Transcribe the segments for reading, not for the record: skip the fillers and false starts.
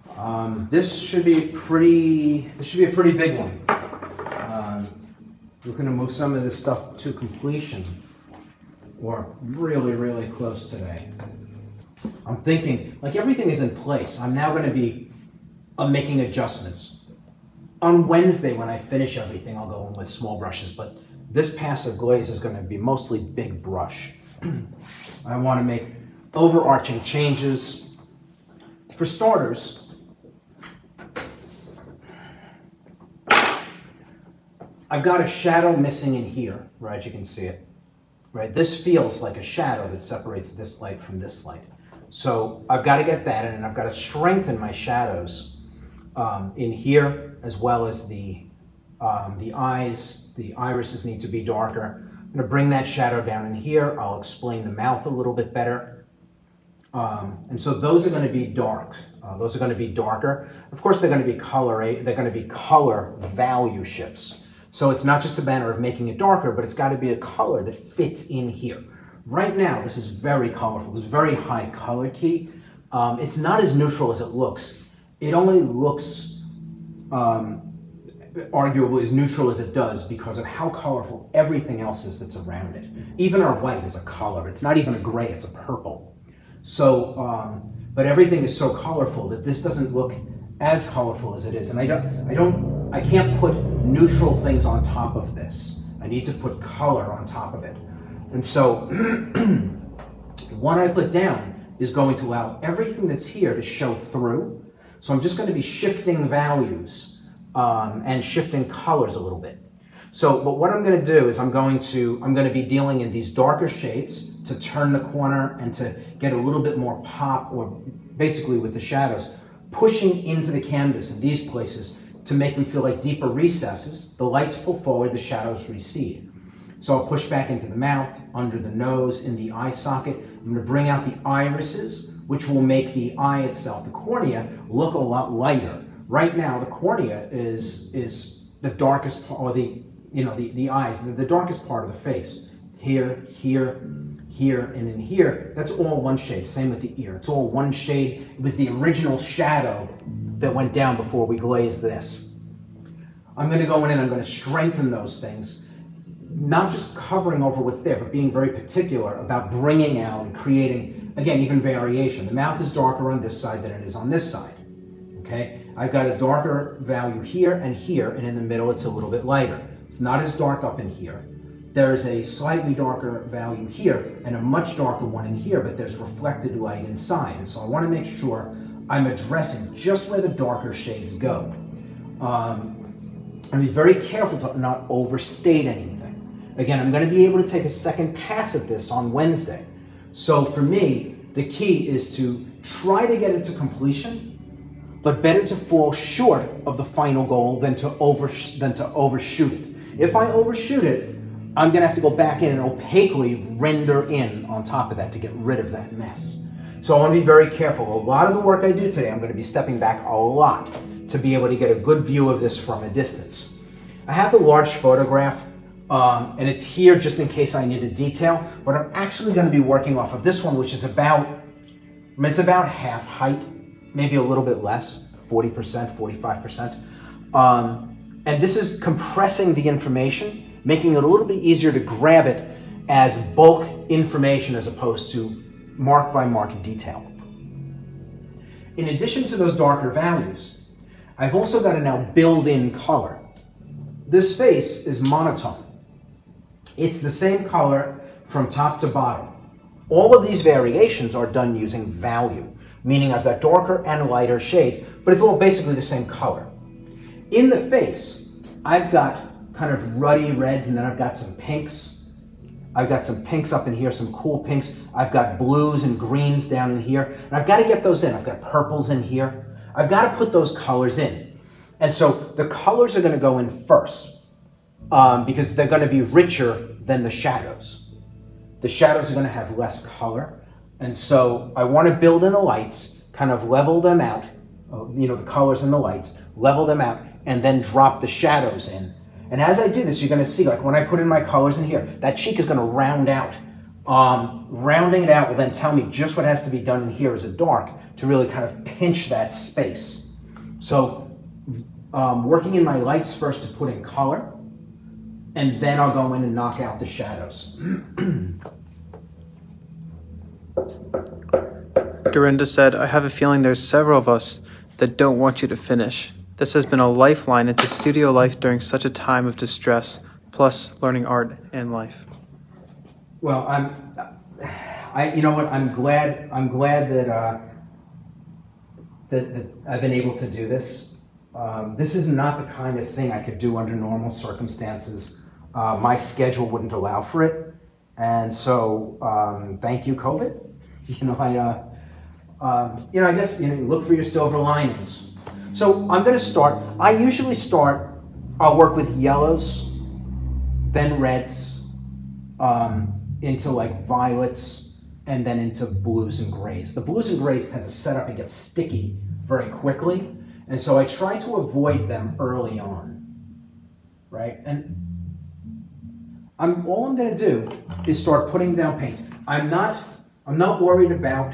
This should be a pretty big one. We're going to move some of this stuff to completion, or really, really close today. I'm thinking, like, everything is in place. I'm now going to be making adjustments. On Wednesday, when I finish everything, I'll go in with small brushes, but this pass of glaze is going to be mostly big brush. I want to make overarching changes. For starters, I've got a shadow missing in here, right? You can see it, right? This feels like a shadow that separates this light from this light. So I've got to get that in, and I've got to strengthen my shadows in here, as well as the eyes. The irises need to be darker. I'm going to bring that shadow down in here. I'll explain the mouth a little bit better. And so those are going to be dark. Those are going to be darker. Of course, they're going to be color value shifts. So it's not just a matter of making it darker, but it's got to be a color that fits in here. Right now, this is very colorful. This is very high color key. It's not as neutral as it looks. It only looks arguably as neutral as it does because of how colorful everything else is that's around it. Even our white is a color. It's not even a gray, it's a purple. So, but everything is so colorful that this doesn't look as colorful as it is. And I can't put neutral things on top of this. I need to put color on top of it. And so what I put down is going to allow everything that's here to show through. So I'm just going to be shifting values and shifting colors a little bit. So, but what I'm going to do is I'm going to be dealing in these darker shades to turn the corner and to get a little bit more pop, or basically with the shadows, pushing into the canvas in these places to make them feel like deeper recesses. The lights pull forward, the shadows recede. So I'll push back into the mouth, under the nose, in the eye socket. I'm going to bring out the irises, which will make the eye itself, the cornea, look a lot lighter. Right now, the cornea is the darkest part, or the eyes, the darkest part of the face. Here, here, here, and in here. That's all one shade. Same with the ear. It's all one shade. It was the original shadow that went down before we glazed this. I'm going to go in and I'm going to strengthen those things, not just covering over what's there, but being very particular about bringing out and creating, again, even variation. The mouth is darker on this side than it is on this side. Okay? I've got a darker value here, and in the middle it's a little bit lighter. It's not as dark up in here. There's a slightly darker value here and a much darker one in here, but there's reflected light inside. And so I want to make sure I'm addressing just where the darker shades go. And be very careful to not overstate anything. Again, I'm going to be able to take a second pass at this on Wednesday. So for me, the key is to try to get it to completion, but better to fall short of the final goal than to overshoot it. If I overshoot it, I'm going to have to go back in and opaquely render in on top of that to get rid of that mess. So I want to be very careful. A lot of the work I do today, I'm going to be stepping back a lot to be able to get a good view of this from a distance. I have the large photograph, and it's here just in case I need a detail, but I'm actually going to be working off of this one, which is it's about half height, maybe a little bit less, 40%, 45%. And this is compressing the information, making it a little bit easier to grab it as bulk information as opposed to mark by mark detail. In addition to those darker values, I've also got to now build in color. This face is monotone. It's the same color from top to bottom. All of these variations are done using value, meaning I've got darker and lighter shades, but it's all basically the same color. In the face, I've got kind of ruddy reds, and then I've got some pinks. I've got some pinks up in here, some cool pinks. I've got blues and greens down in here, and I've got to get those in. I've got purples in here. I've got to put those colors in. And so the colors are going to go in first because they're going to be richer than the shadows. The shadows are going to have less color. And so I want to build in the lights, kind of level them out, the colors and the lights, level them out, and then drop the shadows in. And as I do this, you're going to see, like when I put in my colors in here, that cheek is going to round out Rounding it out will then tell me just what has to be done in here as a dark to really kind of pinch that space. So working in my lights first to put in color, and then I'll go in and knock out the shadows. Dorinda said, I have a feeling there's several of us that don't want you to finish. This has been a lifeline into studio life during such a time of distress, plus learning art and life. Well, you know what? I'm glad that that I've been able to do this. This is not the kind of thing I could do under normal circumstances. My schedule wouldn't allow for it, and so thank you, COVID. I guess look for your silver linings. So I'm going to start. I usually start. I'll work with yellows, then reds, into like violets, and then into blues and grays. The blues and grays tend to set up and get sticky very quickly, and so I try to avoid them early on, right? And all I'm going to do is start putting down paint. I'm not worried about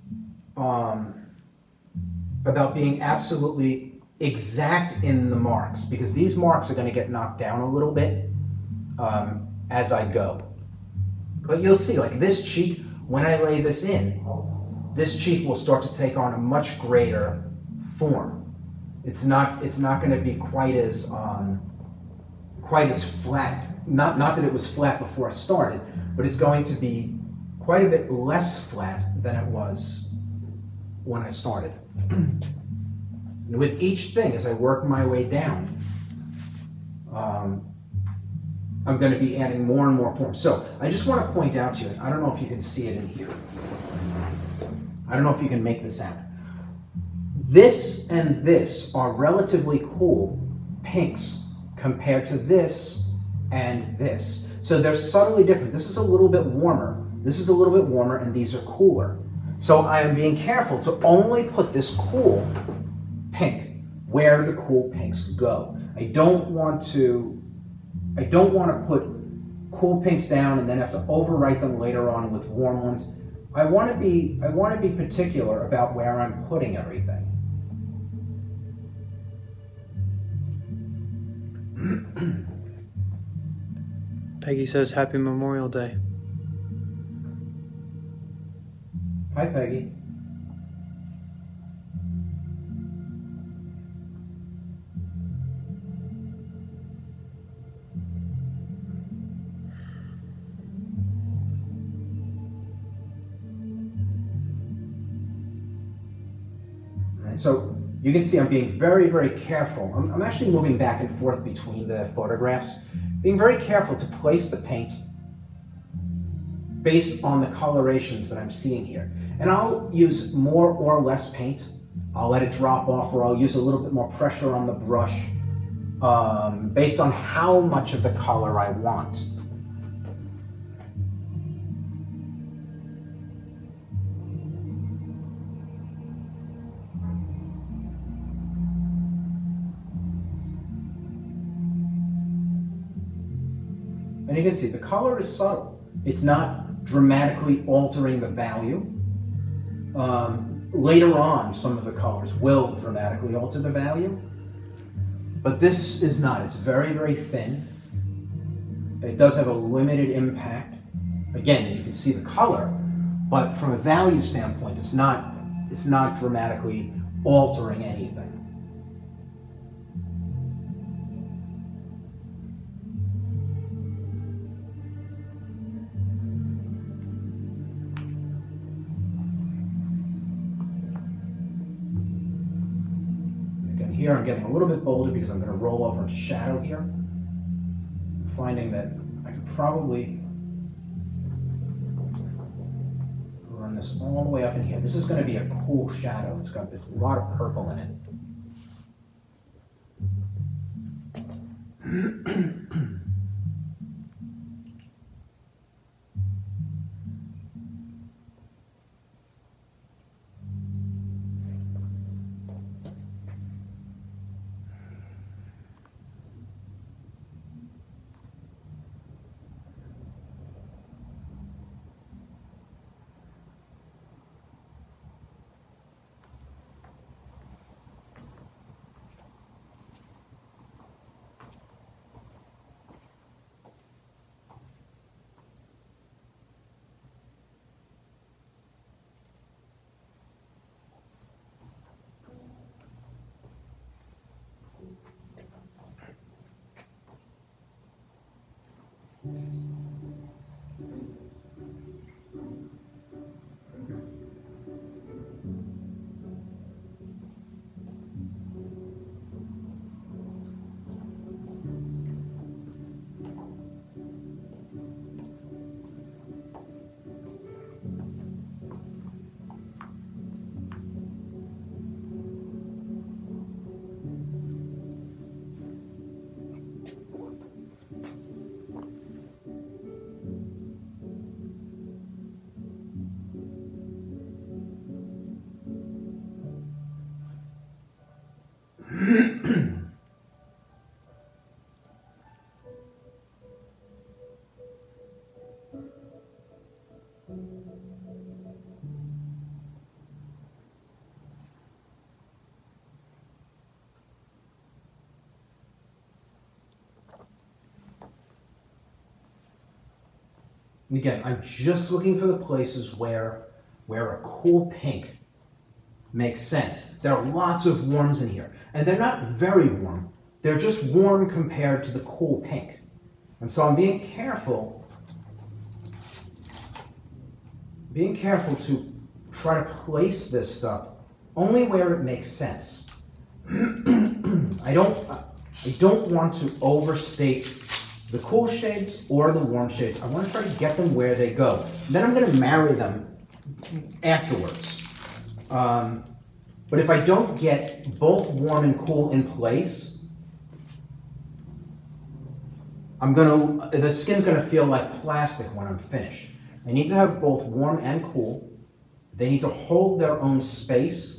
being absolutely exact in the marks, because these marks are going to get knocked down a little bit as I go. But you'll see, like this cheek, when I lay this in, this cheek will start to take on a much greater form. It's not going to be quite as flat. Not that it was flat before I started, but it's going to be quite a bit less flat than it was when I started. And with each thing, as I work my way down, I'm going to be adding more and more form. So I just want to point out to you, and I don't know if you can see it in here. I don't know if you can make this out. This and this are relatively cool pinks compared to this and this. So they're subtly different. This is a little bit warmer. This is a little bit warmer, and these are cooler. So I am being careful to only put this cool pink where the cool pinks go. I don't want to put cool pinks down and then have to overwrite them later on with warm ones. I want to be particular about where I'm putting everything. Peggy says, Happy Memorial Day. Hi, Peggy. So you can see I'm being very, very careful. I'm actually moving back and forth between the photographs, being very careful to place the paint based on the colorations that I'm seeing here. And I'll use more or less paint. I'll let it drop off, or I'll use a little bit more pressure on the brush based on how much of the color I want. And you can see the color is subtle. It's not dramatically altering the value. Later on, some of the colors will dramatically alter the value, but this is not. It's very, very thin. It does have a limited impact. Again, you can see the color, but from a value standpoint, it's not dramatically altering anything. Here I'm getting a little bit bolder because I'm going to roll over into shadow here. I'm finding that I could probably run this all the way up in here. This is going to be a cool shadow. It's got this lot of purple in it. And again, I'm just looking for the places where a cool pink makes sense. There are lots of warms in here, and they're not very warm. They're just warm compared to the cool pink. And so I'm being careful to try to place this stuff only where it makes sense. I don't want to overstate the cool shades or the warm shades. I want to try to get them where they go. And then I'm going to marry them afterwards. But if I don't get both warm and cool in place, the skin's going to feel like plastic when I'm finished. I need to have both warm and cool. They need to hold their own space.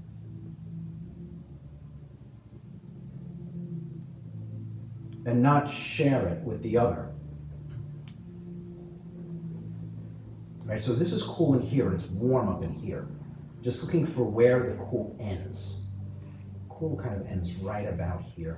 And not share it with the other. Right, so this is cool in here, and it's warm up in here. Just looking for where the cool ends. Cool kind of ends right about here.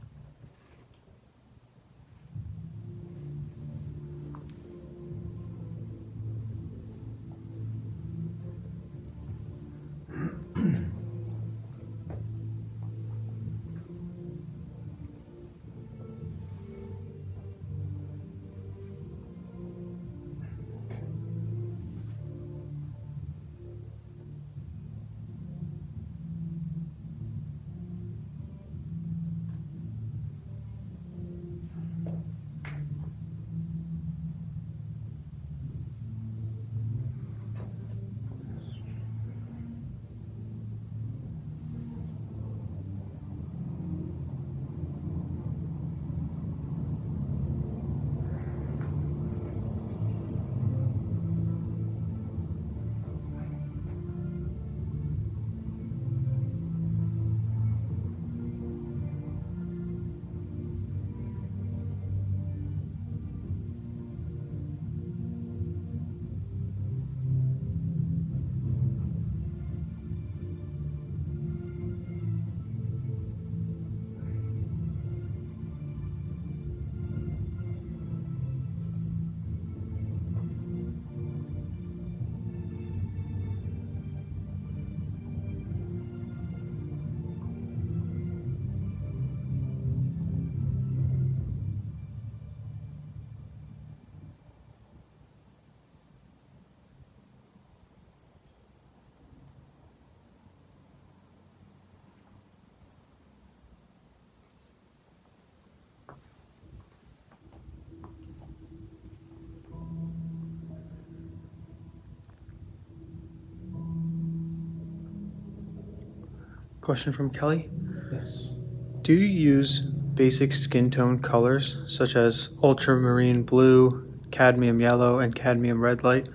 Question from Kelly. Yes. Do you use basic skin tone colors such as ultramarine blue, cadmium yellow, and cadmium red light?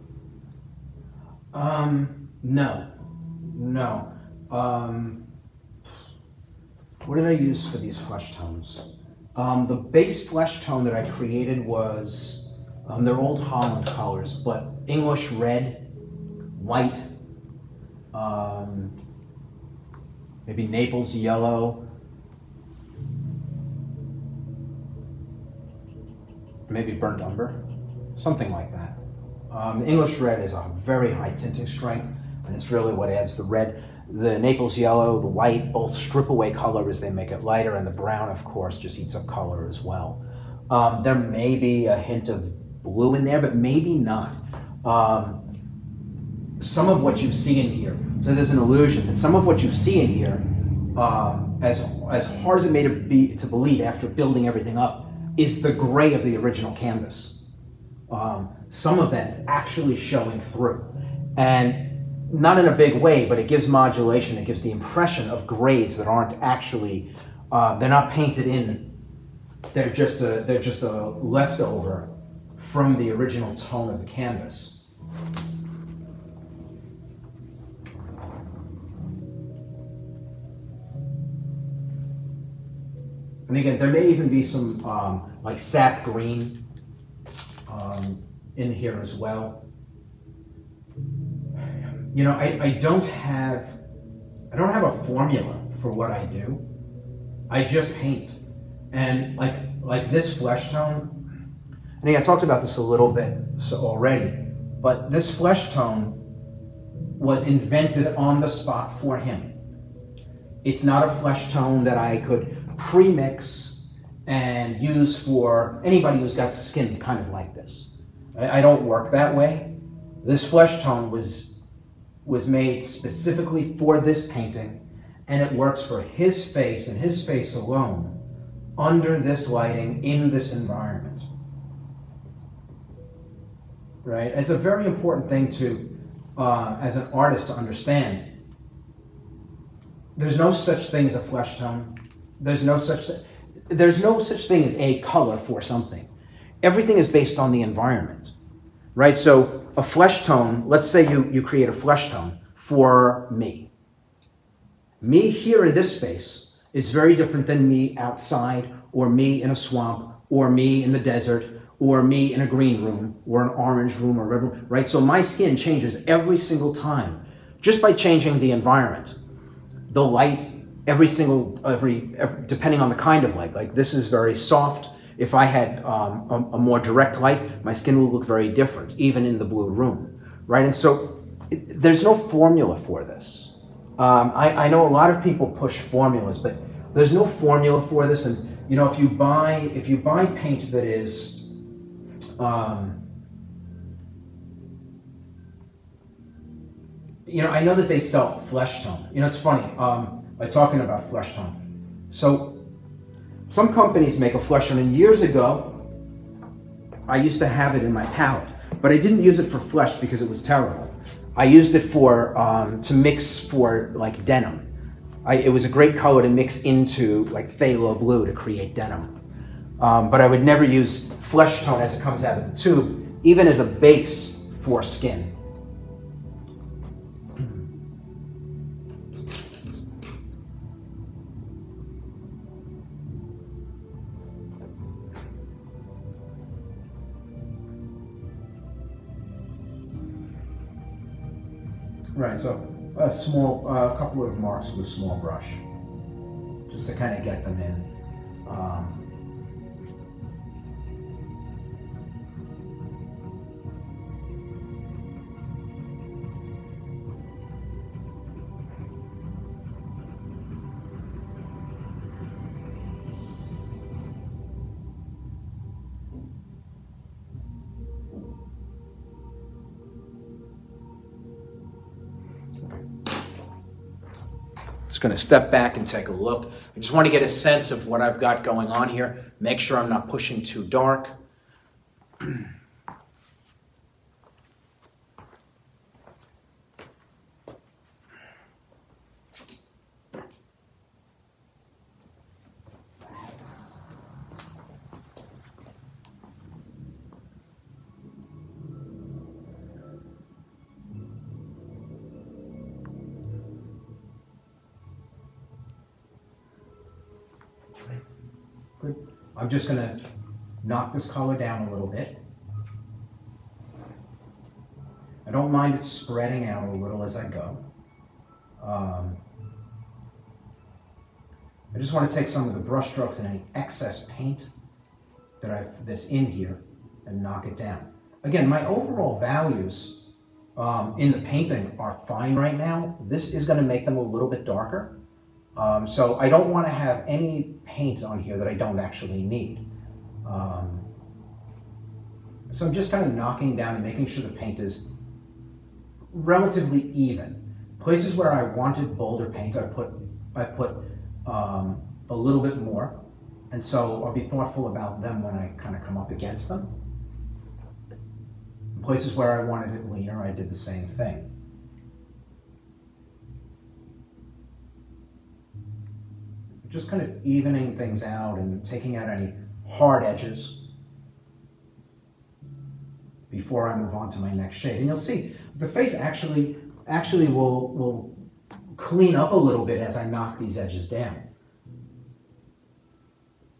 No. What did I use for these flesh tones? The base flesh tone that I created was, they're Old Holland colors, but English red, white, maybe Naples yellow, maybe burnt umber, something like that. The English red is a very high tinting strength, and it's really what adds the red. The Naples yellow, the white, both strip away color as they make it lighter, and the brown, of course, just eats up color as well. There may be a hint of blue in there, but maybe not. Some of what you see in here, so there's an illusion that some of what you see in here, as hard as it may be to believe after building everything up, is the gray of the original canvas. Some of that's actually showing through. And not in a big way, but it gives modulation. It gives the impression of grays that aren't actually, they're not painted in. They're just a leftover from the original tone of the canvas. And again, there may even be some like sap green in here as well. You know, I don't have a formula for what I do. I just paint. And like this flesh tone, and again, I talked about this a little bit already, but this flesh tone was invented on the spot for him. It's not a flesh tone that I could pre-mix and use for anybody who's got skin kind of like this. I don't work that way. This flesh tone was made specifically for this painting, and it works for his face and his face alone under this lighting in this environment. Right? It's a very important thing to, as an artist, to understand. There's no such thing as a flesh tone. There's no such thing as a color for something. Everything is based on the environment, right? So a flesh tone, let's say you create a flesh tone for me. Me here in this space is very different than me outside, or me in a swamp, or me in the desert, or me in a green room, or an orange room, or red room, right? So my skin changes every single time, just by changing the environment. The light, depending on the kind of light, like this is very soft. If I had a more direct light, my skin will look very different, even in the blue room, right? And so there's no formula for this. I know a lot of people push formulas, but there's no formula for this. And you know, if you buy paint that is you know, I know that they sell flesh tone. You know, it's funny, by talking about flesh tone. So some companies make a flesh tone, and years ago, I used to have it in my palette, but I didn't use it for flesh because it was terrible. I used it for, to mix for like denim. It was a great color to mix into like phthalo blue to create denim. But I would never use flesh tone as it comes out of the tube, even as a base for skin. Right, so a couple of marks with a small brush, just to kind of get them in. Just going to step back and take a look. I just want to get a sense of what I've got going on here. Make sure I'm not pushing too dark. Good. I'm just going to knock this color down a little bit. I don't mind it spreading out a little as I go. I just want to take some of the brush strokes and any excess paint that's in here and knock it down. Again, my overall values in the painting are fine right now. This is going to make them a little bit darker. So I don't want to have any paint on here that I don't actually need. So I'm just kind of knocking down and making sure the paint is relatively even. Places where I wanted bolder paint, I put a little bit more. And so I'll be thoughtful about them when I kind of come up against them. Places where I wanted it leaner, I did the same thing. Just kind of evening things out and taking out any hard edges before I move on to my next shade. And you'll see the face actually will clean up a little bit as I knock these edges down.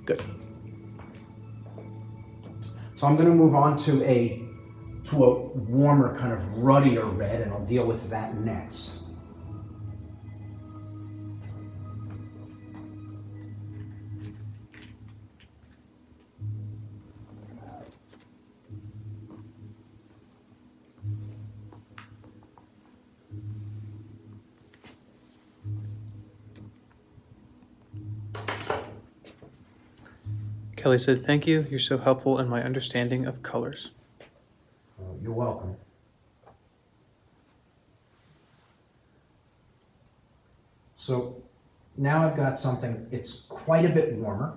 Good. So I'm going to move on to a warmer, kind of ruddier red, and I'll deal with that next. Kelly said, "Thank you. You're so helpful in my understanding of colors." You're welcome. So now I've got something, it's quite a bit warmer.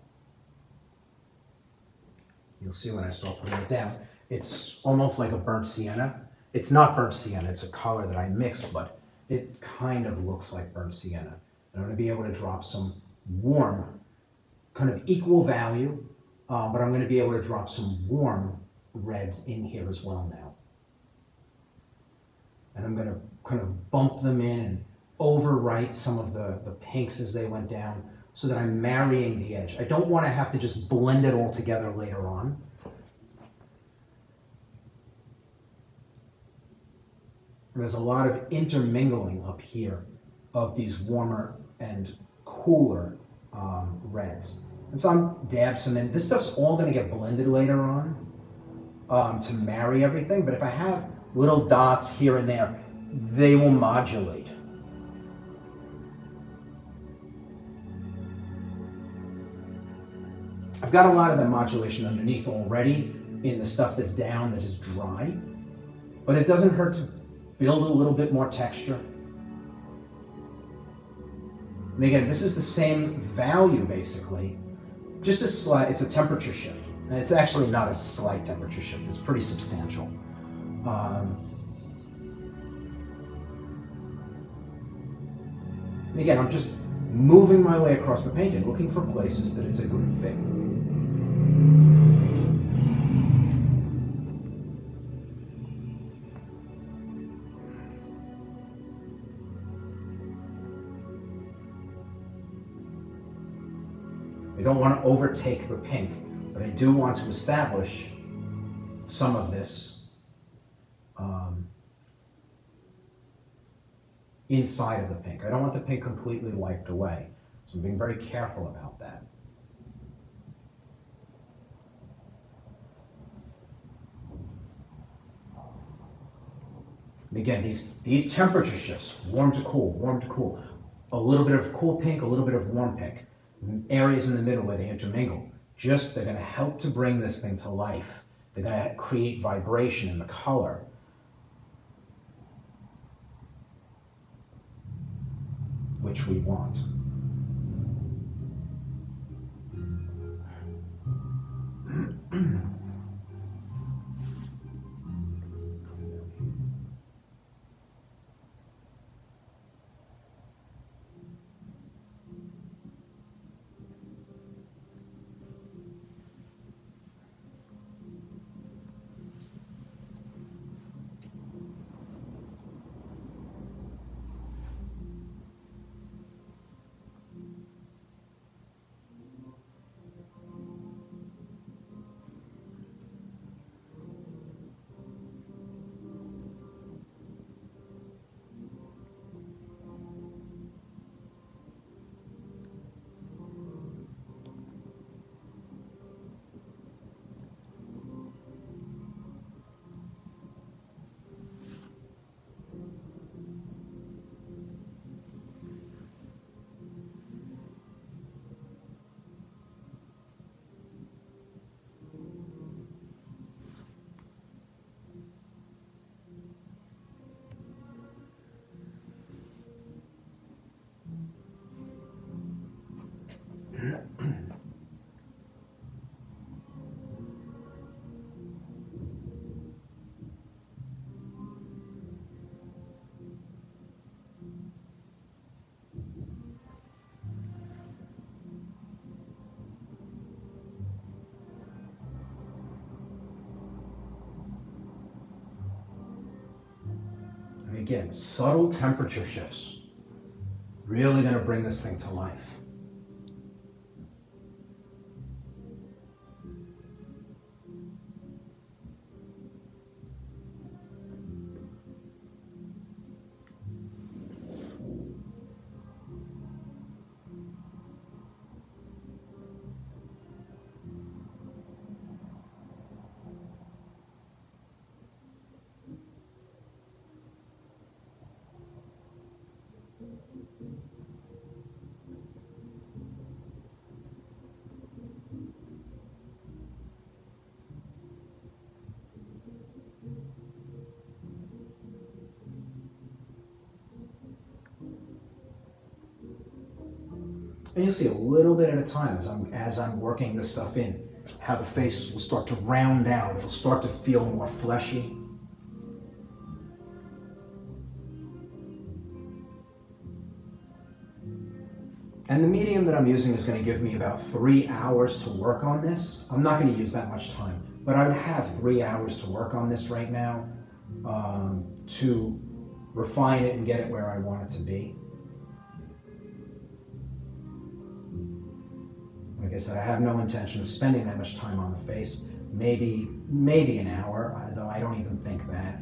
You'll see when I start putting it down. It's almost like a burnt sienna. It's not burnt sienna, it's a color that I mixed, but it kind of looks like burnt sienna. And I'm going to be able to drop some warm, kind of equal value, but I'm going to be able to drop some warm reds in here as well now. And I'm going to kind of bump them in and overwrite some of the pinks as they went down so that I'm marrying the edge. I don't want to have to just blend it all together later on. There's a lot of intermingling up here of these warmer and cooler reds. And so I'm dab some in. This stuff's all going to get blended later on to marry everything, but if I have little dots here and there, they will modulate. I've got a lot of that modulation underneath already in the stuff that's down that is dry, but it doesn't hurt to build a little bit more texture. And again, this is the same value basically, just a slight, it's a temperature shift. And it's actually not a slight temperature shift, it's pretty substantial. And again, I'm just moving my way across the painting, looking for places that it's a good fit. I don't want to overtake the pink, but I do want to establish some of this inside of the pink. I don't want the pink completely wiped away, so I'm being very careful about that. And again, these temperature shifts, warm to cool, a little bit of cool pink, a little bit of warm pink, areas in the middle where they intermingle, they're going to help to bring this thing to life. They're going to create vibration in the color. Which we want. Again, subtle temperature shifts. Really going to bring this thing to life. And you'll see a little bit at a time as I'm working this stuff in, how the face will start to round out. It'll start to feel more fleshy. And the medium that I'm using is going to give me about 3 hours to work on this. I'm not going to use that much time, but I would have 3 hours to work on this right now to refine it and get it where I want it to be. Like I said, I have no intention of spending that much time on the face. Maybe an hour, though I don't even think that.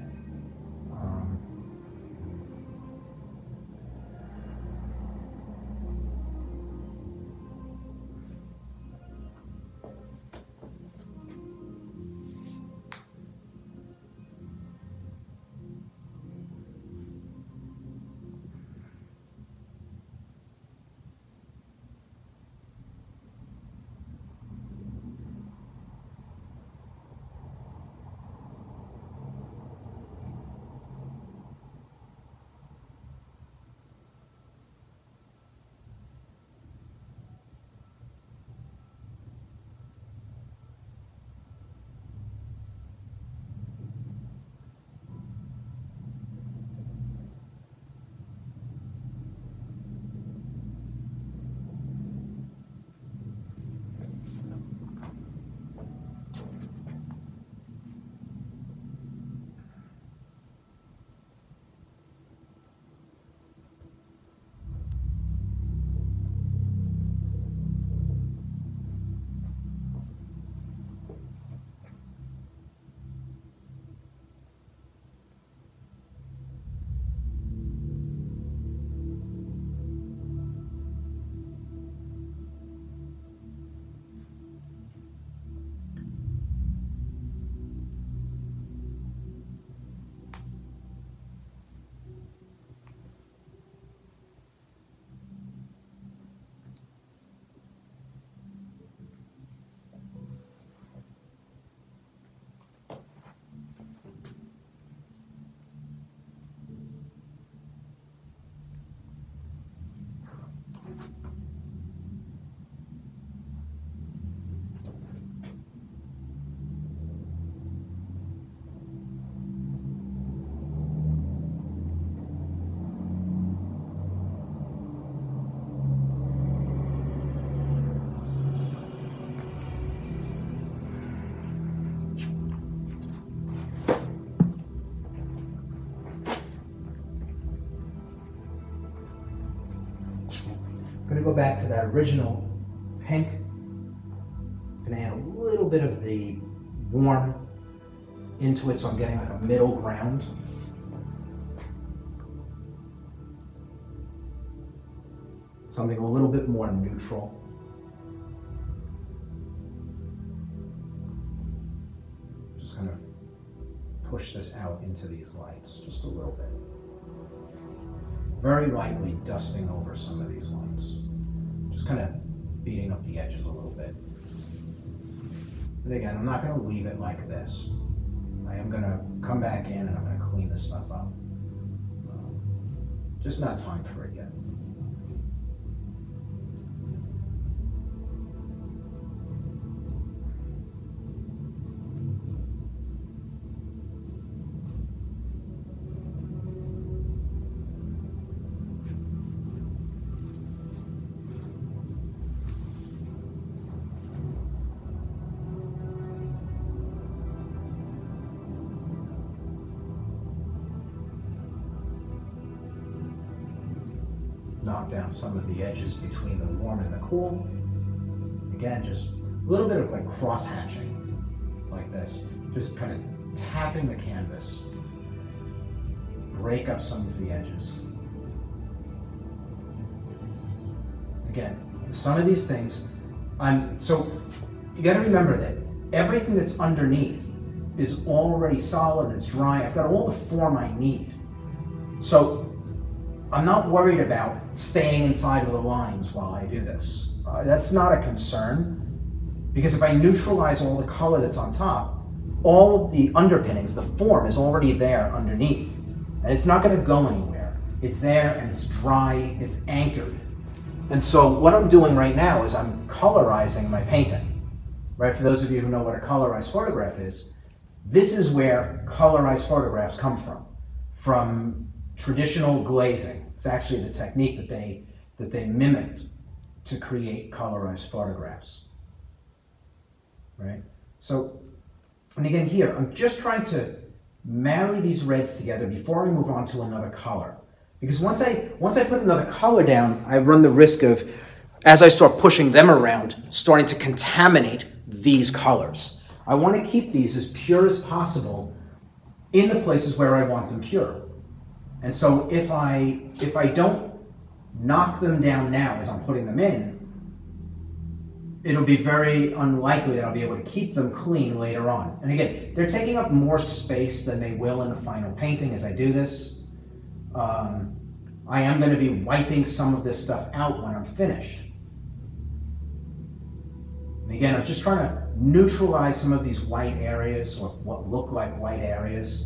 I'm going to go back to that original pink. I'm going to add a little bit of the warm into it so I'm getting like a middle ground. Something a little bit more neutral. Just kind of push this out into these lights just a little bit. Very lightly dusting over some of these lines. Just kind of beating up the edges a little bit. And again, I'm not going to leave it like this. I am going to come back in and I'm going to clean this stuff up. Just not time for it yet. Knock down some of the edges between the warm and the cool. Again, just a little bit of like cross hatching, like this. Just kind of tapping the canvas. Break up some of the edges. Again, some of these things, so you gotta remember that everything that's underneath is already solid and it's dry. I've got all the form I need. So I'm not worried about staying inside of the lines while I do this. That's not a concern, because if I neutralize all the color that's on top, all of the underpinnings, the form is already there underneath, and it's not going to go anywhere. It's there and it's dry, it's anchored. And so what I'm doing right now is I'm colorizing my painting, right? For those of you who know what a colorized photograph is, this is where colorized photographs come from traditional glazing. It's actually the technique that they mimicked to create colorized photographs, right? So, and again here, I'm just trying to marry these reds together before I move on to another color. Because once I put another color down, I run the risk of, as I start pushing them around, starting to contaminate these colors. I want to keep these as pure as possible in the places where I want them pure. And so if I don't knock them down now as I'm putting them in, it'll be very unlikely that I'll be able to keep them clean later on. And again, they're taking up more space than they will in the final painting as I do this. I am going to be wiping some of this stuff out when I'm finished. And again, I'm just trying to neutralize some of these white areas, or what look like white areas.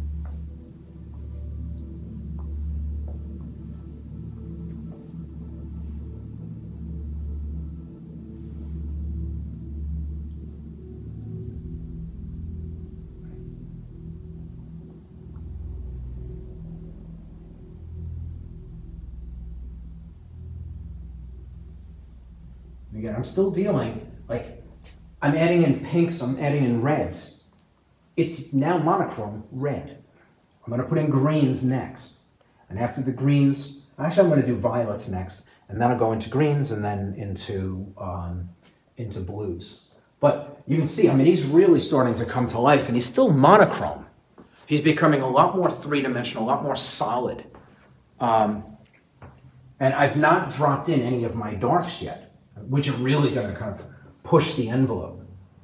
Again, I'm still dealing, like, I'm adding in pinks, I'm adding in reds. It's now monochrome red. I'm going to put in greens next. And after the greens, actually I'm going to do violets next. And then I'll go into greens and then into blues. But you can see, I mean, he's really starting to come to life, and he's still monochrome. He's becoming a lot more three-dimensional, a lot more solid. And I've not dropped in any of my darks yet, which are really going to kind of push the envelope.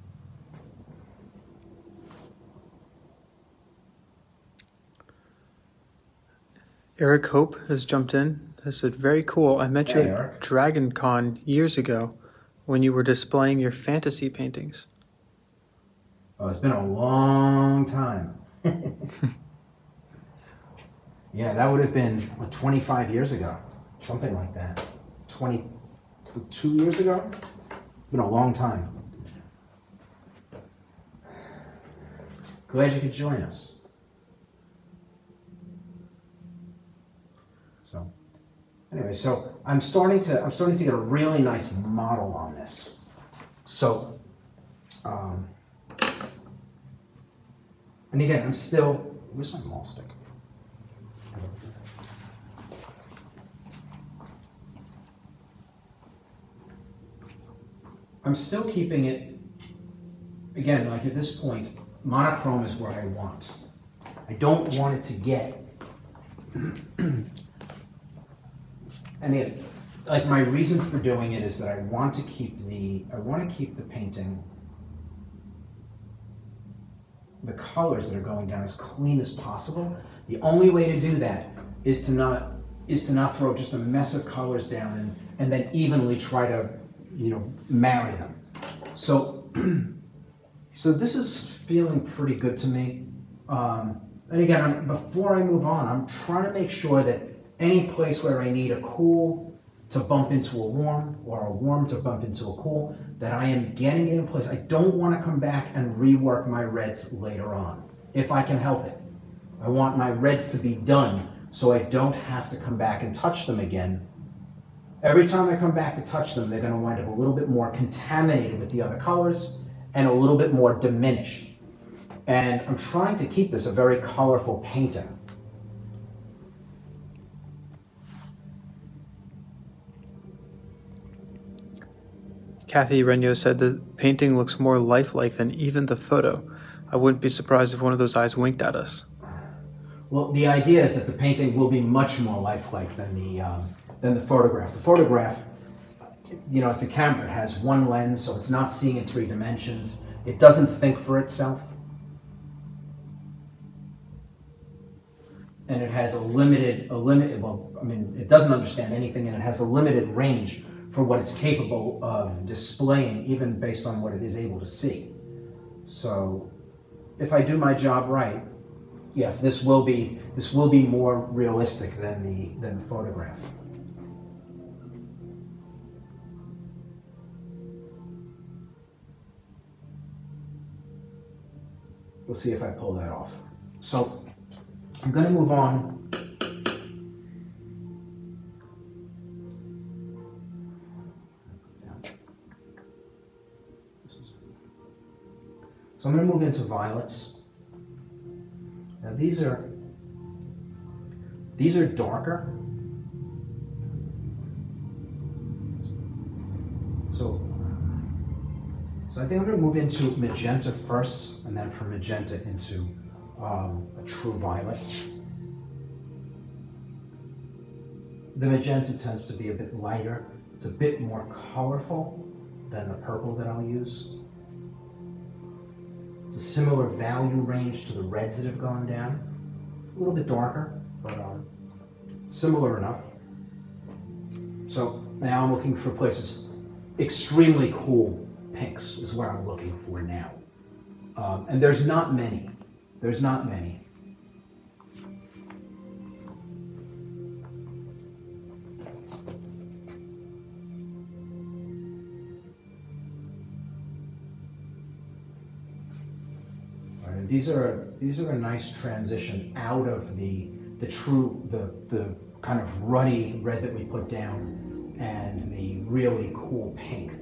Eric Hope has jumped in. He said, very cool. I met you at Dragon Con years ago when you were displaying your fantasy paintings. Oh, it's been a long time. Yeah, that would have been 25 years ago, something like that. 22 years ago? Been a long time. Glad you could join us. So, anyway, so I'm starting to get a really nice model on this. So, and again, I'm still. Where's my maul stick? I'm still keeping it, again, like at this point, monochrome is what I want. I don't want it to get, and it, like my reason for doing it is that I want to keep the painting, the colors that are going down as clean as possible. The only way to do that is to not throw just a mess of colors down and then evenly try to, marry them. So, so this is feeling pretty good to me. And again, before I move on, I'm trying to make sure that any place where I need a cool to bump into a warm, or a warm to bump into a cool, that I am getting it in place. I don't want to come back and rework my reds later on, if I can help it. I want my reds to be done so I don't have to come back and touch them again. Every time I come back to touch them, they're going to wind up a little bit more contaminated with the other colors and a little bit more diminished. And I'm trying to keep this a very colorful painting. Kathy Renyo said the painting looks more lifelike than even the photo. I wouldn't be surprised if one of those eyes winked at us. Well, the idea is that the painting will be much more lifelike than the photograph. The photograph, it's a camera. It has one lens, so it's not seeing in 3 dimensions. It doesn't think for itself. And it has it doesn't understand anything, and it has a limited range for what it's capable of displaying, even based on what it is able to see. So, if I do my job right, yes, this will be more realistic than the photograph. We'll see if I pull that off. So I'm going to move on. So I'm going to move into violets. Now these are darker. So I think I'm going to move into magenta first, and then from magenta into a true violet. The magenta tends to be a bit lighter. It's a bit more colorful than the purple that I'll use. It's a similar value range to the reds that have gone down. A little bit darker, but similar enough. So now I'm looking for places. Extremely cool pinks is what I'm looking for now. And there's not many. There's not many. These are a nice transition out of the kind of ruddy red that we put down and the really cool pink.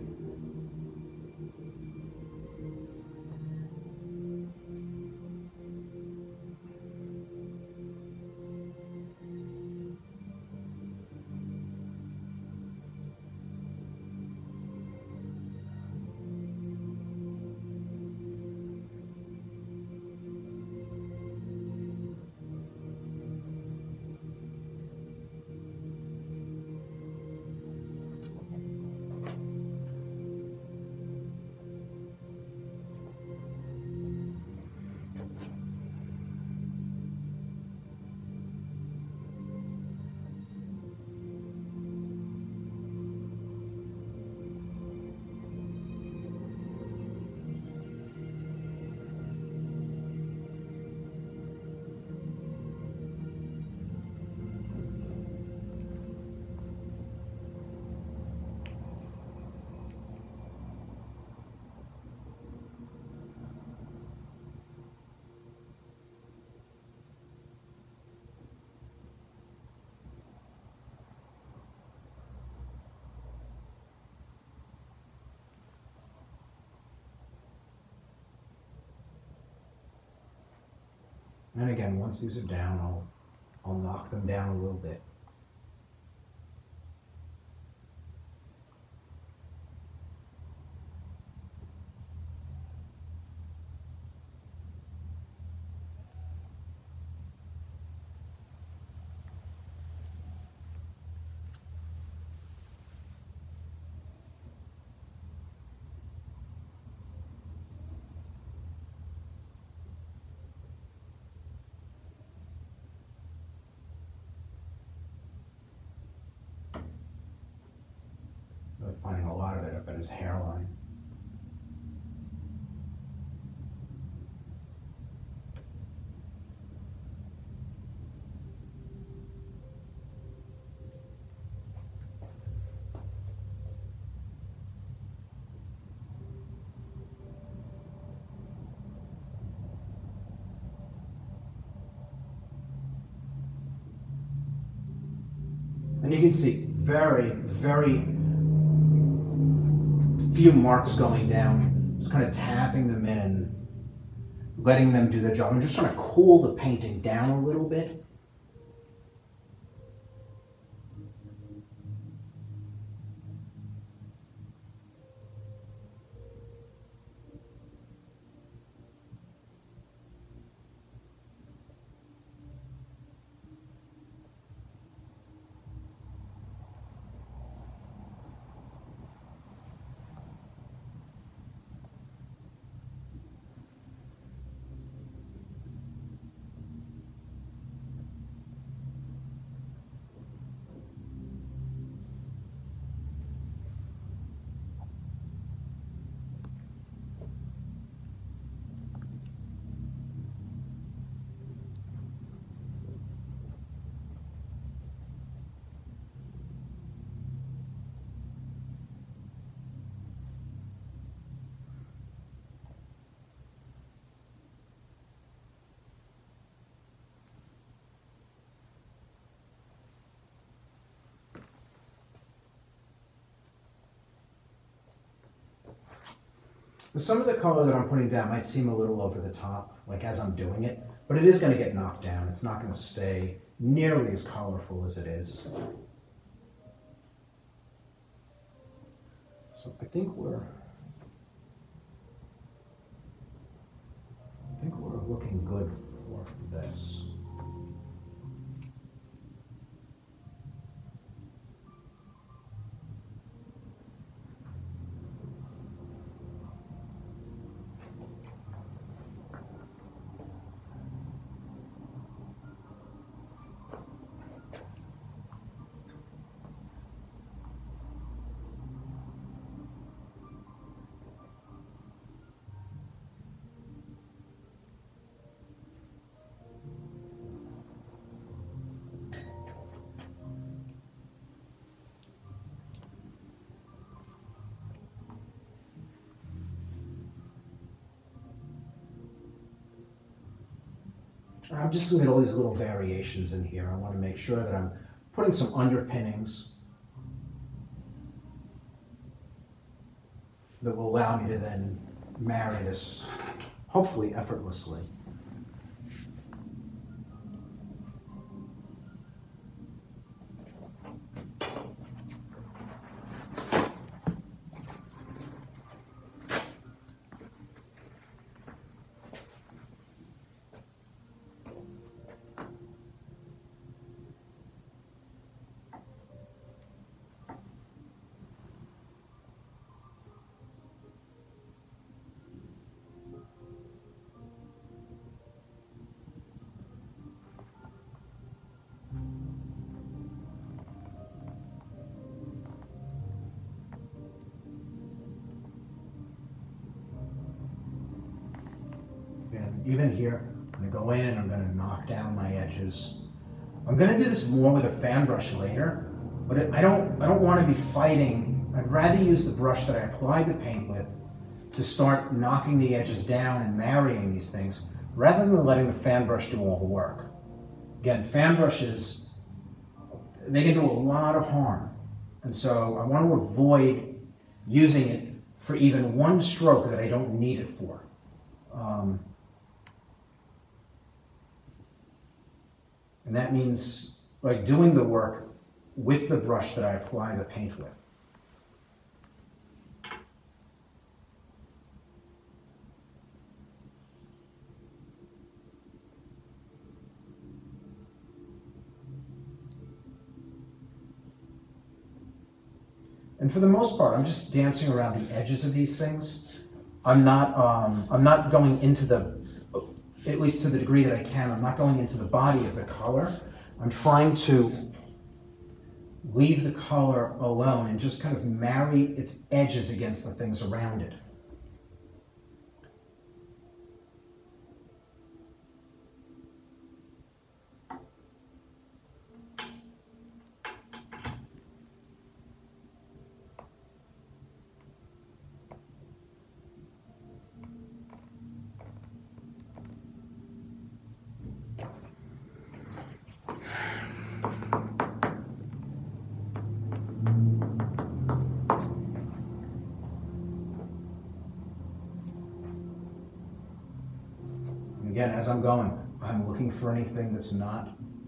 And again, once these are down, I'll knock them down a little bit. Finding a lot of it up at his hairline. And you can see very, very few marks going down. Just kind of tapping them in and letting them do their job. I'm just trying to cool the painting down a little bit. But some of the color that I'm putting down might seem a little over the top, like as I'm doing it, but it is going to get knocked down. It's not going to stay nearly as colorful as it is. So I think we're looking good for this. I'm just going to get all these little variations in here. I want to make sure that I'm putting some underpinnings that will allow me to then marry this, hopefully effortlessly. And even here, I'm going to go in and I'm going to knock down my edges. I'm going to do this more with a fan brush later, but I don't want to be fighting. I'd rather use the brush that I applied the paint with to start knocking the edges down and marrying these things, rather than letting the fan brush do all the work. Again, fan brushes, they can do a lot of harm. And so I want to avoid using it for even one stroke that I don't need it for. And that means like doing the work with the brush that I apply the paint with. And for the most part, I'm just dancing around the edges of these things. I'm not going into the, at least to the degree that I can, I'm not going into the body of the color. I'm trying to leave the color alone and just kind of marry its edges against the things around it. Again, as I'm going, I'm looking for anything that's not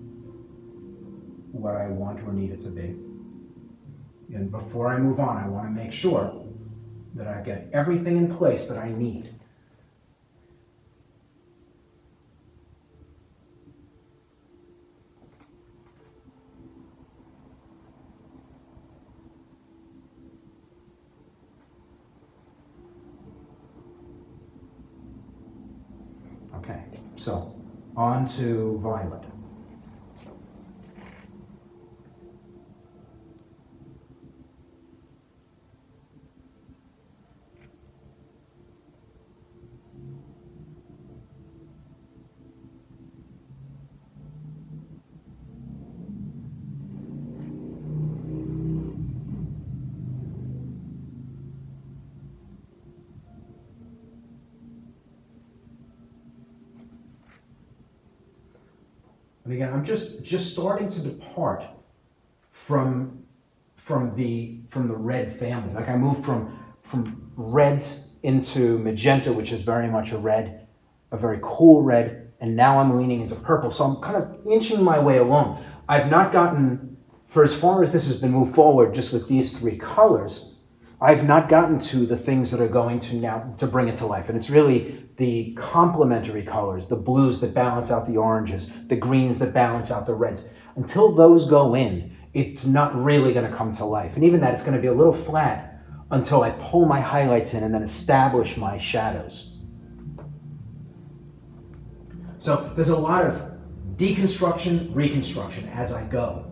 what I want or need it to be. And before I move on, I want to make sure that I get everything in place that I need. Okay, so on to violet. And again, I'm just starting to depart from the red family. Like I moved from reds into magenta, which is very much a red, a very cool red, and now I'm leaning into purple. So I'm kind of inching my way along. I've not gotten, for as far as this has been moved forward, just with these three colors, I've not gotten to the things that are going to now to bring it to life. And it's really the complementary colors, the blues that balance out the oranges, the greens that balance out the reds. Until those go in, it's not really going to come to life. And even that, it's going to be a little flat until I pull my highlights in and then establish my shadows. So there's a lot of deconstruction, reconstruction as I go.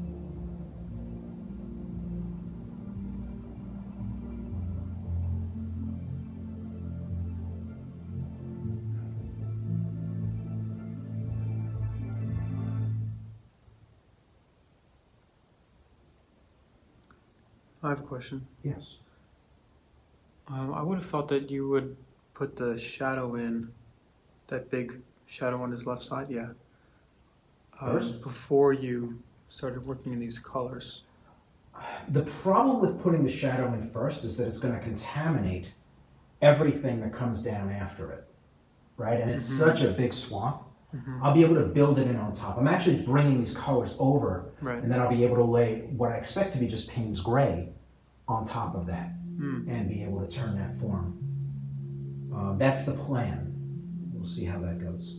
I have a question. Yes. I would have thought that you would put the shadow in, that big shadow on his left side, yeah. Before you started working in these colors. The problem with putting the shadow in first is that it's going to contaminate everything that comes down after it, right? And it's such a big swath. I'll be able to build it in on top. I'm actually bringing these colors over, and then I'll be able to lay what I expect to be just Payne's gray on top of that and be able to turn that form. That's the plan. We'll see how that goes.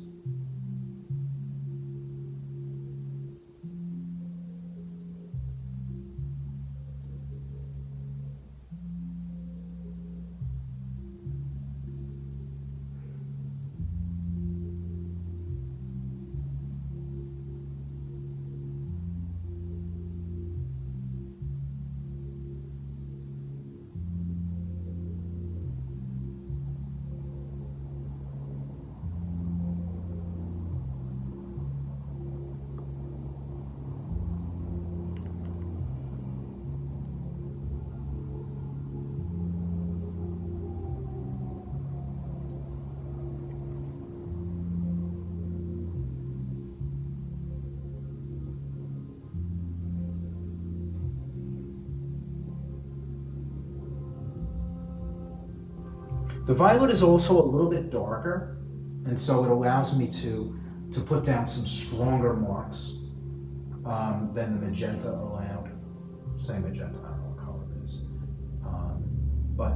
The violet is also a little bit darker, and so it allows me to put down some stronger marks than the magenta allowed. Same magenta, I don't know what color it is. But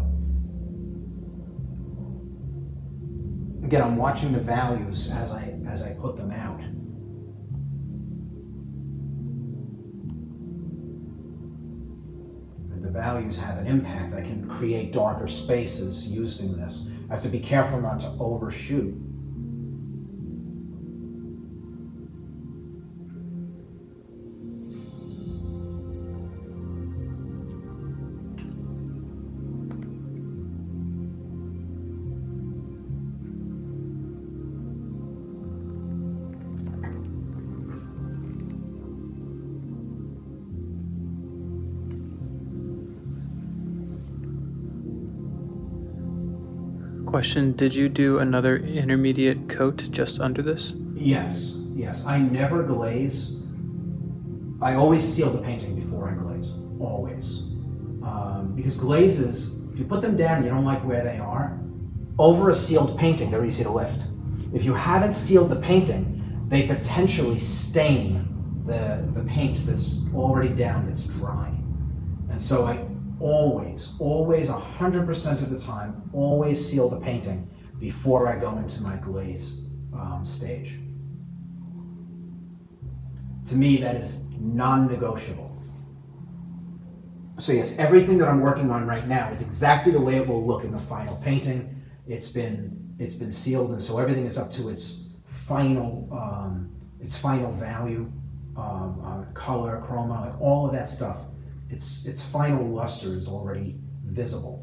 again, I'm watching the values as I put them out. The values have an impact. I can create darker spaces using this. I have to be careful not to overshoot. Question, did you do another intermediate coat just under this? Yes, yes. I never glaze. I always seal the painting before I glaze, always. Because glazes, if you put them down, you don't like where they are, over a sealed painting, they're easy to lift. If you haven't sealed the painting, they potentially stain the paint that's already down, that's dry. And so I always 100% of the time, always seal the painting before I go into my glaze stage. To me, that is non-negotiable. So yes, everything that I'm working on right now is exactly the way it will look in the final painting. It's been sealed, and so everything is up to its final value, color, chroma, like all of that stuff. Its final luster is already visible.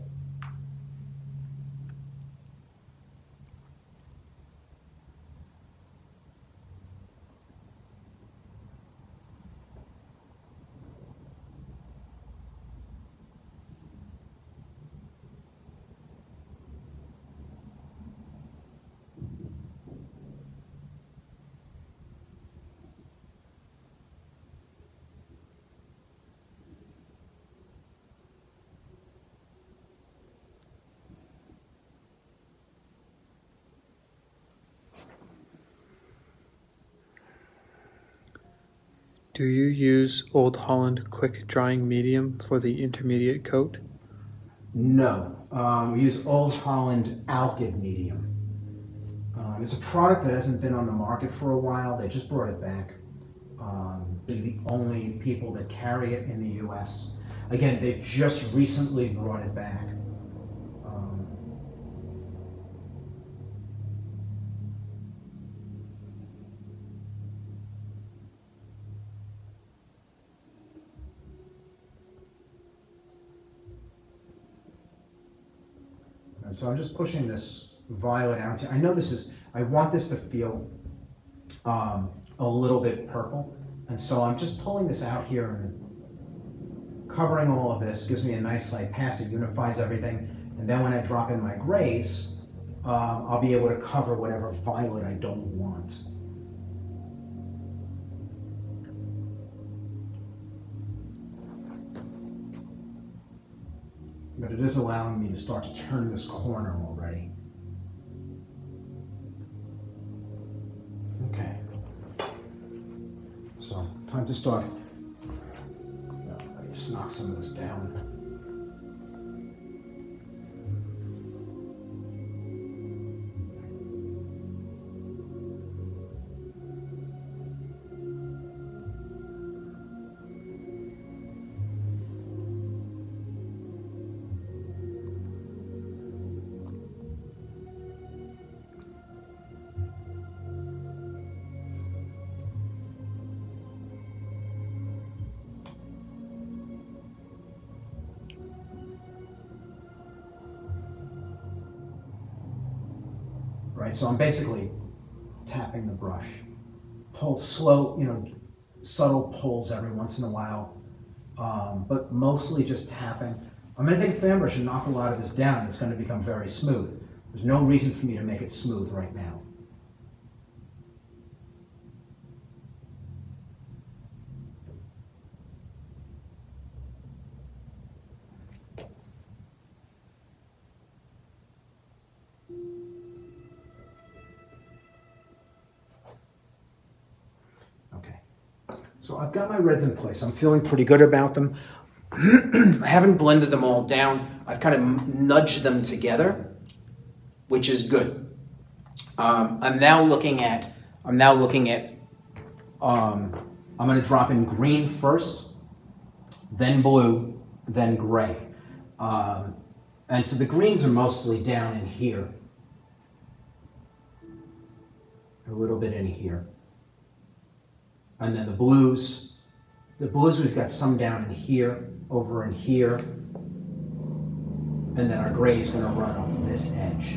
Do you use Old Holland quick drying medium for the intermediate coat? No, we use Old Holland Alkyd medium. It's a product that hasn't been on the market for a while. They just brought it back. They're the only people that carry it in the US. Again, they just recently brought it back. So I'm just pushing this violet out. I know this is, I want this to feel a little bit purple. And so I'm just pulling this out here and covering all of this. Gives me a nice light pass. It unifies everything. And then when I drop in my grays, I'll be able to cover whatever violet I don't want. But it is allowing me to start to turn this corner already. Okay. So, time to start. Let me just knock some of this down. Right, so I'm basically tapping the brush. Pull slow, subtle pulls every once in a while, but mostly just tapping. I'm going to take a fan brush and knock a lot of this down. It's going to become very smooth. There's no reason for me to make it smooth right now. So I've got my reds in place. I'm feeling pretty good about them. I haven't blended them all down. I've kind of nudged them together, which is good. I'm now looking at, I'm going to drop in green first, then blue, then gray. And so the greens are mostly down in here. A little bit in here. And then the blues we've got some down in here, over in here, and then our gray is going to run up this edge.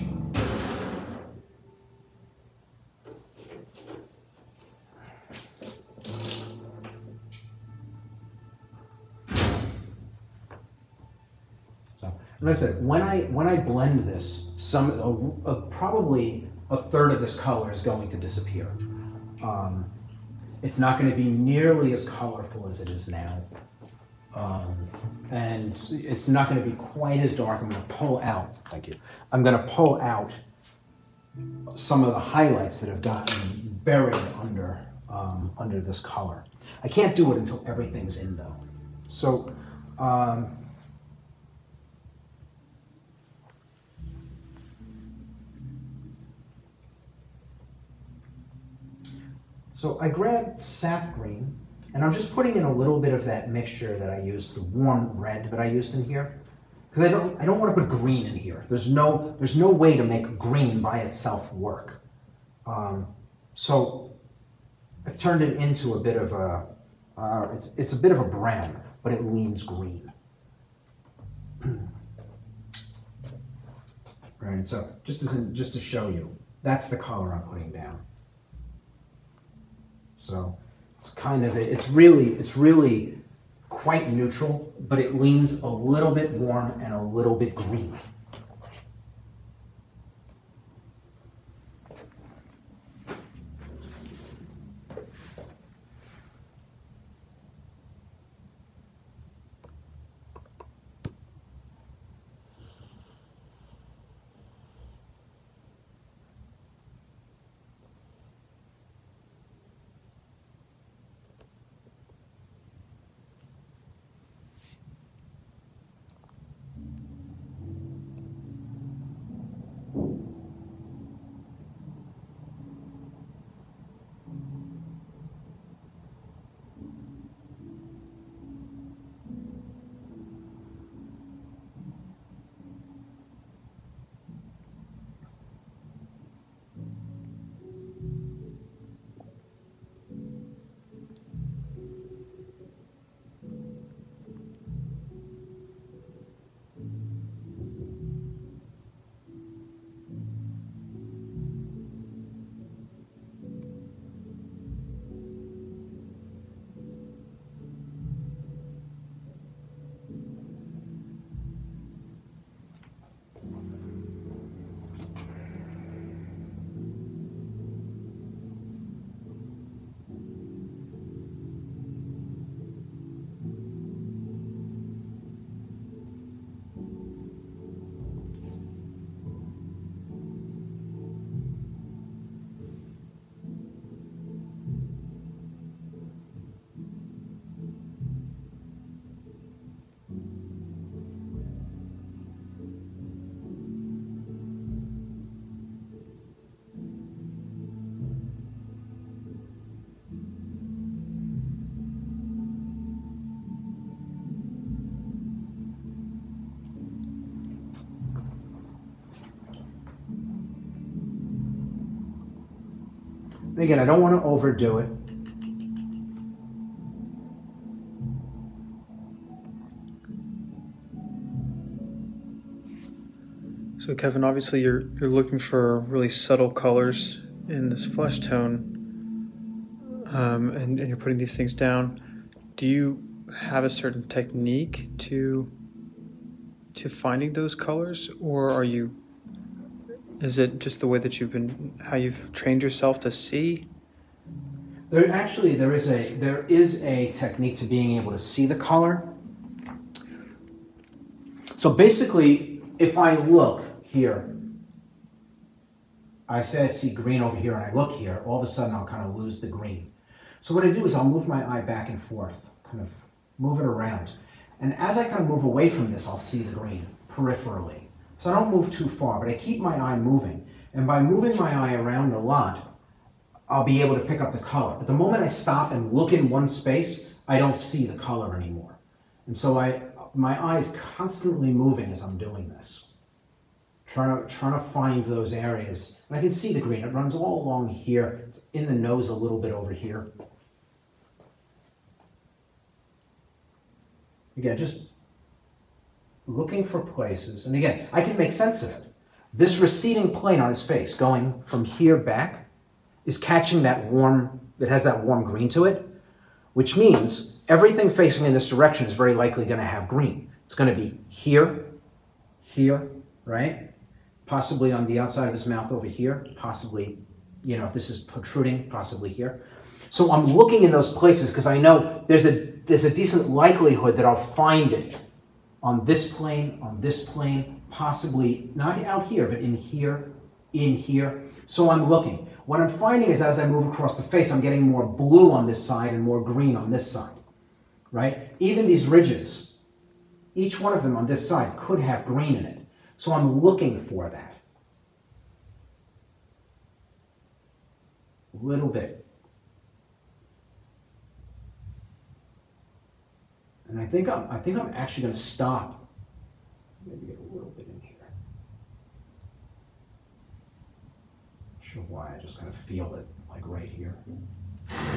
So, like I said, when I blend this, probably a third of this color is going to disappear. It's not going to be nearly as colorful as it is now. And it's not going to be quite as dark. I'm going to pull out, thank you. I'm going to pull out some of the highlights that have gotten buried under this color. I can't do it until everything's in though. So, So I grabbed sap green, and I'm just putting in a little bit of that mixture that I used, the warm red that I used in here, because I don't want to put green in here. There's no way to make green by itself work. So I've turned it into a bit of a it's a bit of a brown, but it leans green. Right. So just to show you, that's the color I'm putting down. So it's kind of, it's really quite neutral, but it leans a little bit warm and a little bit green. And again, I don't want to overdo it. So Kevin, obviously you're looking for really subtle colors in this flesh tone, and you're putting these things down. Do you have a certain technique to finding those colors, or is it just the way that how you've trained yourself to see? There is a technique to being able to see the color. So basically, if I look here, I say I see green over here, and I look here, all of a sudden I'll kind of lose the green. So what I do is I'll move my eye back and forth, kind of move it around. And as I kind of move away from this, I'll see the green peripherally. So I don't move too far, but I keep my eye moving. And by moving my eye around a lot, I'll be able to pick up the color. But the moment I stop and look in one space, I don't see the color anymore. And so my eye is constantly moving as I'm doing this. Trying to find those areas. And I can see the green. It runs all along here. It's in the nose a little bit over here. Again, just looking for places. And again, I can make sense of it. This receding plane on his face going from here back is catching that has that warm green to it, which means everything facing in this direction is very likely going to have green. It's going to be here, here, right? Possibly on the outside of his mouth over here, possibly, if this is protruding, possibly here. So I'm looking in those places because I know there's a decent likelihood that I'll find it on this plane, possibly not out here, but in here, in here. So I'm looking. What I'm finding is as I move across the face, I'm getting more blue on this side and more green on this side, right? Even these ridges, each one of them on this side could have green in it. So I'm looking for that. A little bit. And I think I'm actually going to stop. Maybe get a little bit in here. Not sure why, I just kind of feel it like right here. I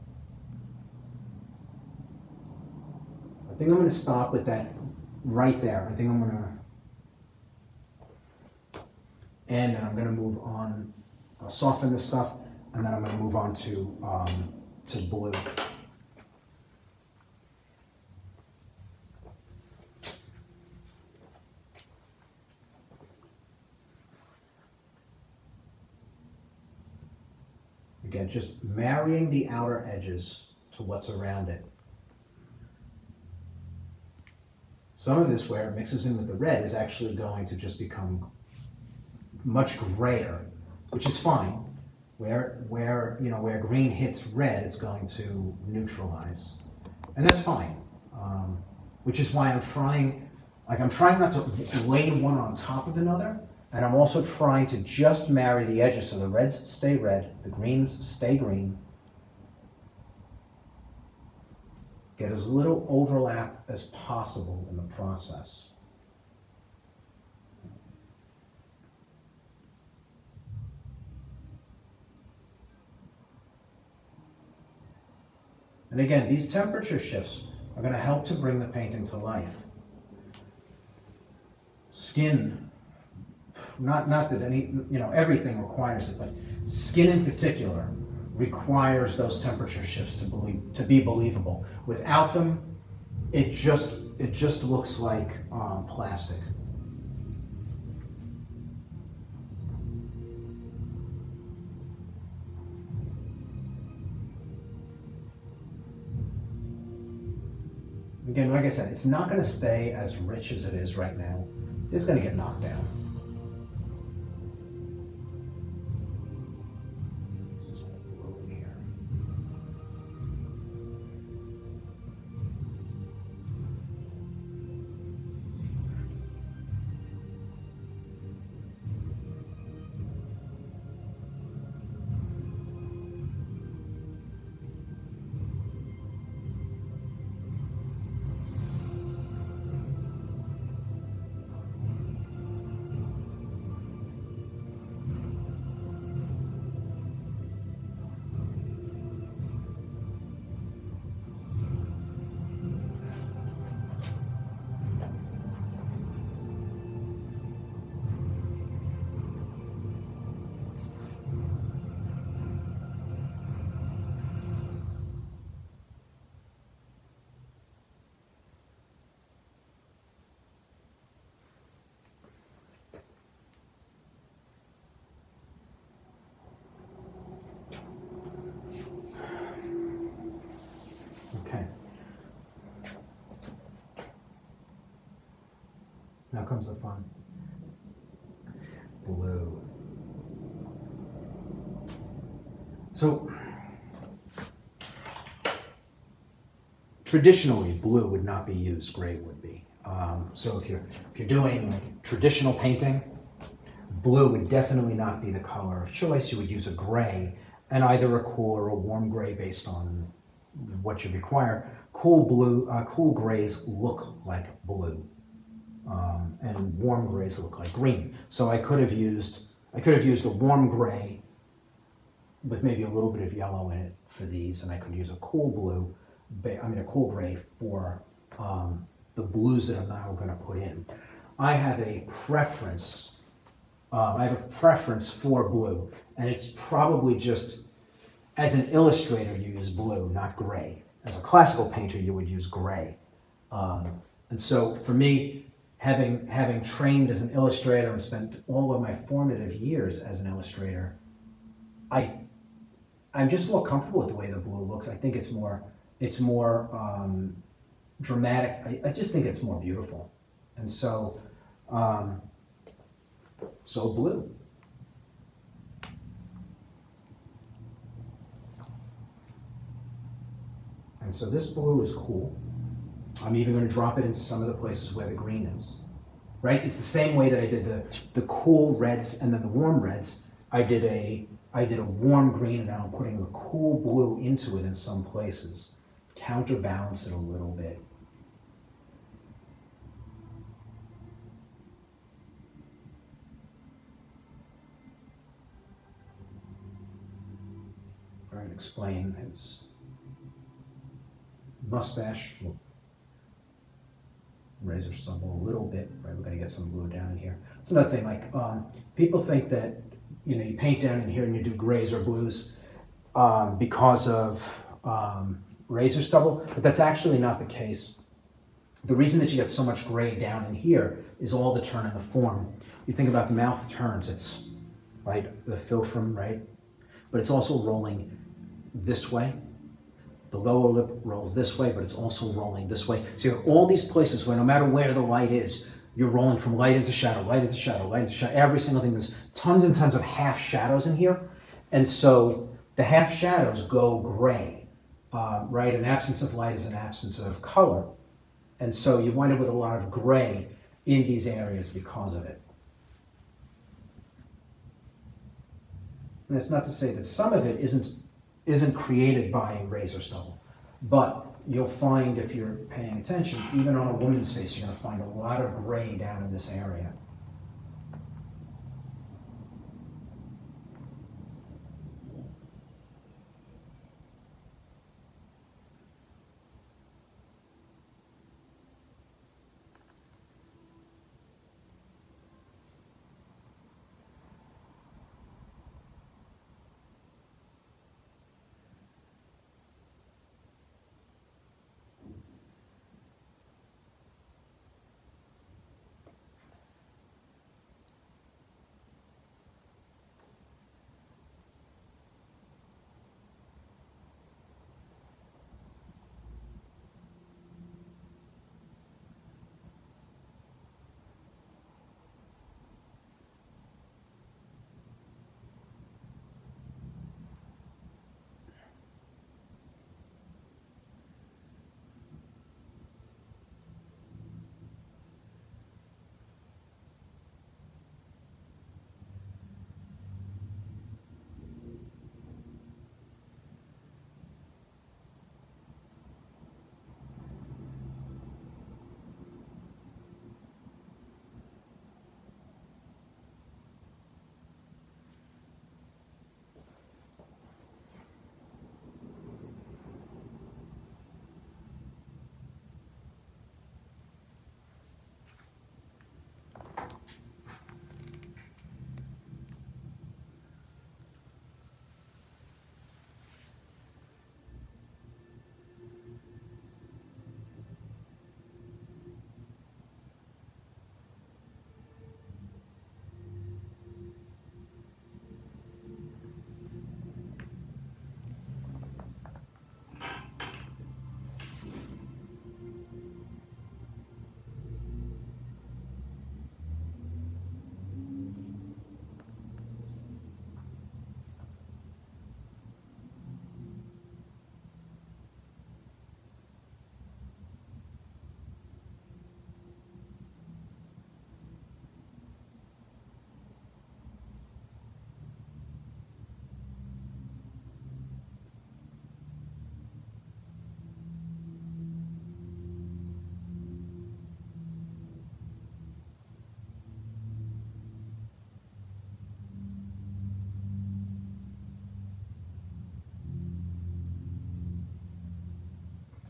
think I'm going to stop with that right there. I think I'm going to and I'm going to move on. I'll soften this stuff, and then I'm going to move on to blue. Again, just marrying the outer edges to what's around it. Some of this, where it mixes in with the red, is actually going to just become much grayer, which is fine. Where green hits red, it's going to neutralize, and that's fine. Which is why I'm trying not to lay one on top of another, and I'm also trying to just marry the edges so the reds stay red, the greens stay green. Get as little overlap as possible in the process. And again, these temperature shifts are going to help to bring the painting to life. Skin, not that everything requires it, but skin in particular requires those temperature shifts to be believable. Without them, it just looks like plastic. Again, like I said, it's not going to stay as rich as it is right now. It's going to get knocked down. This is blue in here. Now comes the fun. Blue. So, traditionally, blue would not be used, gray would be. So if you're doing like traditional painting, blue would definitely not be the color of choice. You would use a gray, and either a cool or a warm gray based on what you require. Cool grays look like blue, and warm grays look like green. So I could have used a warm gray with maybe a little bit of yellow in it for these, and I could use a cool blue, a cool gray for the blues that I'm now going to put in. I have a preference. For blue, and it's probably just, as an illustrator, you use blue, not gray. As a classical painter, you would use gray. And so for me, having trained as an illustrator and spent all of my formative years as an illustrator, I'm just more comfortable with the way the blue looks. I think it's more dramatic. I just think it's more beautiful. And so, blue. And so this blue is cool. I'm even going to drop it into some of the places where the green is. Right? It's the same way that I did the cool reds and then the warm reds. I did a warm green, and now I'm putting the cool blue into it in some places. Counterbalance it a little bit. Try and explain his mustache. Razor stubble a little bit. Right, we're going to get some blue down in here. It's another thing. Like people think that you paint down in here and you do grays or blues because of razor stubble, but that's actually not the case. The reason that you get so much gray down in here is all the turn in the form. You think about the mouth turns. It's right, the philtrum, right, but it's also rolling this way. The lower lip rolls this way, but it's also rolling this way. So you have all these places where no matter where the light is, you're rolling from light into shadow, light into shadow, light into shadow, every single thing. There's tons and tons of half shadows in here. And so the half shadows go gray, right? An absence of light is an absence of color. And so you wind up with a lot of gray in these areas because of it. And that's not to say that some of it isn't created by razor stubble, but you'll find, if you're paying attention, even on a woman's face, you're going to find a lot of gray down in this area.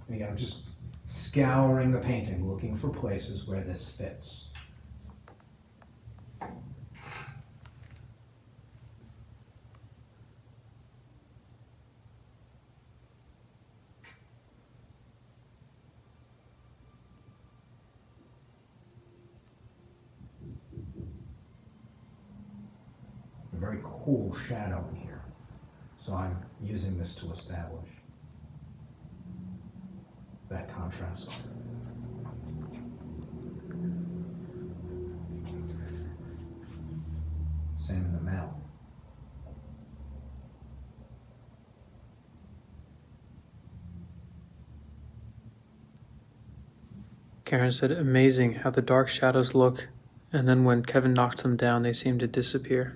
And again, I'm just scouring the painting, looking for places where this fits. A very cool shadow in here, so I'm using this to establish that contrast. Same in the mouth. Karen said, amazing how the dark shadows look, and then when Kevin knocks them down, they seem to disappear.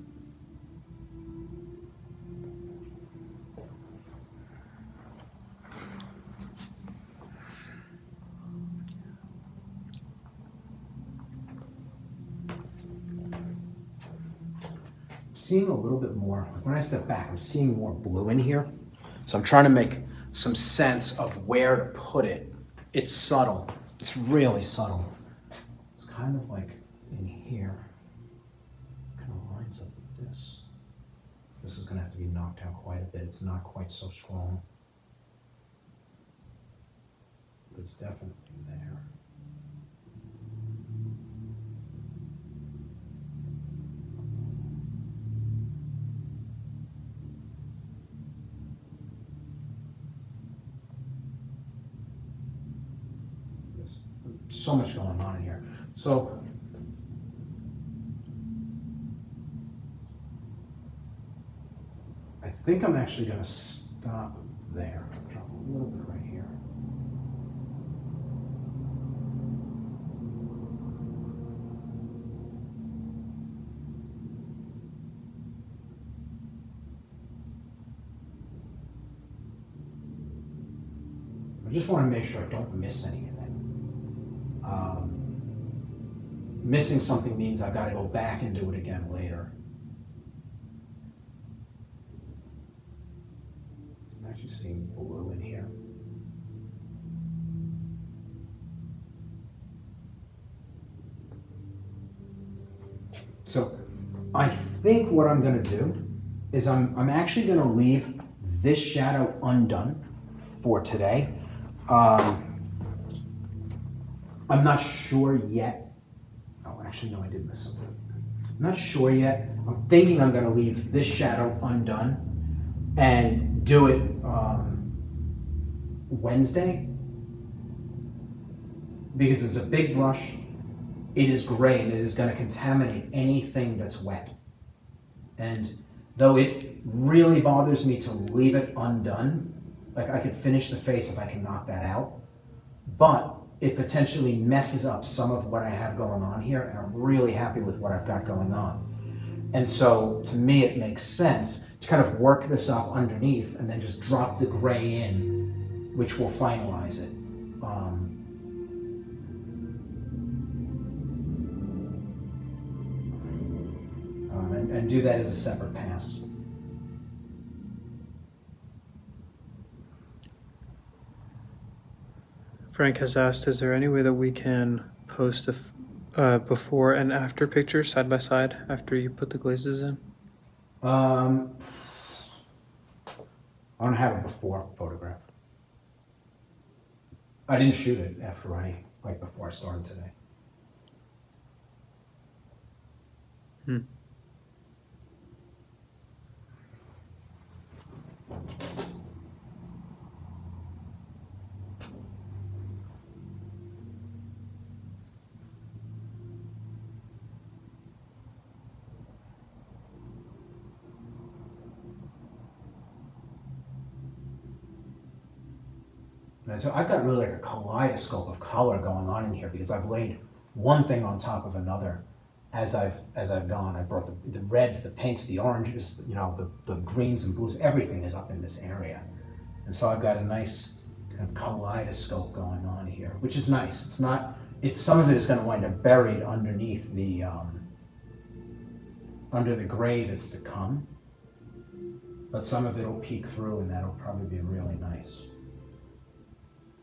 Seeing a little bit more, when I step back, I'm seeing more blue in here. So I'm trying to make some sense of where to put it. It's subtle. It's really subtle. It's kind of like in here. Kind of lines up with this. This is going to have to be knocked out quite a bit. It's not quite so strong. But it's definitely there. So much going on in here. So I think I'm actually going to stop there. Drop a little bit right here. I just want to make sure I don't miss anything. Missing something means I've got to go back and do it again later. I'm actually seeing blue in here. So I think what I'm going to do is I'm actually going to leave this shadow undone for today. I'm not sure yet. Oh, actually, no, I did miss something. I'm not sure yet. I'm thinking I'm going to leave this shadow undone and do it Wednesday, because it's a big brush. It is gray and it is going to contaminate anything that's wet. And though it really bothers me to leave it undone, like I could finish the face if I can knock that out, but it potentially messes up some of what I have going on here, and I'm really happy with what I've got going on. And so to me it makes sense to kind of work this up underneath and then just drop the gray in, which will finalize it. And do that as a separate pass. Frank has asked, is there any way that we can post a before and after picture side by side after you put the glazes in? I don't have a before photograph. I didn't shoot it right before I started today. And so I've got really like a kaleidoscope of color going on in here because I've laid one thing on top of another as I've gone. I brought the reds, the pinks, the oranges, the greens and blues. Everything is up in this area, and so I've got a nice kind of kaleidoscope going on here, which is nice. It's not. It's some of it is going to wind up buried underneath the under the gray that's to come, but some of it will peek through, and that'll probably be really nice.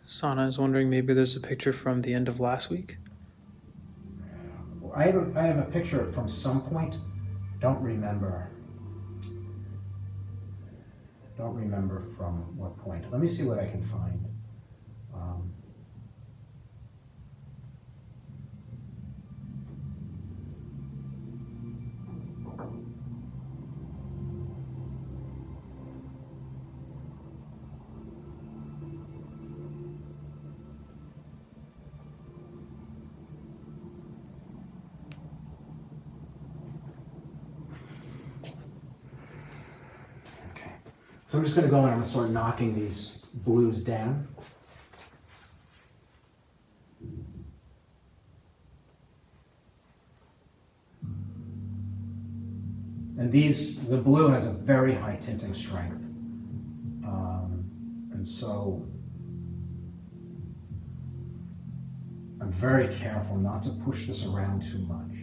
Sana, I was wondering maybe there's a picture from the end of last week? I have a picture from some point. Don't remember from what point. Let me see what I can find. So I'm just going to go and I'm going to start knocking these blues down. And the blue has a very high tinting strength. And so I'm very careful not to push this around too much.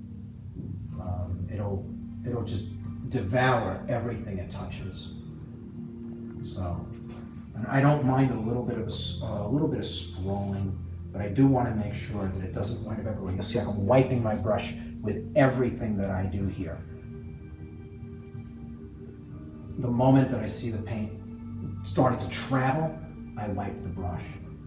It'll just devour everything it touches. So, and I don't mind a little bit of sprawling, but I do want to make sure that it doesn't wind up everywhere. You'll see I'm wiping my brush with everything that I do here. The moment that I see the paint starting to travel, I wipe the brush.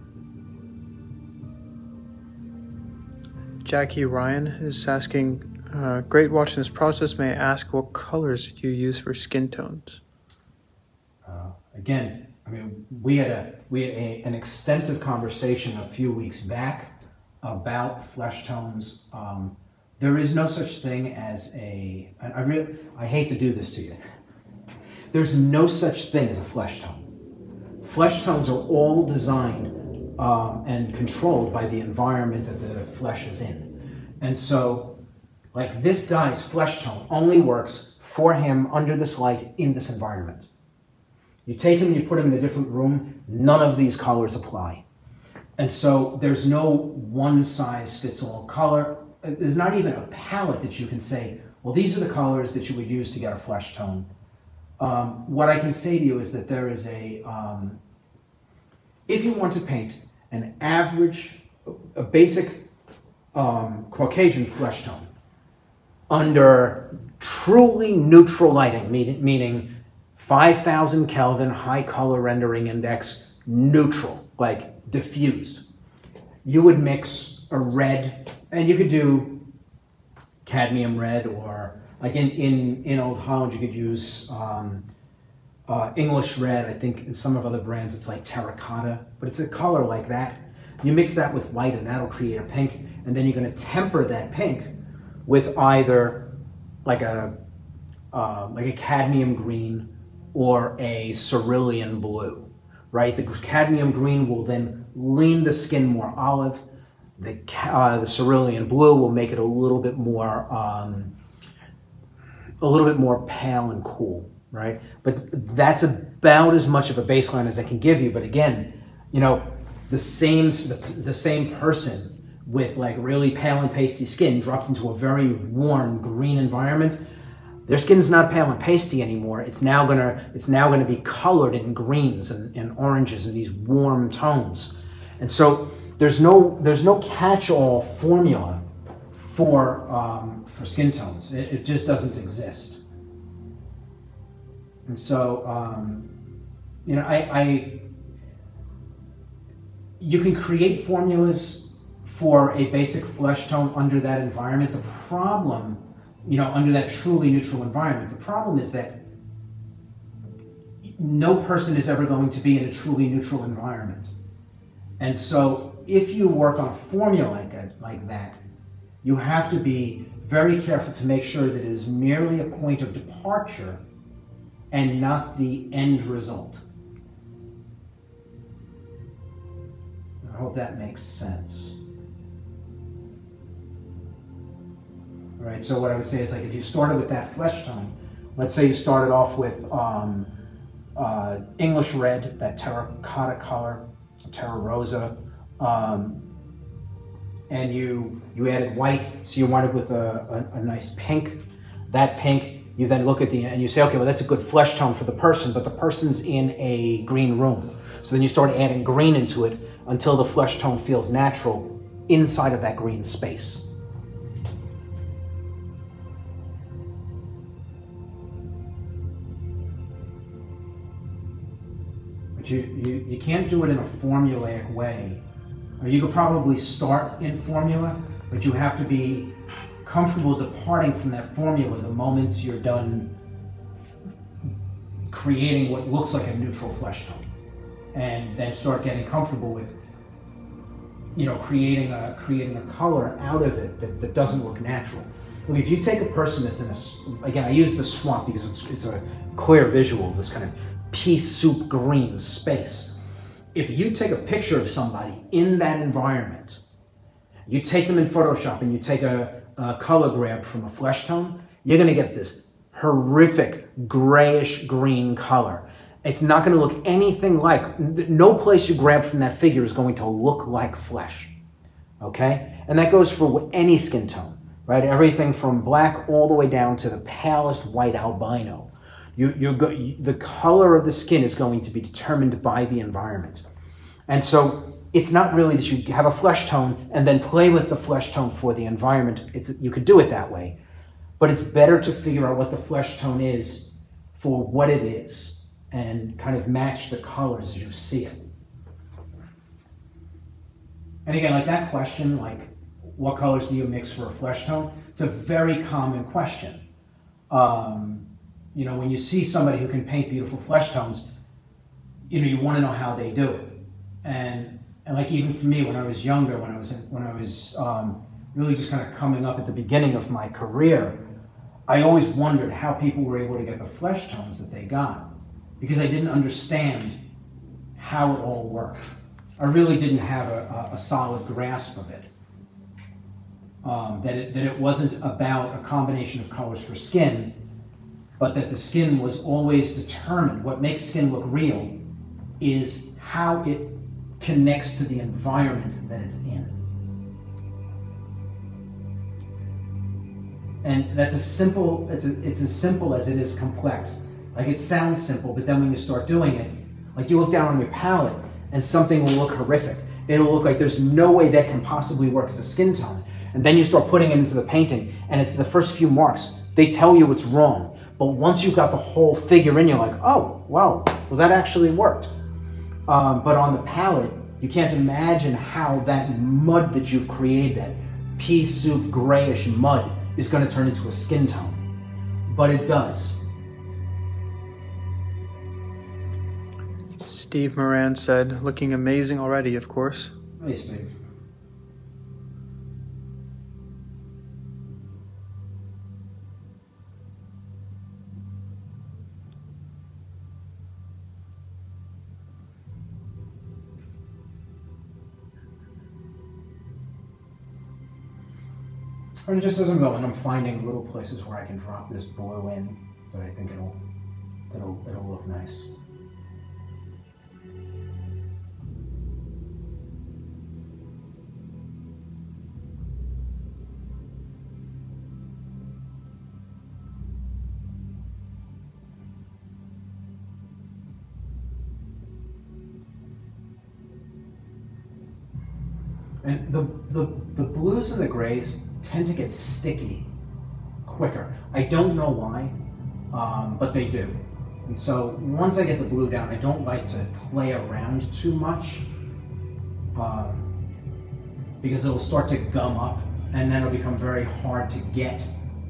Jackie Ryan is asking, great watching this process. May I ask what colors you use for skin tones? Again, I mean, we had an extensive conversation a few weeks back about flesh tones. There is no such thing as I hate to do this to you. There's no such thing as a flesh tone. Flesh tones are all designed and controlled by the environment that the flesh is in. And so, like, this guy's flesh tone only works for him under this light in this environment. You take him and you put him in a different room, none of these colors apply. And so there's no one-size-fits-all color. There's not even a palette that you can say, well, these are the colors that you would use to get a flesh tone. What I can say to you is that there is if you want to paint an average, a basic Caucasian flesh tone under truly neutral lighting, meaning 5,000 Kelvin, high color rendering index, neutral, like diffused. You would mix a red, and you could do cadmium red, or like in Old Holland, you could use English red. I think in some of other brands, it's like terracotta, but it's a color like that. You mix that with white and that'll create a pink, and then you're gonna temper that pink with either like a cadmium green or a cerulean blue, right? The cadmium green will then lean the skin more olive. The cerulean blue will make it a little bit more pale and cool, right? But that's about as much of a baseline as I can give you. But again, you know, the same person with like really pale and pasty skin dropped into a very warm green environment, their skin's not pale and pasty anymore. It's now gonna be colored in greens and oranges and these warm tones. And so there's no catch-all formula for skin tones. It just doesn't exist. And so you know, you can create formulas for a basic flesh tone under that environment. The problem, you know, under that truly neutral environment, the problem is that no person is ever going to be in a truly neutral environment. And so if you work on a formula like that, you have to be very careful to make sure that it is merely a point of departure and not the end result. I hope that makes sense. All right, so what I would say is, like, if you started with that flesh tone, let's say you started off with English red, that terracotta color, terra rosa, and you added white, so you wanted with a nice pink. That pink, you then look at and you say, okay, well, that's a good flesh tone for the person, but the person's in a green room. So then you start adding green into it until the flesh tone feels natural inside of that green space. But you can't do it in a formulaic way. Or you could probably start in formula, but you have to be comfortable departing from that formula the moment you're done creating what looks like a neutral flesh tone, and then start getting comfortable with, you know, creating a color out of it that doesn't look natural. Look, if you take a person that's in a, again, I use the swamp because it's a clear visual, this kind of pea soup green space. If you take a picture of somebody in that environment, you take them in Photoshop and you take a color grab from a flesh tone, you're going to get this horrific grayish green color. It's not going to look anything like, no place you grab from that figure is going to look like flesh. Okay? And that goes for any skin tone, right? Everything from black all the way down to the palest white albino. The color of the skin is going to be determined by the environment. And so it's not really that you have a flesh tone and then play with the flesh tone for the environment. You could do it that way, but it's better to figure out what the flesh tone is for what it is and kind of match the colors as you see it. And again, like that question, like what colors do you mix for a flesh tone? It's a very common question. You know, when you see somebody who can paint beautiful flesh tones, you know, you want to know how they do it. And like even for me, when I was younger, when I was really just kind of coming up at the beginning of my career, I always wondered how people were able to get the flesh tones that they got, because I didn't understand how it all worked. I really didn't have a solid grasp of it. That it wasn't about a combination of colors for skin, but that the skin was always determined. What makes skin look real is how it connects to the environment that it's in. And that's as simple, it's as simple as it is complex. Like it sounds simple, but then when you start doing it, like you look down on your palette and something will look horrific. It'll look like there's no way that can possibly work as a skin tone. And then you start putting it into the painting and it's the first few marks. They tell you it's wrong. But once you've got the whole figure in, you're like, oh, wow, well that actually worked. But on the palette, you can't imagine how that mud that you've created, that pea soup grayish mud, is going to turn into a skin tone. But it does. Steve Moran said, looking amazing already, of course. Hey, Steve. And just as I'm going, I'm finding little places where I can drop this blue in that I think it'll look nice. And the blues and the grays tend to get sticky quicker. I don't know why, but they do. And so once I get the blue down, I don't like to play around too much because it'll start to gum up and then it'll become very hard to get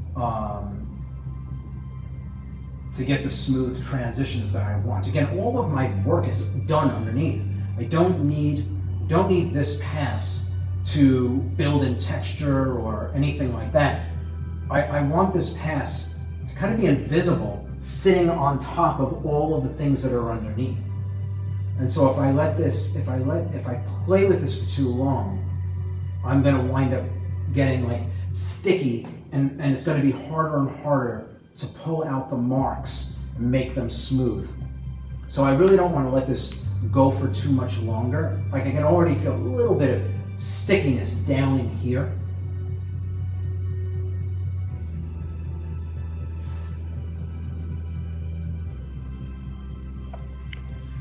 the smooth transitions that I want. Again, all of my work is done underneath. I don't need this pass to build in texture or anything like that. I want this pass to kind of be invisible, sitting on top of all of the things that are underneath. And so if I play with this for too long, I'm gonna wind up getting like sticky and it's gonna be harder and harder to pull out the marks and make them smooth. So I really don't want to let this go for too much longer. Like I can already feel a little bit of stickiness down in here.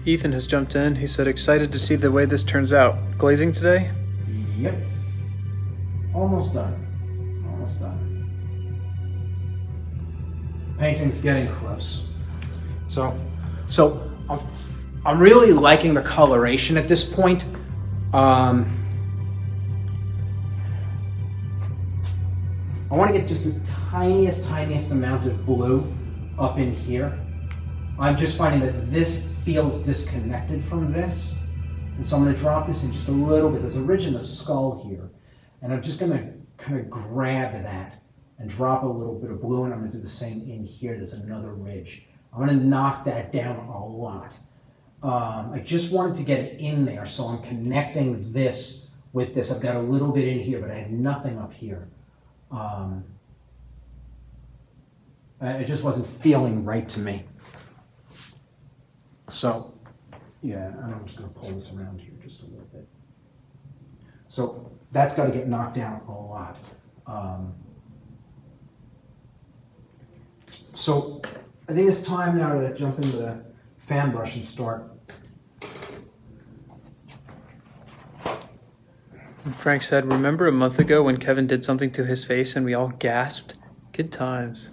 Ethan has jumped in. He said, excited to see the way this turns out. Glazing today? Yep. Almost done. Almost done. Painting's getting close. So I'm really liking the coloration at this point. I want to get just the tiniest amount of blue up in here. I'm just finding that this feels disconnected from this. And so I'm going to drop this in just a little bit. There's a ridge in the skull here. And I'm just going to kind of grab that and drop a little bit of blue, and I'm going to do the same in here. There's another ridge. I'm going to knock that down a lot. I just wanted to get it in there, so I'm connecting this with this. I've got a little bit in here, but I have nothing up here. It just wasn't feeling right to me. So, yeah, and I'm just going to pull this around here just a little bit. So that's got to get knocked down a lot. So I think it's time now to jump into the fan brush and start. And Frank said, remember a month ago when Kevin did something to his face and we all gasped? Good times.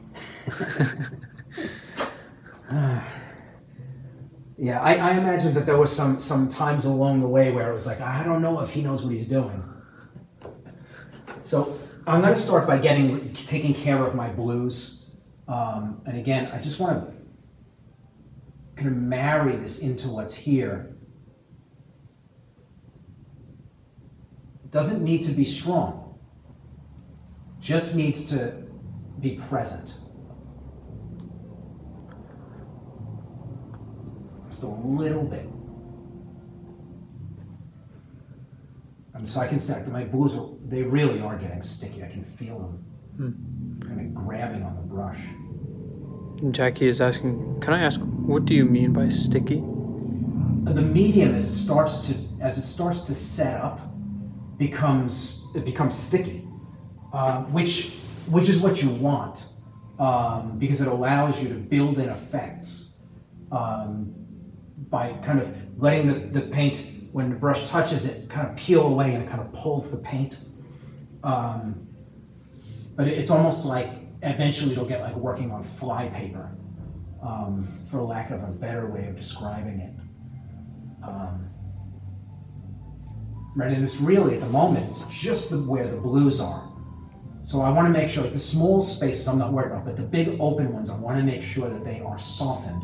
Yeah, I imagine that there was some times along the way where it was like, I don't know if he knows what he's doing. So I'm going to start by taking care of my blues. And again, I just want to kind of marry this into what's here. It doesn't need to be strong. Just needs to be present. Just a little bit. So I can stack. My blues they really are getting sticky. I can feel them kind of grabbing on the brush. Jackie is asking, can I ask, what do you mean by sticky? The medium, as it starts to set up, becomes sticky, which is what you want, because it allows you to build in effects by kind of letting the paint, when the brush touches it, kind of peel away and it kind of pulls the paint. But it's almost like eventually it'll get like working on fly paper, for lack of a better way of describing it. Right, and it's really, at the moment, it's just where the blues are. So I want to make sure, like the small spaces I'm not worried about, but the big open ones, I want to make sure that they are softened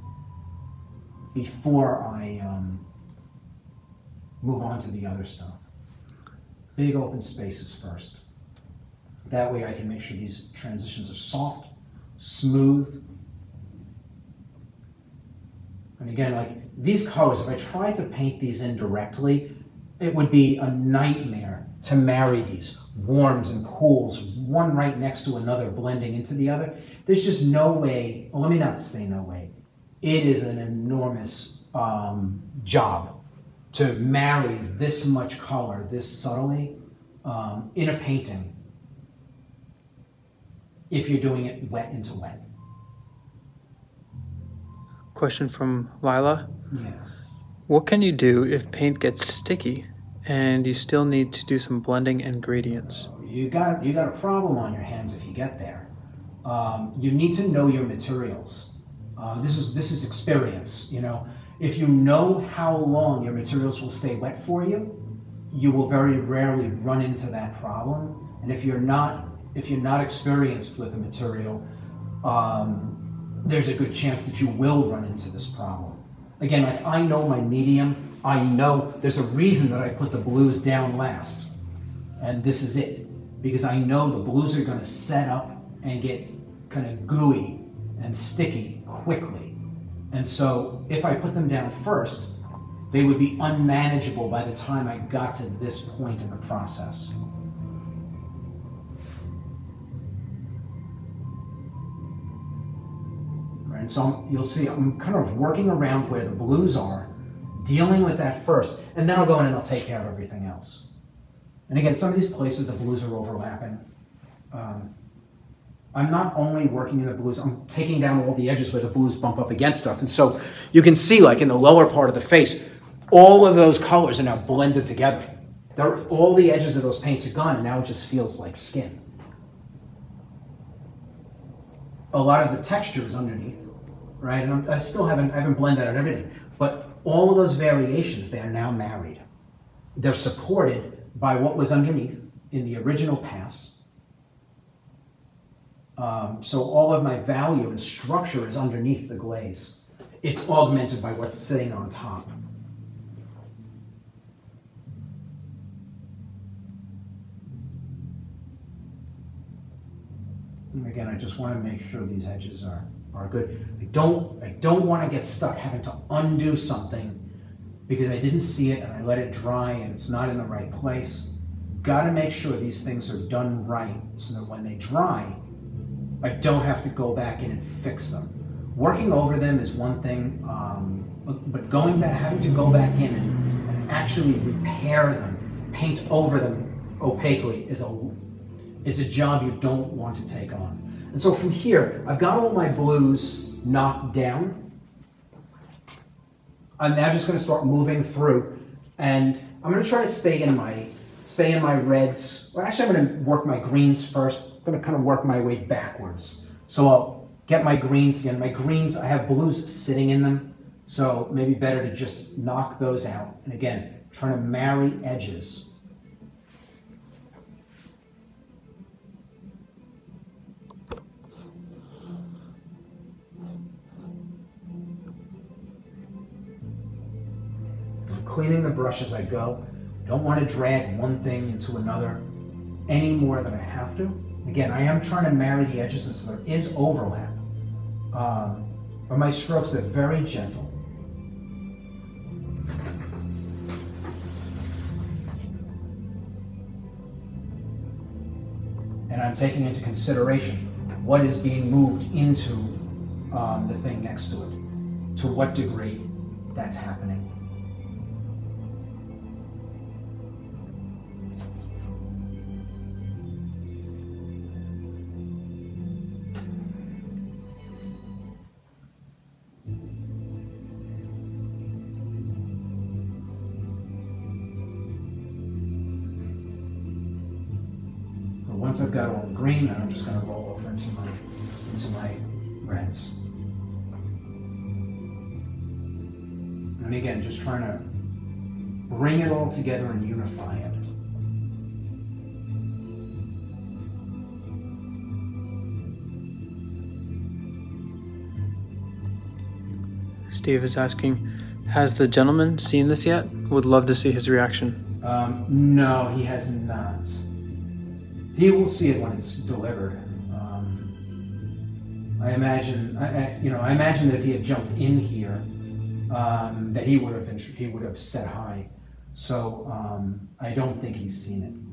before I move on to the other stuff. Big open spaces first. That way I can make sure these transitions are soft, smooth. And again, like these colors, if I tried to paint these in directly, it would be a nightmare to marry these warms and cools, one right next to another, blending into the other. There's just no way, well, let me not say no way. It is an enormous job to marry this much color, this subtly, in a painting, if you're doing it wet into wet. Question from Lila. Yes. What can you do if paint gets sticky and you still need to do some blending and gradients? You got a problem on your hands if you get there. You need to know your materials. This is experience. You know, if you know how long your materials will stay wet for you, you will very rarely run into that problem. And if you're not experienced with a material, there's a good chance that you will run into this problem. Again, like I know my medium, I know there's a reason that I put the blues down last. And this is it. Because I know the blues are going to set up and get kind of gooey and sticky quickly. And so if I put them down first, they would be unmanageable by the time I got to this point in the process. And so you'll see I'm kind of working around where the blues are, dealing with that first, and then I'll go in and I'll take care of everything else. And again, some of these places the blues are overlapping. I'm not only working in the blues, I'm taking down all the edges where the blues bump up against stuff. And so you can see, like in the lower part of the face, all of those colors are now blended together. All the edges of those paints are gone, and now it just feels like skin. A lot of the texture is underneath, right? And I haven't blended out everything, but all of those variations, they are now married. They're supported by what was underneath in the original pass. So all of my value and structure is underneath the glaze. It's augmented by what's sitting on top. And again, I just want to make sure these edges are good. I don't want to get stuck having to undo something because I didn't see it and I let it dry and it's not in the right place. Got to make sure these things are done right so that when they dry, I don't have to go back in and fix them. Working over them is one thing, but having to go back in and actually repair them, paint over them opaquely is a job you don't want to take on. And so from here, I've got all my blues knocked down. I'm now just going to start moving through, and I'm going to try to stay in my reds. Well, actually, I'm going to work my greens first. I'm going to kind of work my way backwards. So I'll get my greens again. My greens, I have blues sitting in them, so maybe better to just knock those out. And again, trying to marry edges. Cleaning the brush as I go. Don't want to drag one thing into another any more than I have to. Again, I am trying to marry the edges, and so there is overlap. But my strokes are very gentle. And I'm taking into consideration what is being moved into the thing next to it, to what degree that's happening. Once I've got all the green, then I'm just going to roll over into my reds. And again, just trying to bring it all together and unify it. Steve is asking, has the gentleman seen this yet? Would love to see his reaction. No, he has not. He will see it when it's delivered. I imagine that if he had jumped in here, that he would have said hi. So I don't think he's seen it.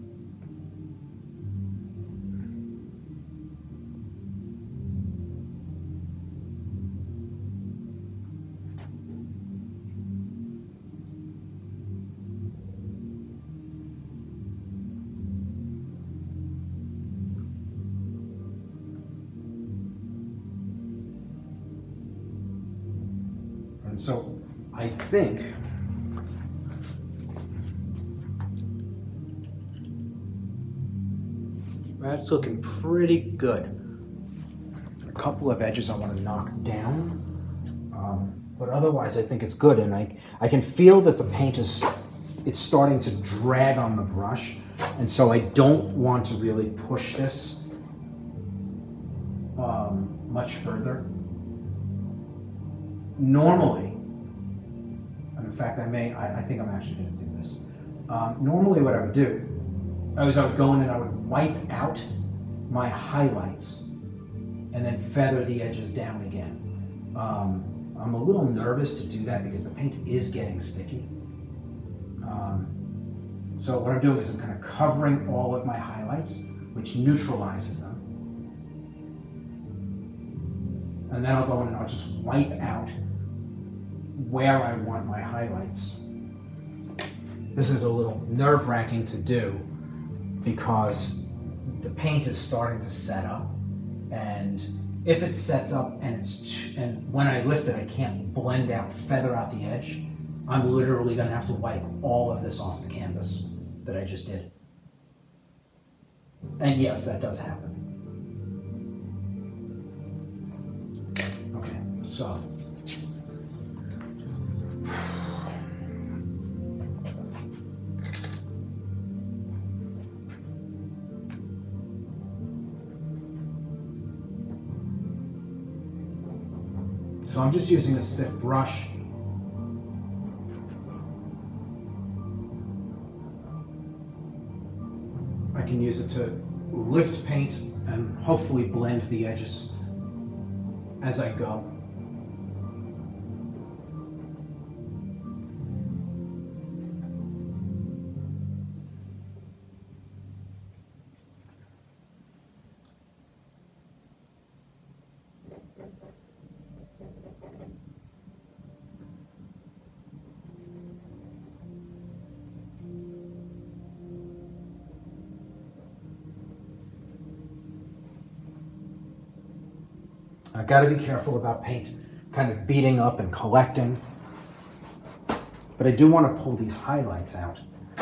So I think that's looking pretty good. A couple of edges I want to knock down, but otherwise I think it's good. And I can feel that the paint it's starting to drag on the brush, and so I don't want to really push this much further. Normally, and in fact I think I'm actually going to do this. Normally what I would do is I would go in and I would wipe out my highlights and then feather the edges down again. I'm a little nervous to do that because the paint is getting sticky. So what I'm doing is I'm kind of covering all of my highlights, which neutralizes them. And then I'll go in and I'll just wipe out where I want my highlights. This is a little nerve-wracking to do because the paint is starting to set up And if it sets up and when I lift it, I can't blend out, feather out the edge, I'm literally going to have to wipe all of this off the canvas that I just did. And yes, that does happen. Okay, so. So I'm just using a stiff brush. I can use it to lift paint and hopefully blend the edges as I go. I've got to be careful about paint kind of beating up and collecting, but I do want to pull these highlights out.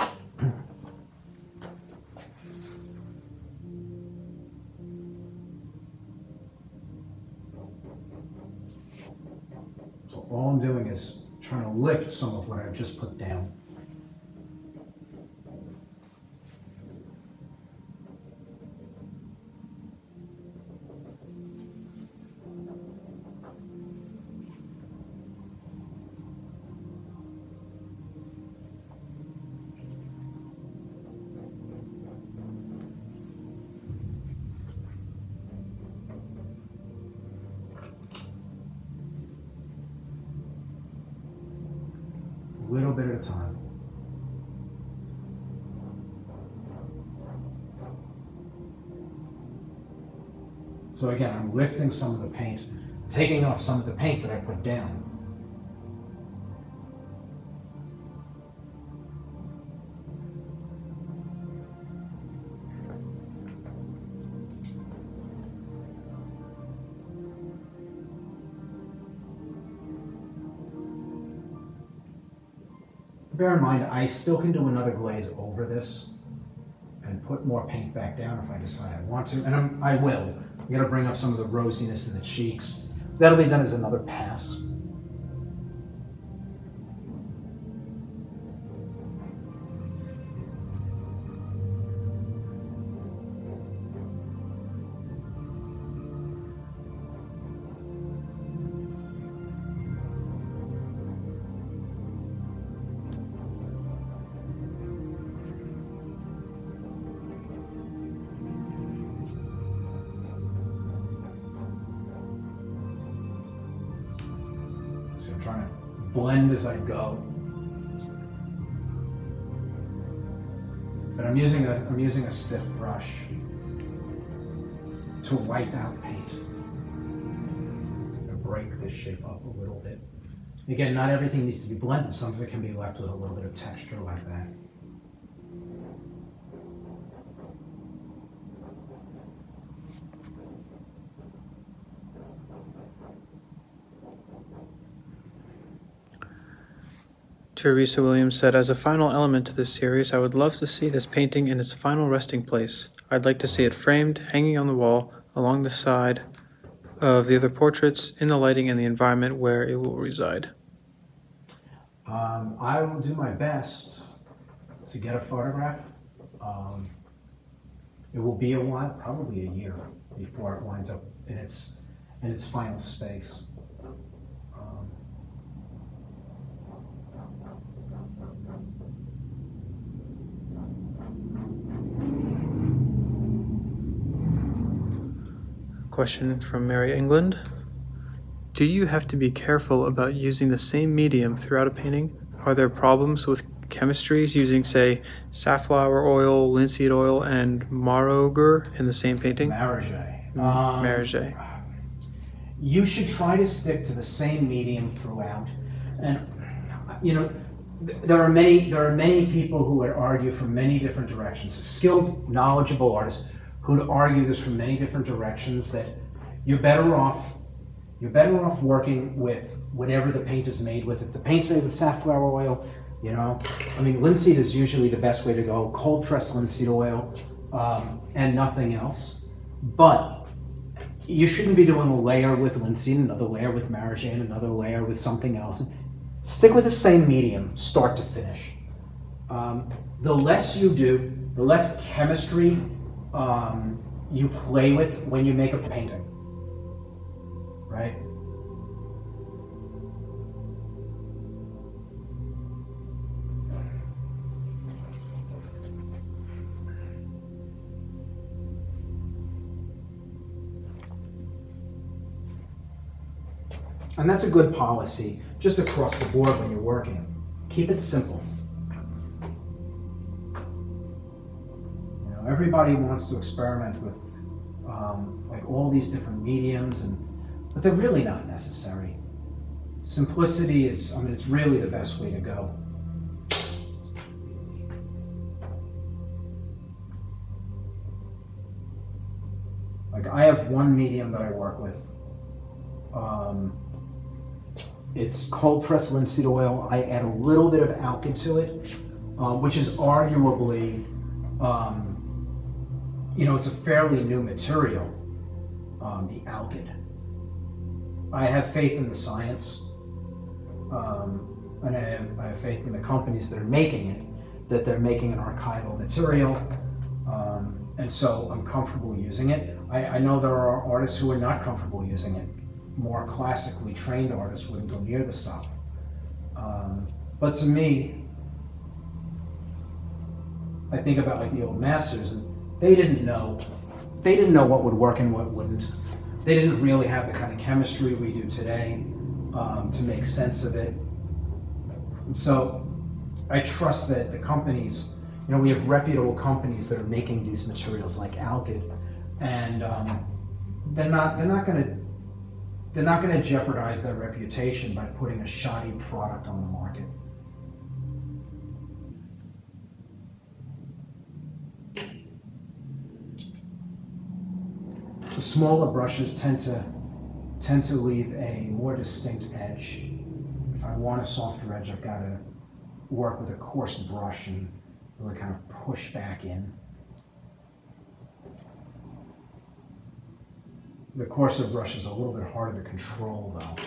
So all I'm doing is trying to lift some of what I've just put down. A little bit at a time. So again, I'm lifting some of the paint, taking off some of the paint that I put down. Bear in mind, I still can do another glaze over this and put more paint back down if I decide I want to, and I will. I'm going to bring up some of the rosiness in the cheeks. That'll be done as another pass. So I'm trying to blend as I go. But I'm using a stiff brush to wipe out paint. I'm going to break this shape up a little bit. Again, not everything needs to be blended. Some of it can be left with a little bit of texture like that. Teresa Williams said, as a final element to this series, I would love to see this painting in its final resting place. I'd like to see it framed, hanging on the wall, along the side of the other portraits, in the lighting and the environment where it will reside. I will do my best to get a photograph. It will be a while, probably a year, before it winds up in its final space. Question from Mary England. Do you have to be careful about using the same medium throughout a painting? Are there problems with chemistries using, say, safflower oil, linseed oil, and marroger in the same painting? Marroger. You should try to stick to the same medium throughout. And, you know, there are many people who would argue from many different directions. Skilled, knowledgeable artists who'd argue this from many different directions, that you're better off working with whatever the paint is made with. If the paint's made with safflower oil, you know, I mean, linseed is usually the best way to go, cold pressed linseed oil, and nothing else. But you shouldn't be doing a layer with linseed, another layer with marigine, another layer with something else. Stick with the same medium, start to finish. The less you do, the less chemistry you play with when you make a painting, right? And that's a good policy, just across the board when you're working. Keep it simple. You know, everybody wants to experiment with like all these different mediums, but they're really not necessary. Simplicity is, I mean, it's really the best way to go. Like, I have one medium that I work with. It's cold pressed linseed oil. I add a little bit of alkyd to it, which is arguably, you know, it's a fairly new material, the alkyd. I have faith in the science, and I have faith in the companies that are making it, that they're making an archival material, and so I'm comfortable using it. I know there are artists who are not comfortable using it. More classically trained artists wouldn't go near the stuff. But to me, I think about like the old masters, and they didn't know what would work and what wouldn't. They didn't really have the kind of chemistry we do today to make sense of it. And so I trust that the companies, you know, we have reputable companies that are making these materials like alkyd, and they're not going to jeopardize their reputation by putting a shoddy product on the market. The smaller brushes tend to leave a more distinct edge. If I want a softer edge, I've got to work with a coarse brush and really kind of push back in. The coarser brush is a little bit harder to control, though.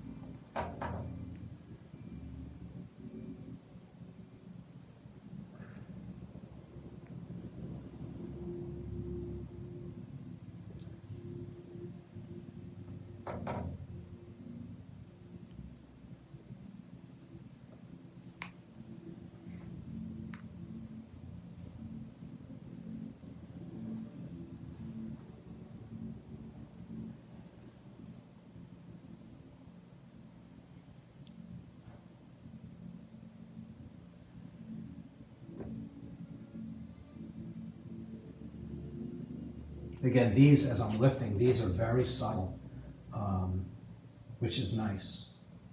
Again, these, as I'm lifting, these are very subtle, which is nice.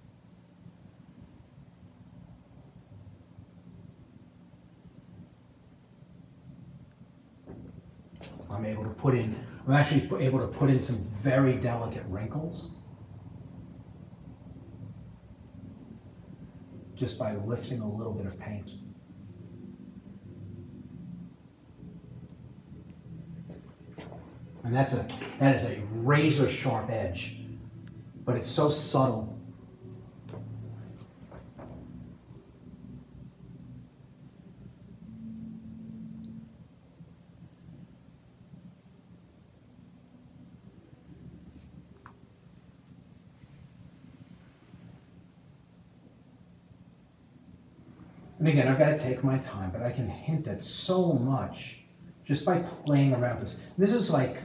I'm actually able to put in some very delicate wrinkles just by lifting a little bit of paint. And that is a razor sharp edge, but it's so subtle. And again, I've got to take my time, but I can hint at so much just by playing around this. This is like,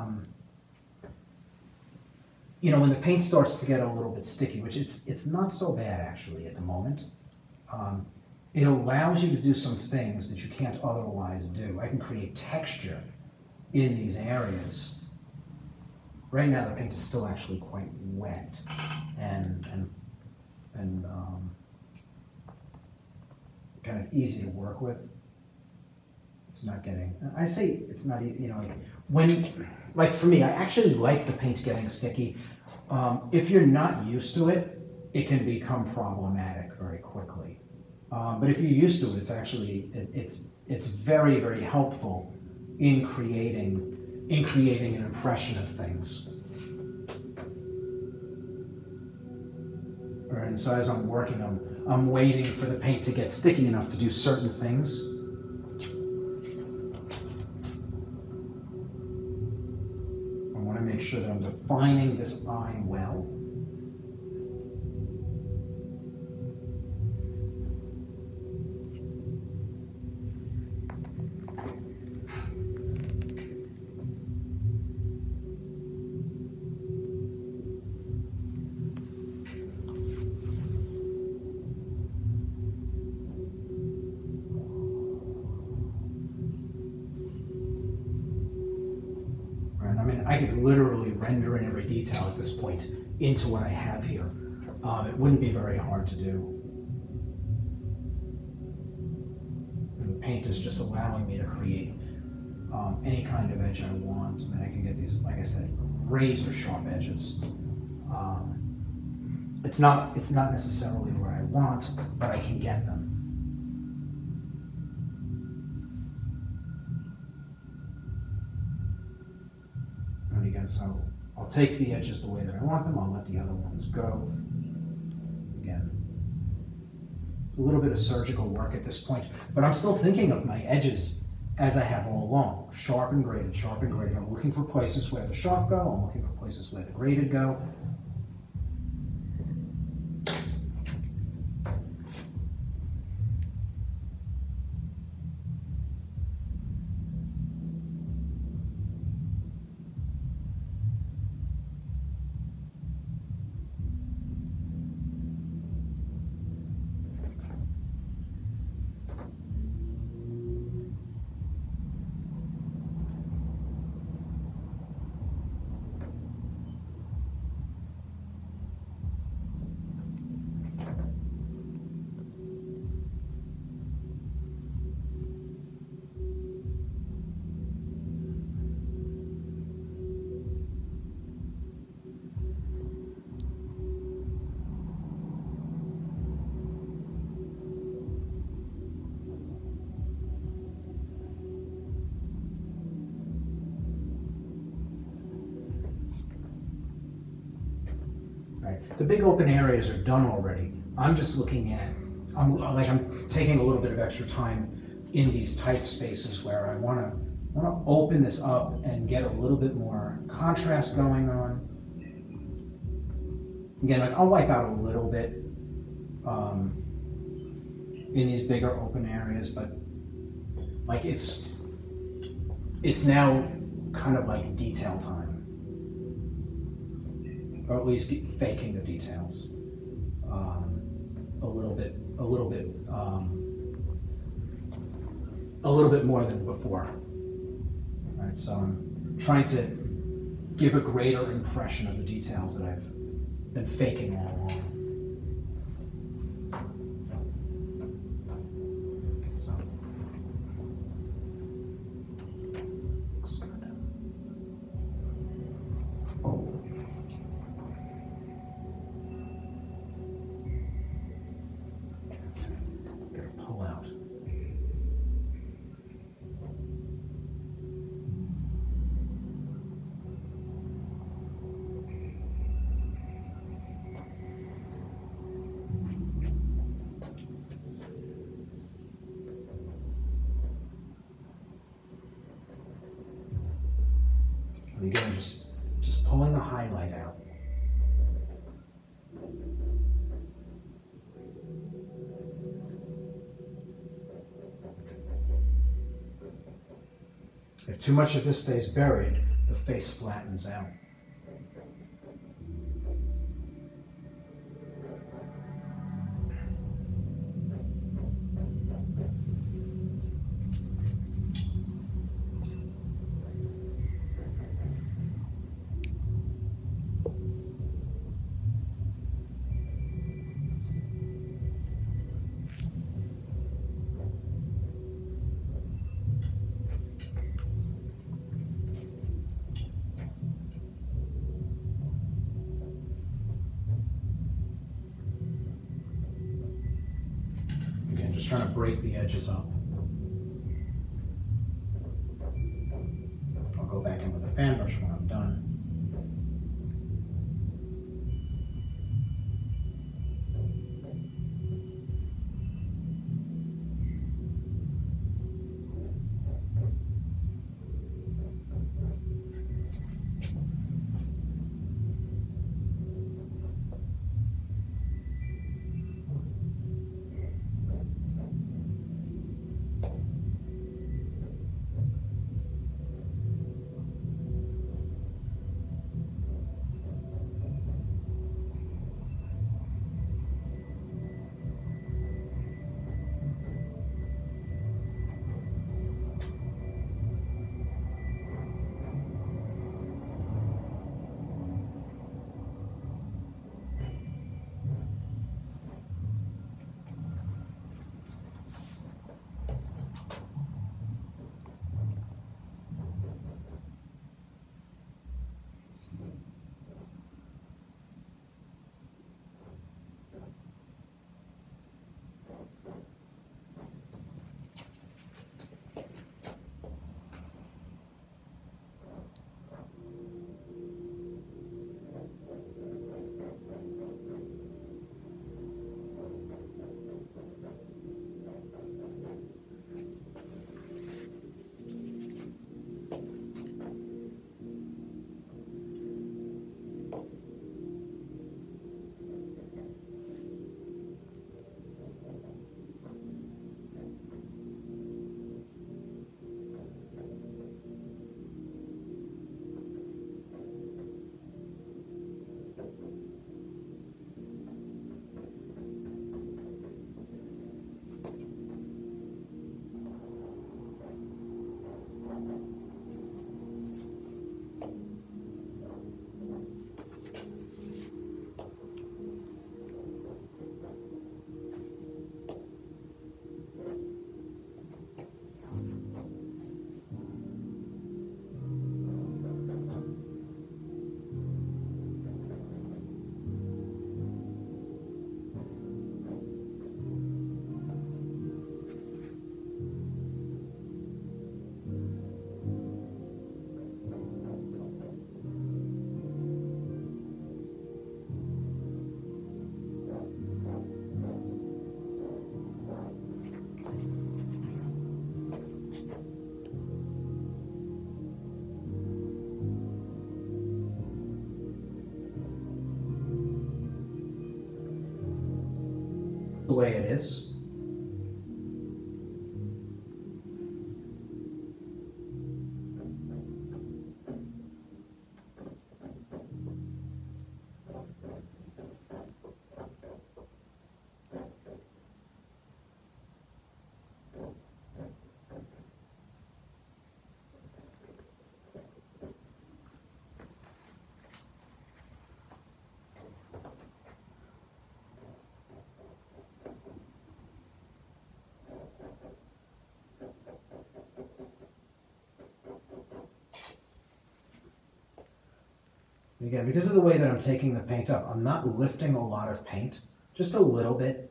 you know, when the paint starts to get a little bit sticky, which it's not so bad actually at the moment. It allows you to do some things that you can't otherwise do. I can create texture in these areas. Right now the paint is still actually quite wet and kind of easy to work with. It's not getting, I say it's not, you know, like for me, I actually like the paint getting sticky. If you're not used to it, it can become problematic very quickly. But if you're used to it, it's actually, it's very, very helpful in creating an impression of things. All right, and so as I'm working, I'm waiting for the paint to get sticky enough to do certain things. I want to make sure that I'm defining this eye well. I could literally render in every detail at this point into what I have here. It wouldn't be very hard to do. And the paint is just allowing me to create any kind of edge I want. And I can get these, like I said, razor sharp edges. It's not necessarily what I want, but I can get them. And again, so I'll take the edges the way that I want them. I'll let the other ones go. Again, it's a little bit of surgical work at this point, but I'm still thinking of my edges as I have all along. Sharp and graded, sharp and graded. I'm looking for places where the sharp go. I'm looking for places where the graded go. The big open areas are done already. I'm just looking at, I'm taking a little bit of extra time in these tight spaces where I want to open this up and get a little bit more contrast going on. Again, I'll wipe out a little bit in these bigger open areas, but like it's now kind of like detail time. Or at least faking the details a little bit more than before. All right, so I'm trying to give a greater impression of the details that I've been faking all along. And again, just pulling the highlight out. If too much of this stays buried, the face flattens out. just trying to break the edges up. I'll go back in with a fan brush when I'm done. The way it is. Again, because of the way that I'm taking the paint up, I'm not lifting a lot of paint, just a little bit.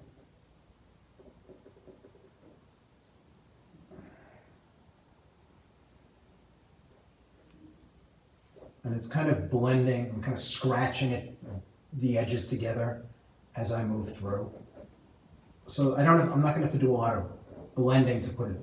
And it's kind of blending, I'm kind of scratching the edges together as I move through. So I'm not going to have to do a lot of blending to put it.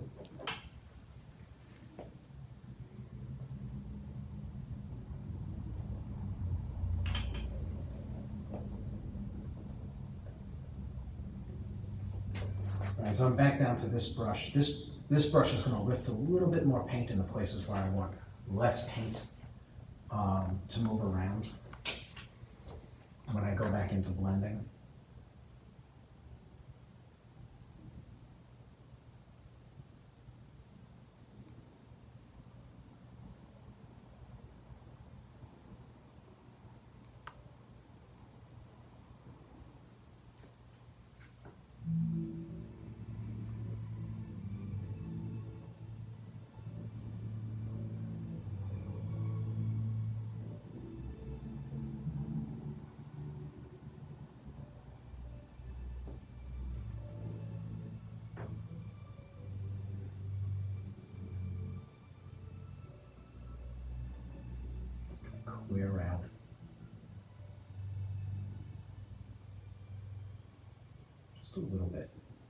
Alright, so I'm back down to this brush. This brush is going to lift a little bit more paint in the places where I want less paint to move around when I go back into blending. Just a little bit.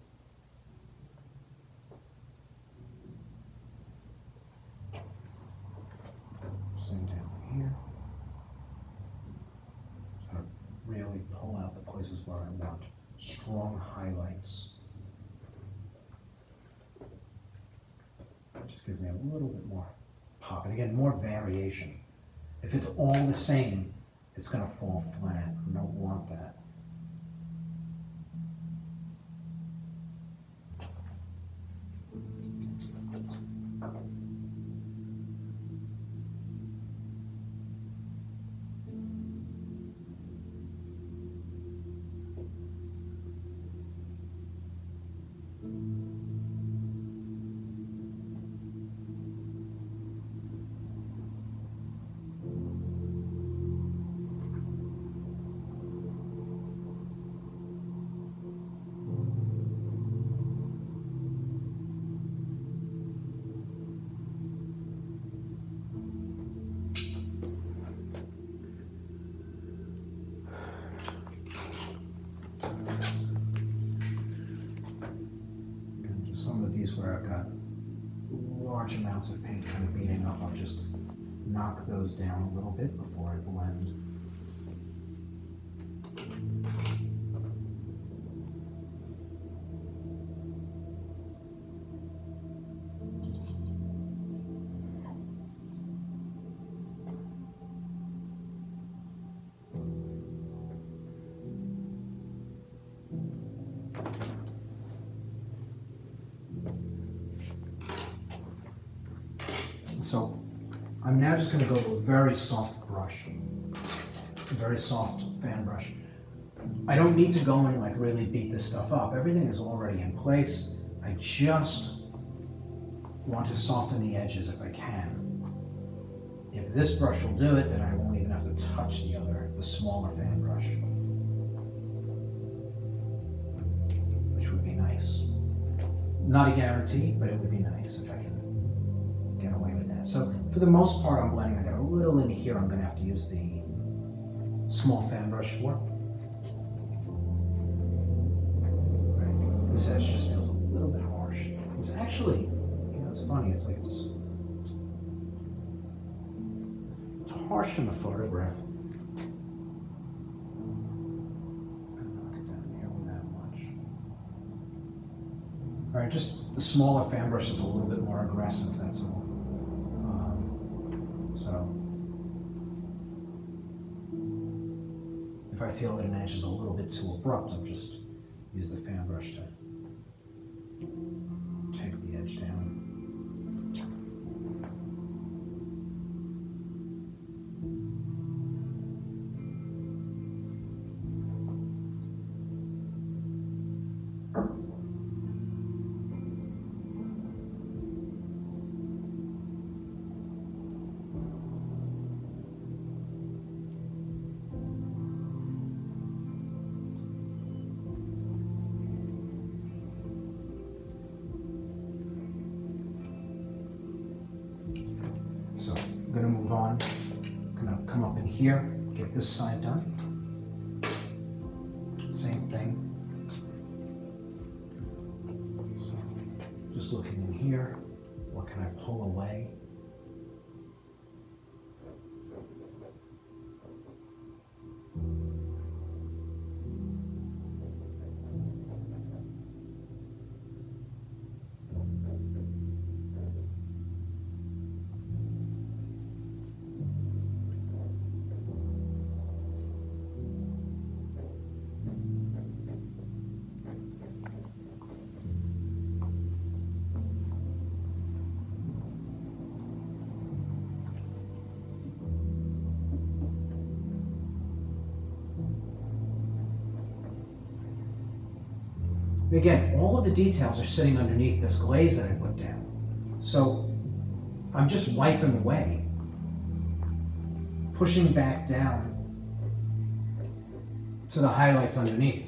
Same down here. Just gonna really pull out the places where I want strong highlights. Just gives me a little bit more pop. And again, more variation. If it's all the same, it's gonna fall flat. We don't want that. Where I've got large amounts of paint kind of beating up, I'll just knock those down a little bit before I blend. So I'm now just going to go with a very soft brush, a very soft fan brush. I don't need to go and like really beat this stuff up. Everything is already in place. I just want to soften the edges if I can. If this brush will do it, then I won't even have to touch the smaller fan brush, which would be nice. Not a guarantee, but it would be nice if I can get away with that. So for the most part, I'm blending. I got a little in here I'm going to have to use the small fan brush for. Right. This edge just feels a little bit harsh. It's actually, you know, it's funny. It's like it's harsh in the photograph. Knock it down here with that much. All right, just the smaller fan brush is a little bit more aggressive. That's all. So if I feel that an edge is a little bit too abrupt, I'll just use the fan brush to take the edge down. So I'm going to move on. I'm going to come up in here, get this side done. Same thing. So just looking in here, what can I pull away? Again, all of the details are sitting underneath this glaze that I put down. So I'm just wiping away, pushing back down to the highlights underneath.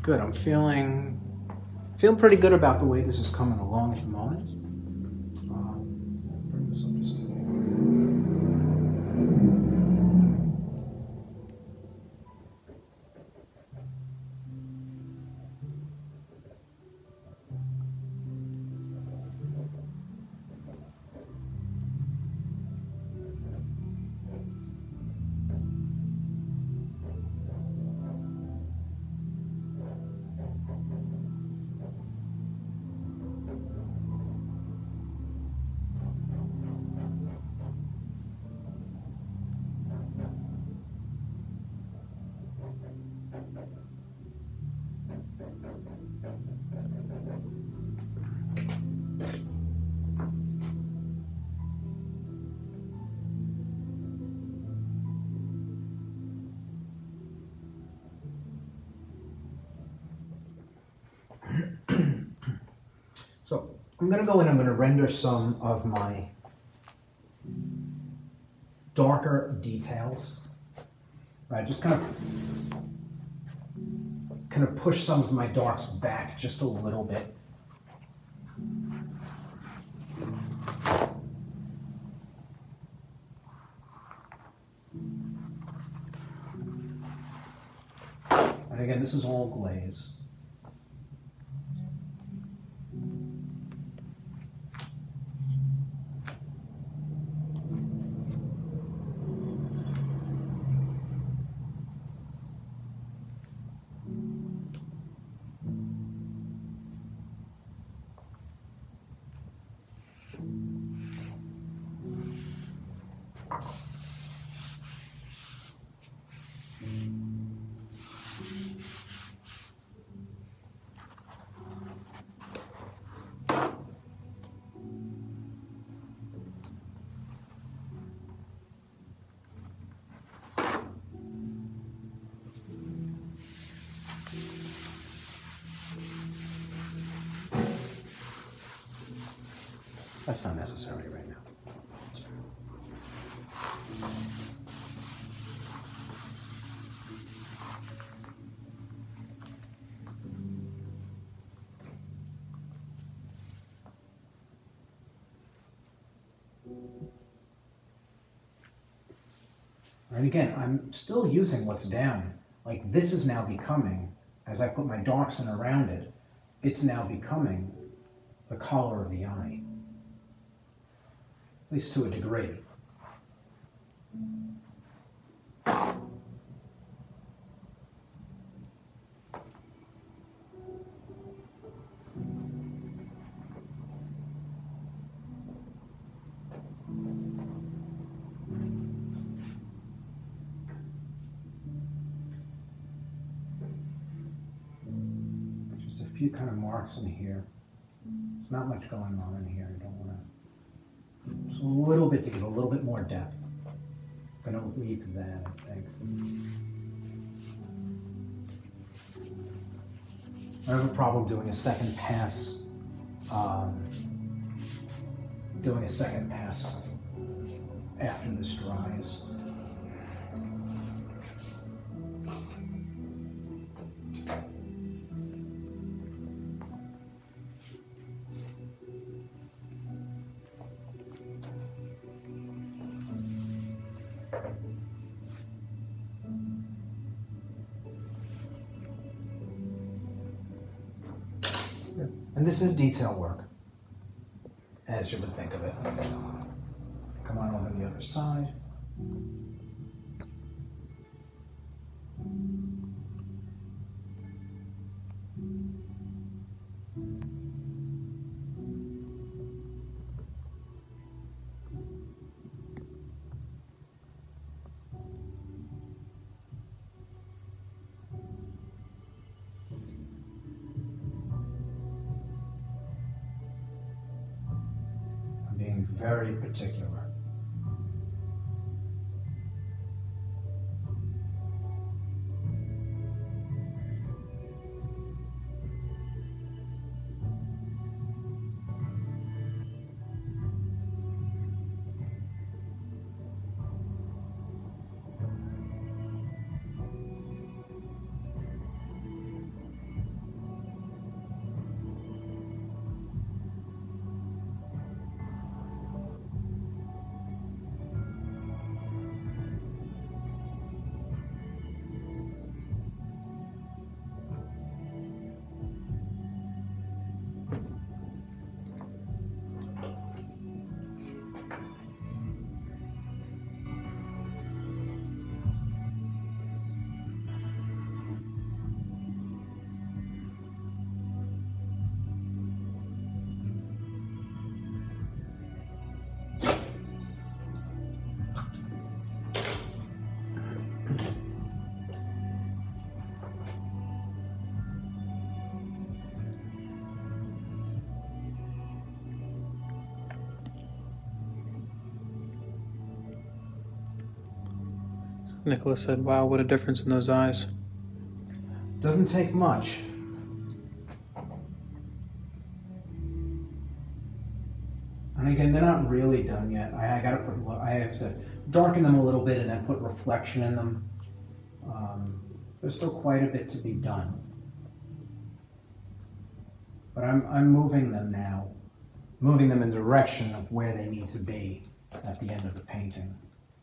Good, I'm feeling pretty good about the way this is coming along at the moment. Bring this up just a little. So I'm going to go in, I'm going to render some of my darker details. Right, just kind of push some of my darks back just a little bit. And again, this is all glaze. That's not necessary right now. And again, I'm still using what's down. Like this is now becoming, as I put my darks in around it, it's now becoming the color of the eye. At least to a degree. Just a few kind of marks in here. There's not much going on in here. I don't want to. Just a little bit to give a little bit more depth. I'm going to leave that, I think. I have a problem doing a second pass. After this dries. And this is detail work, as you would think of it. Come on over to the other side. Very particular. Nicholas said, "Wow, what a difference in those eyes." Doesn't take much. And again, they're not really done yet. I have to darken them a little bit and then put reflection in them. There's still quite a bit to be done. But I'm moving them now, moving them in the direction of where they need to be at the end of the painting.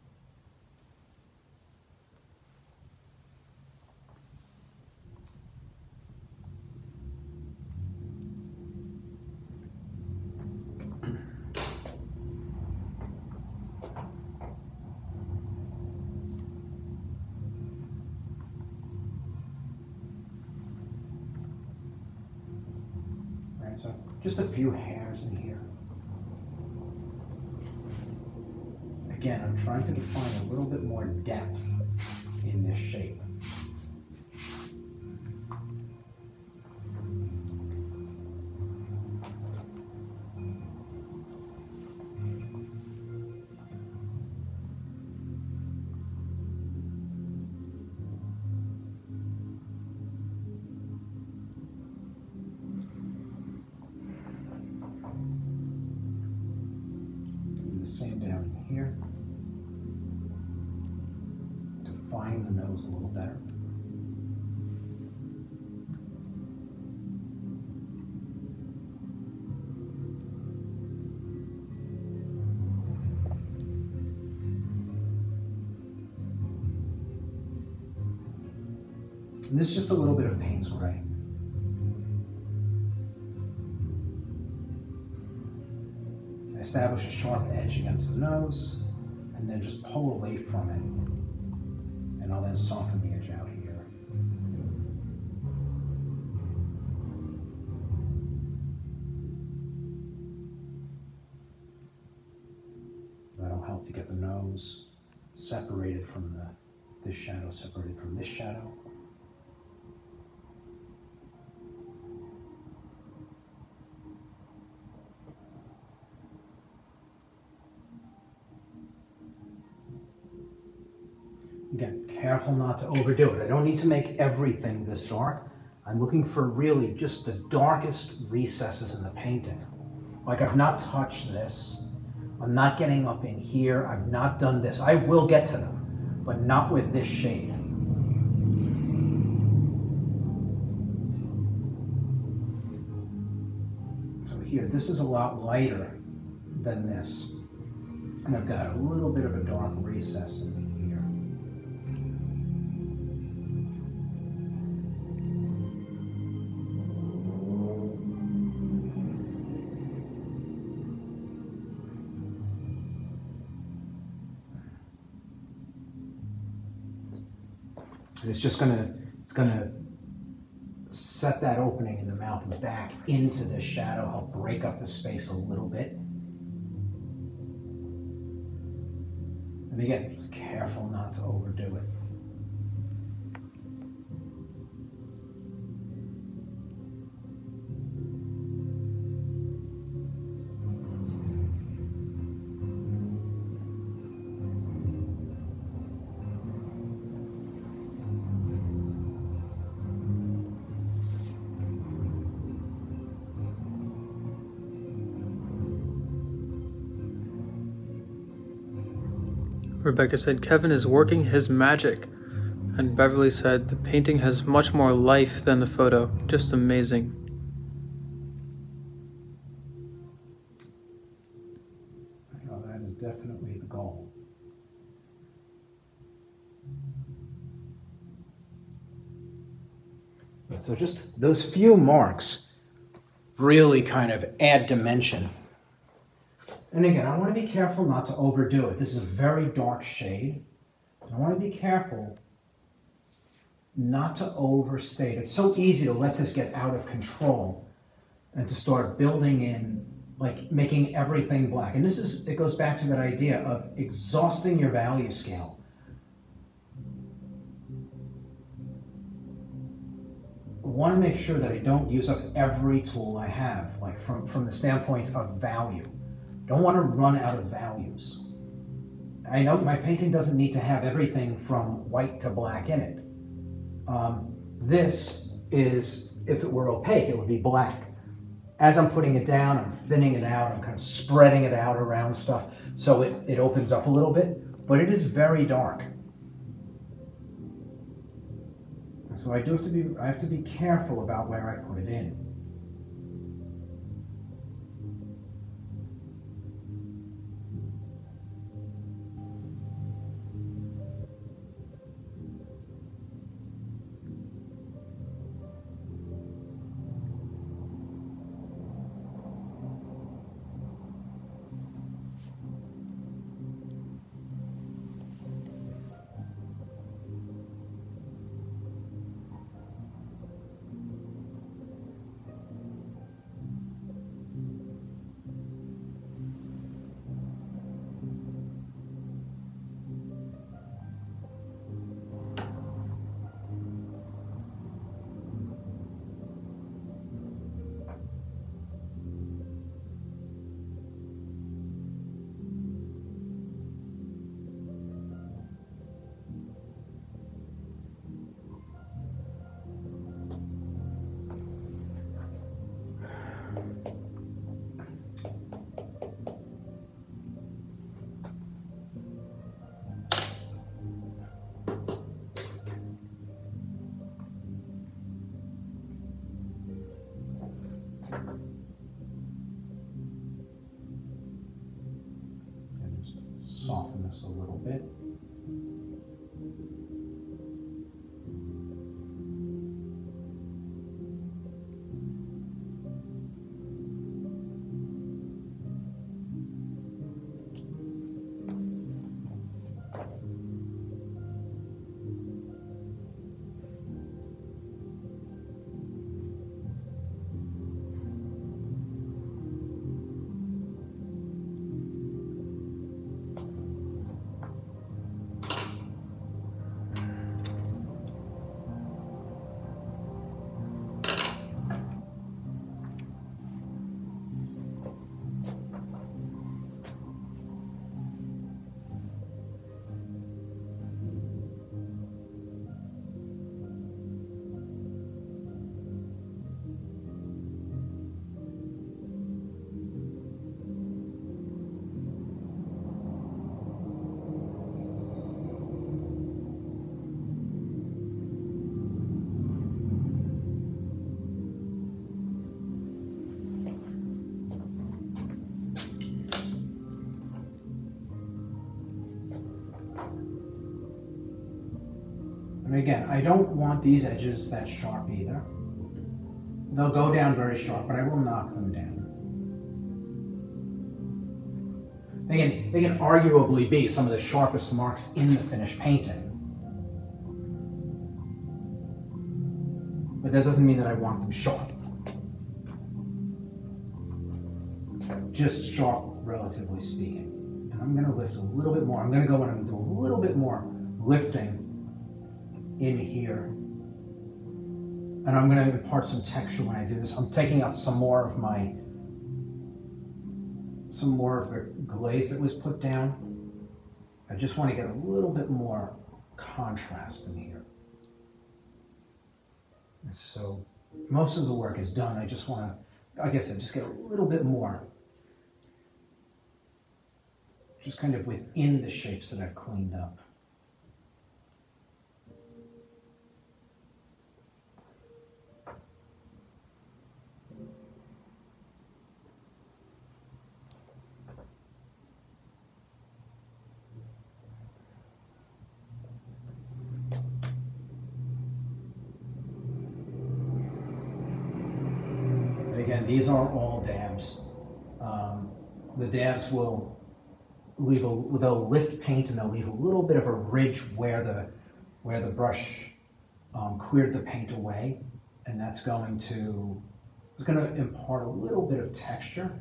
So just a few hairs in here. Again, I'm trying to define a little bit more depth in this shape. Same down here. Define the nose a little better. And this is just a little bit of Payne's gray. Establish a sharp edge against the nose, and then just pull away from it. And I'll then soften the edge out here. That'll help to get the nose separated from this shadow, separated from this shadow. Again, careful not to overdo it. I don't need to make everything this dark. I'm looking for really just the darkest recesses in the painting. Like, I've not touched this. I'm not getting up in here. I've not done this. I will get to them, but not with this shade. So here, this is a lot lighter than this. And I've got a little bit of a dark recess in here. And it's gonna set that opening in the mouth back into the shadow, help break up the space a little bit. And again, just careful not to overdo it. Rebecca said, "Kevin is working his magic." And Beverly said, "The painting has much more life than the photo. Just amazing." Well, that is definitely the goal. So just those few marks really kind of add dimension. And again, I want to be careful not to overdo it. This is a very dark shade. I want to be careful not to overstate. It's so easy to let this get out of control and to start building in, like making everything black. And it goes back to that idea of exhausting your value scale. I want to make sure that I don't use up every tool I have, like from the standpoint of value. Don't want to run out of values. I know my painting doesn't need to have everything from white to black in it. This is, if it were opaque, it would be black. As I'm putting it down, I'm thinning it out, I'm kind of spreading it out around stuff so it opens up a little bit, but it is very dark. So I have to be careful about where I put it in. Soften this a little bit. And again, I don't want these edges that sharp either. They'll go down very sharp, but I will knock them down. They can arguably be some of the sharpest marks in the finished painting. But that doesn't mean that I want them sharp. Just sharp, relatively speaking. And I'm going to lift a little bit more. I'm going to go in and do a little bit more lifting in here. And I'm going to impart some texture when I do this. I'm taking out some more of the glaze that was put down. I just want to get a little bit more contrast in here. And so most of the work is done. I just want to, like I said, just get a little bit more. Just kind of within the shapes that I've cleaned up. Again, these are all dabs. The dabs will they'll lift paint and they'll leave a little bit of a ridge where the brush cleared the paint away, and that's going to impart a little bit of texture.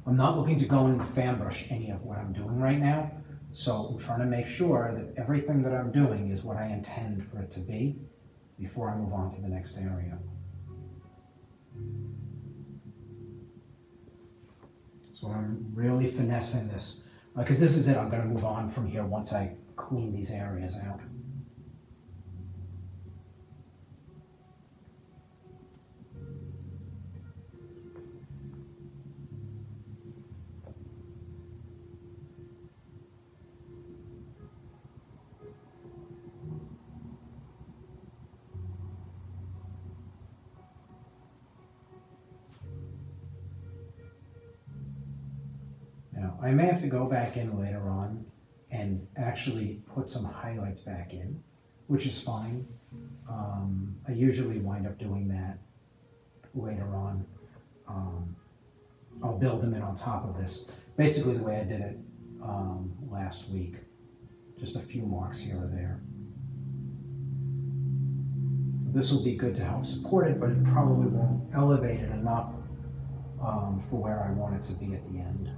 I'm not looking to go and fan brush any of what I'm doing right now. So I'm trying to make sure that everything that I'm doing is what I intend for it to be before I move on to the next area. So I'm really finessing this, because this is it. I'm going to move on from here once I clean these areas out. Now, I may have to go back in later on and actually put some highlights back in, which is fine. I usually wind up doing that later on. I'll build them in on top of this. Basically the way I did it last week. Just a few marks here or there. So this will be good to help support it, but it probably won't elevate it enough for where I want it to be at the end.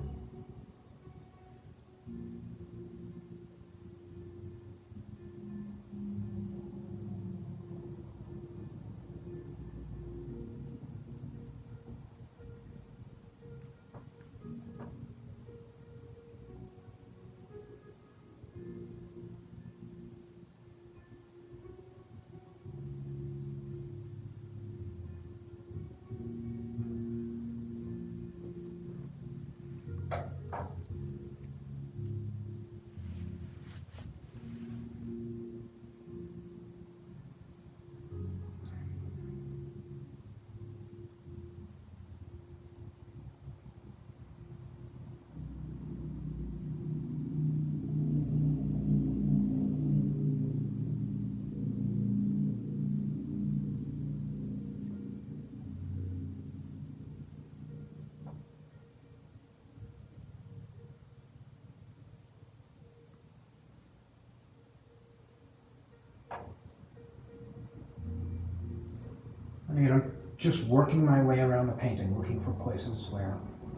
And I'm just working my way around the painting, looking for places where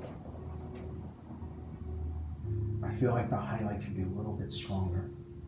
I feel like the highlight could be a little bit stronger.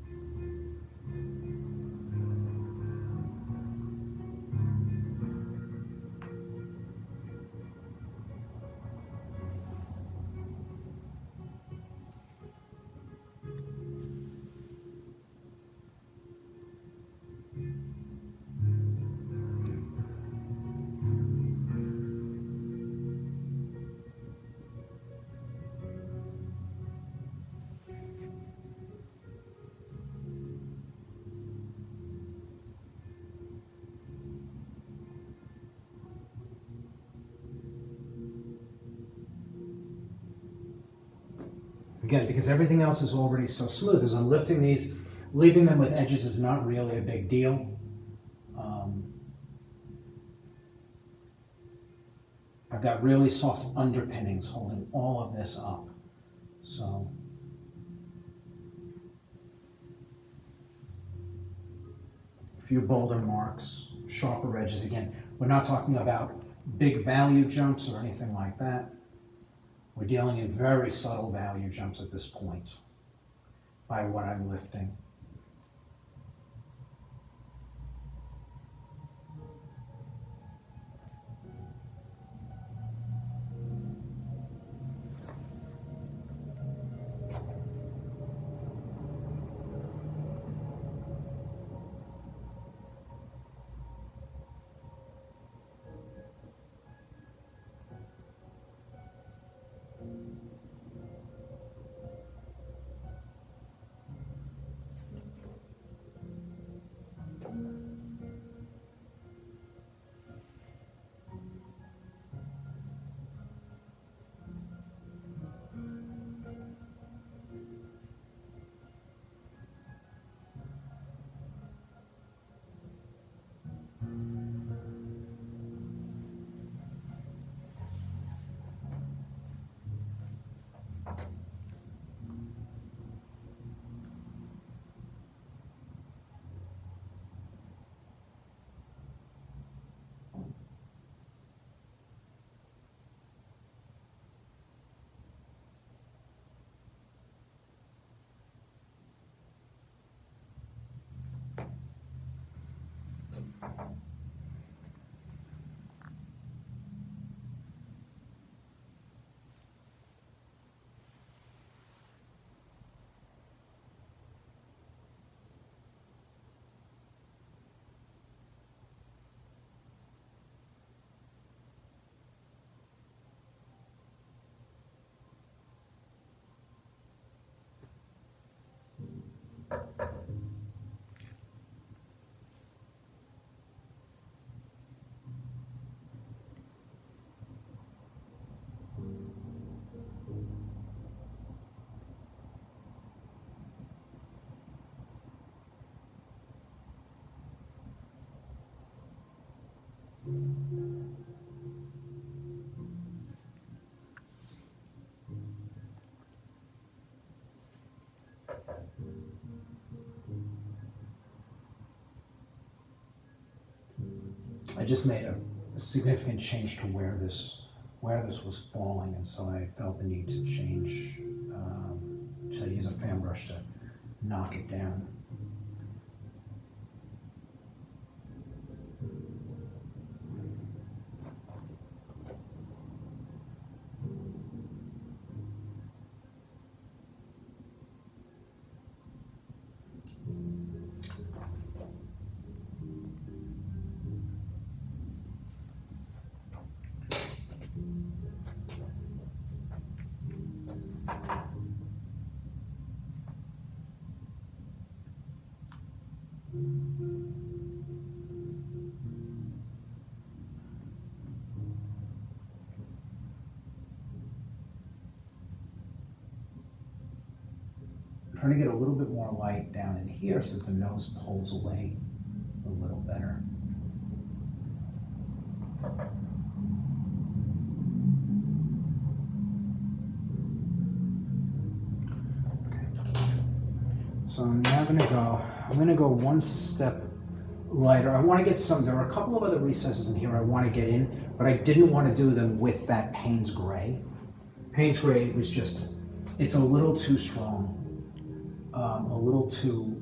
Again, because everything else is already so smooth, as I'm lifting these, leaving them with edges is not really a big deal. I've got really soft underpinnings holding all of this up. So a few bolder marks, sharper edges. Again, we're not talking about big value jumps or anything like that. We're dealing in very subtle value jumps at this point by what I'm lifting. I just made a significant change to where this was falling, and so I felt the need to change, to use a fan brush to knock it down. Trying to get a little bit more light down in here so the nose pulls away a little better. Okay. So I'm now I'm gonna go one step lighter. I want to get there are a couple of other recesses in here I want to get in, but I didn't want to do them with that Payne's Gray. Payne's Gray was just, it's a little too strong. A little too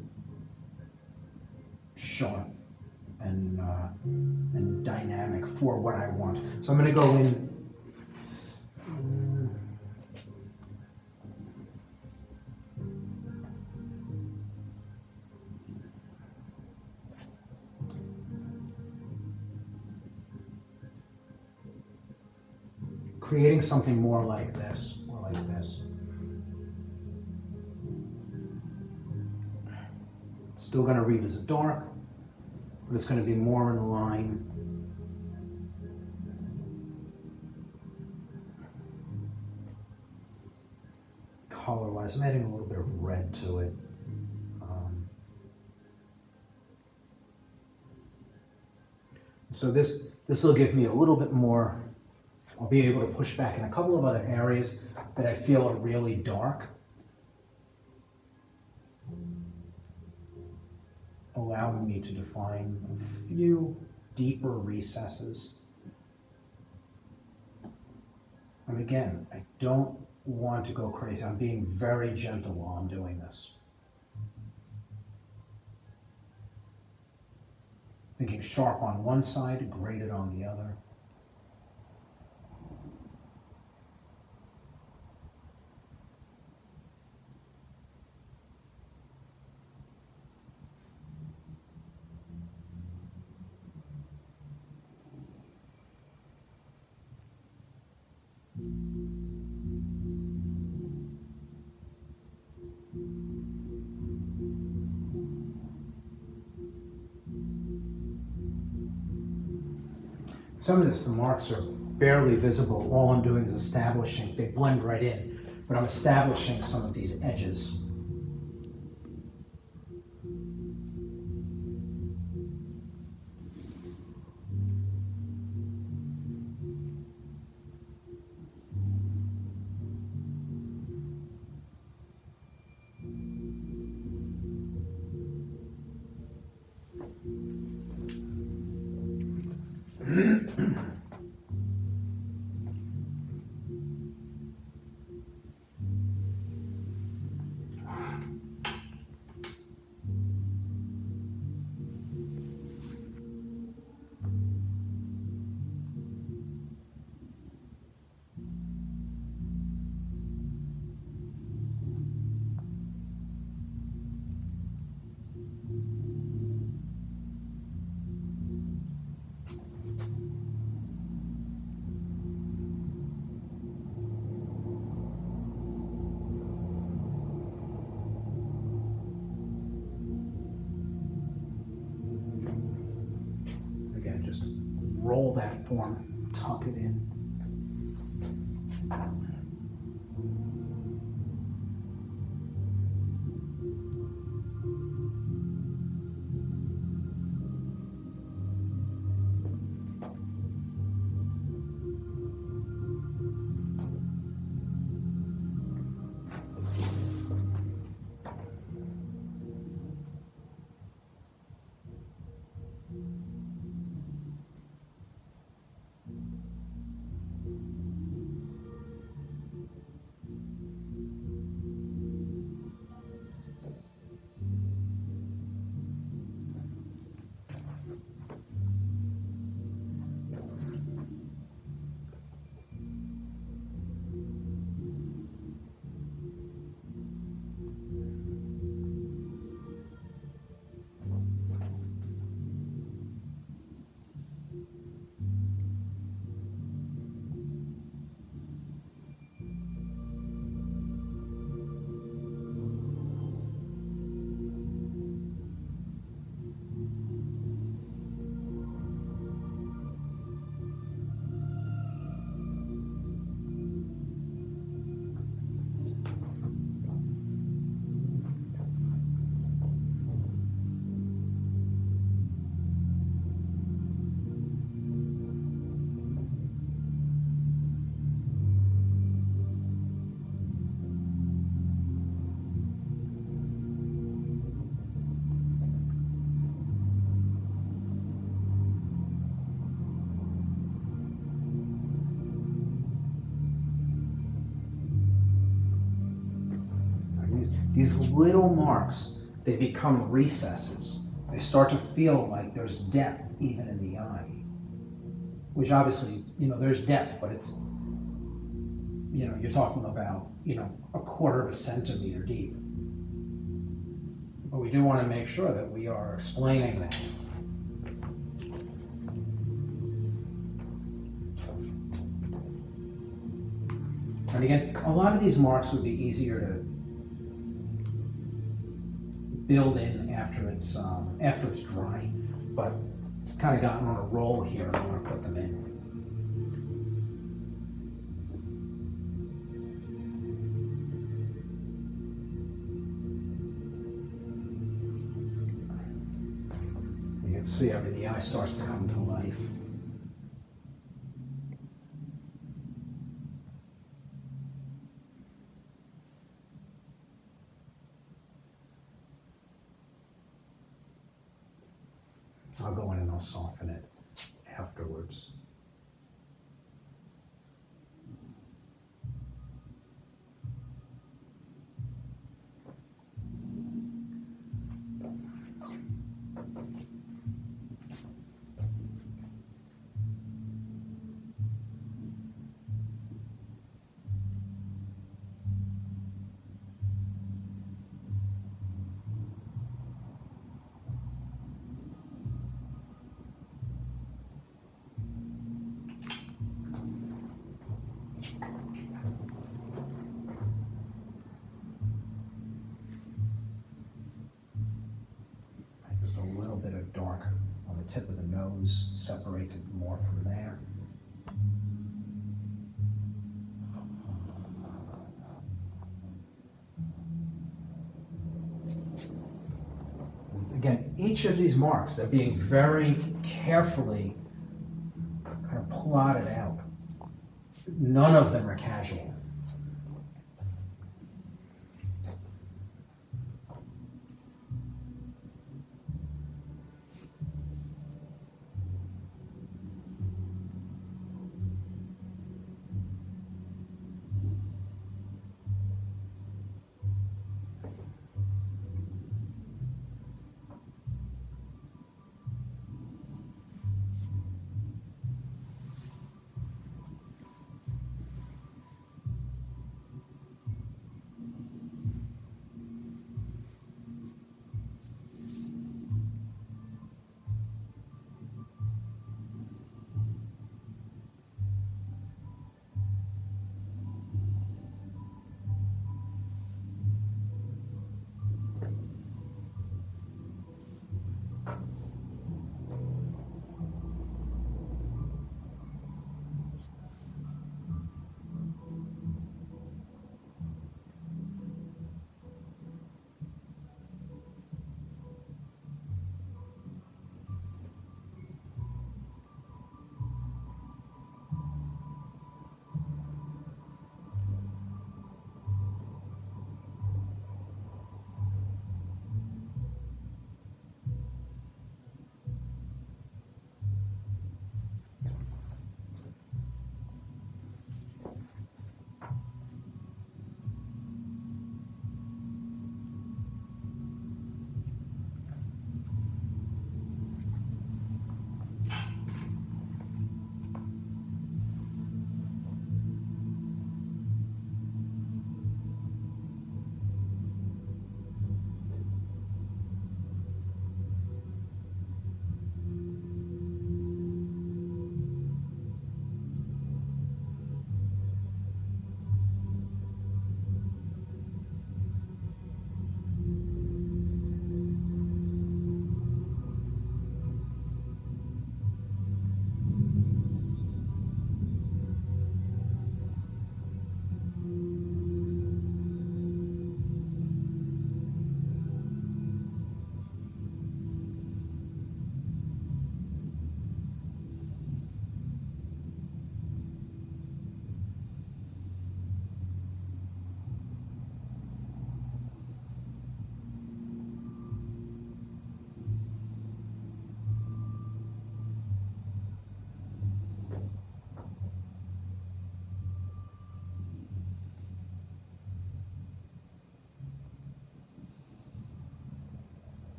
sharp and dynamic for what I want. So I'm going to go in. Creating something more like this, Still going to read as a dark, but it's going to be more in line. Color-wise, I'm adding a little bit of red to it. So this will give me a little bit more. I'll be able to push back in a couple of other areas that I feel are really dark, allowing me to define a few deeper recesses. And again, I don't want to go crazy. I'm being very gentle while I'm doing this. Thinking sharp on one side, graded on the other. Some of this, the marks are barely visible. All I'm doing is establishing, they blend right in, but I'm establishing some of these edges. Roll that form, tuck it in. these little marks, they become recesses. They start to feel like there's depth even in the eye. Which obviously, there's depth, but it's, you're talking about, a quarter of a centimeter deep. But we do want to make sure that we are explaining that. And again, a lot of these marks would be easier to build in after it's dry, but kind of gotten on a roll here and I want to put them in. You can see the eye starts to come to life. I'll go in and I'll soften it afterwards. Dark on the tip of the nose, separates it more from there. Again, each of these marks, they're being very carefully kind of plotted out. None of them are casual.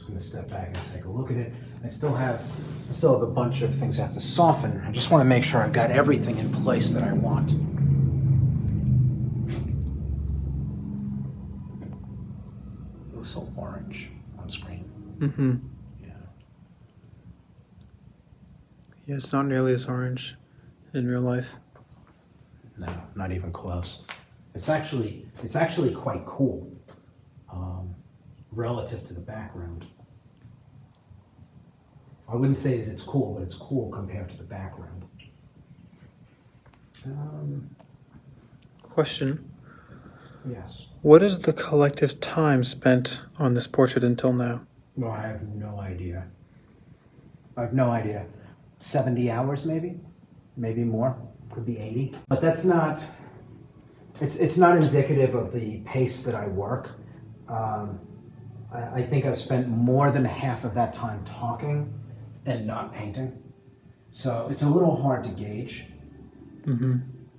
just going to step back and take a look at it. I still have a bunch of things I have to soften. I just want to make sure I've got everything in place that I want. It looks so orange on screen. Mm-hmm. Yeah. Yeah, it's not nearly as orange in real life. No, not even close. It's actually quite cool relative to the background. I wouldn't say that it's cool, but it's cool compared to the background. Question. Yes. What is the collective time spent on this portrait until now? No, I have no idea. I have no idea. 70 hours maybe? Maybe more. Could be 80. But that's not, it's not indicative of the pace that I work. I think I've spent more than half of that time talking and not painting. So it's a little hard to gauge. Mm-hmm.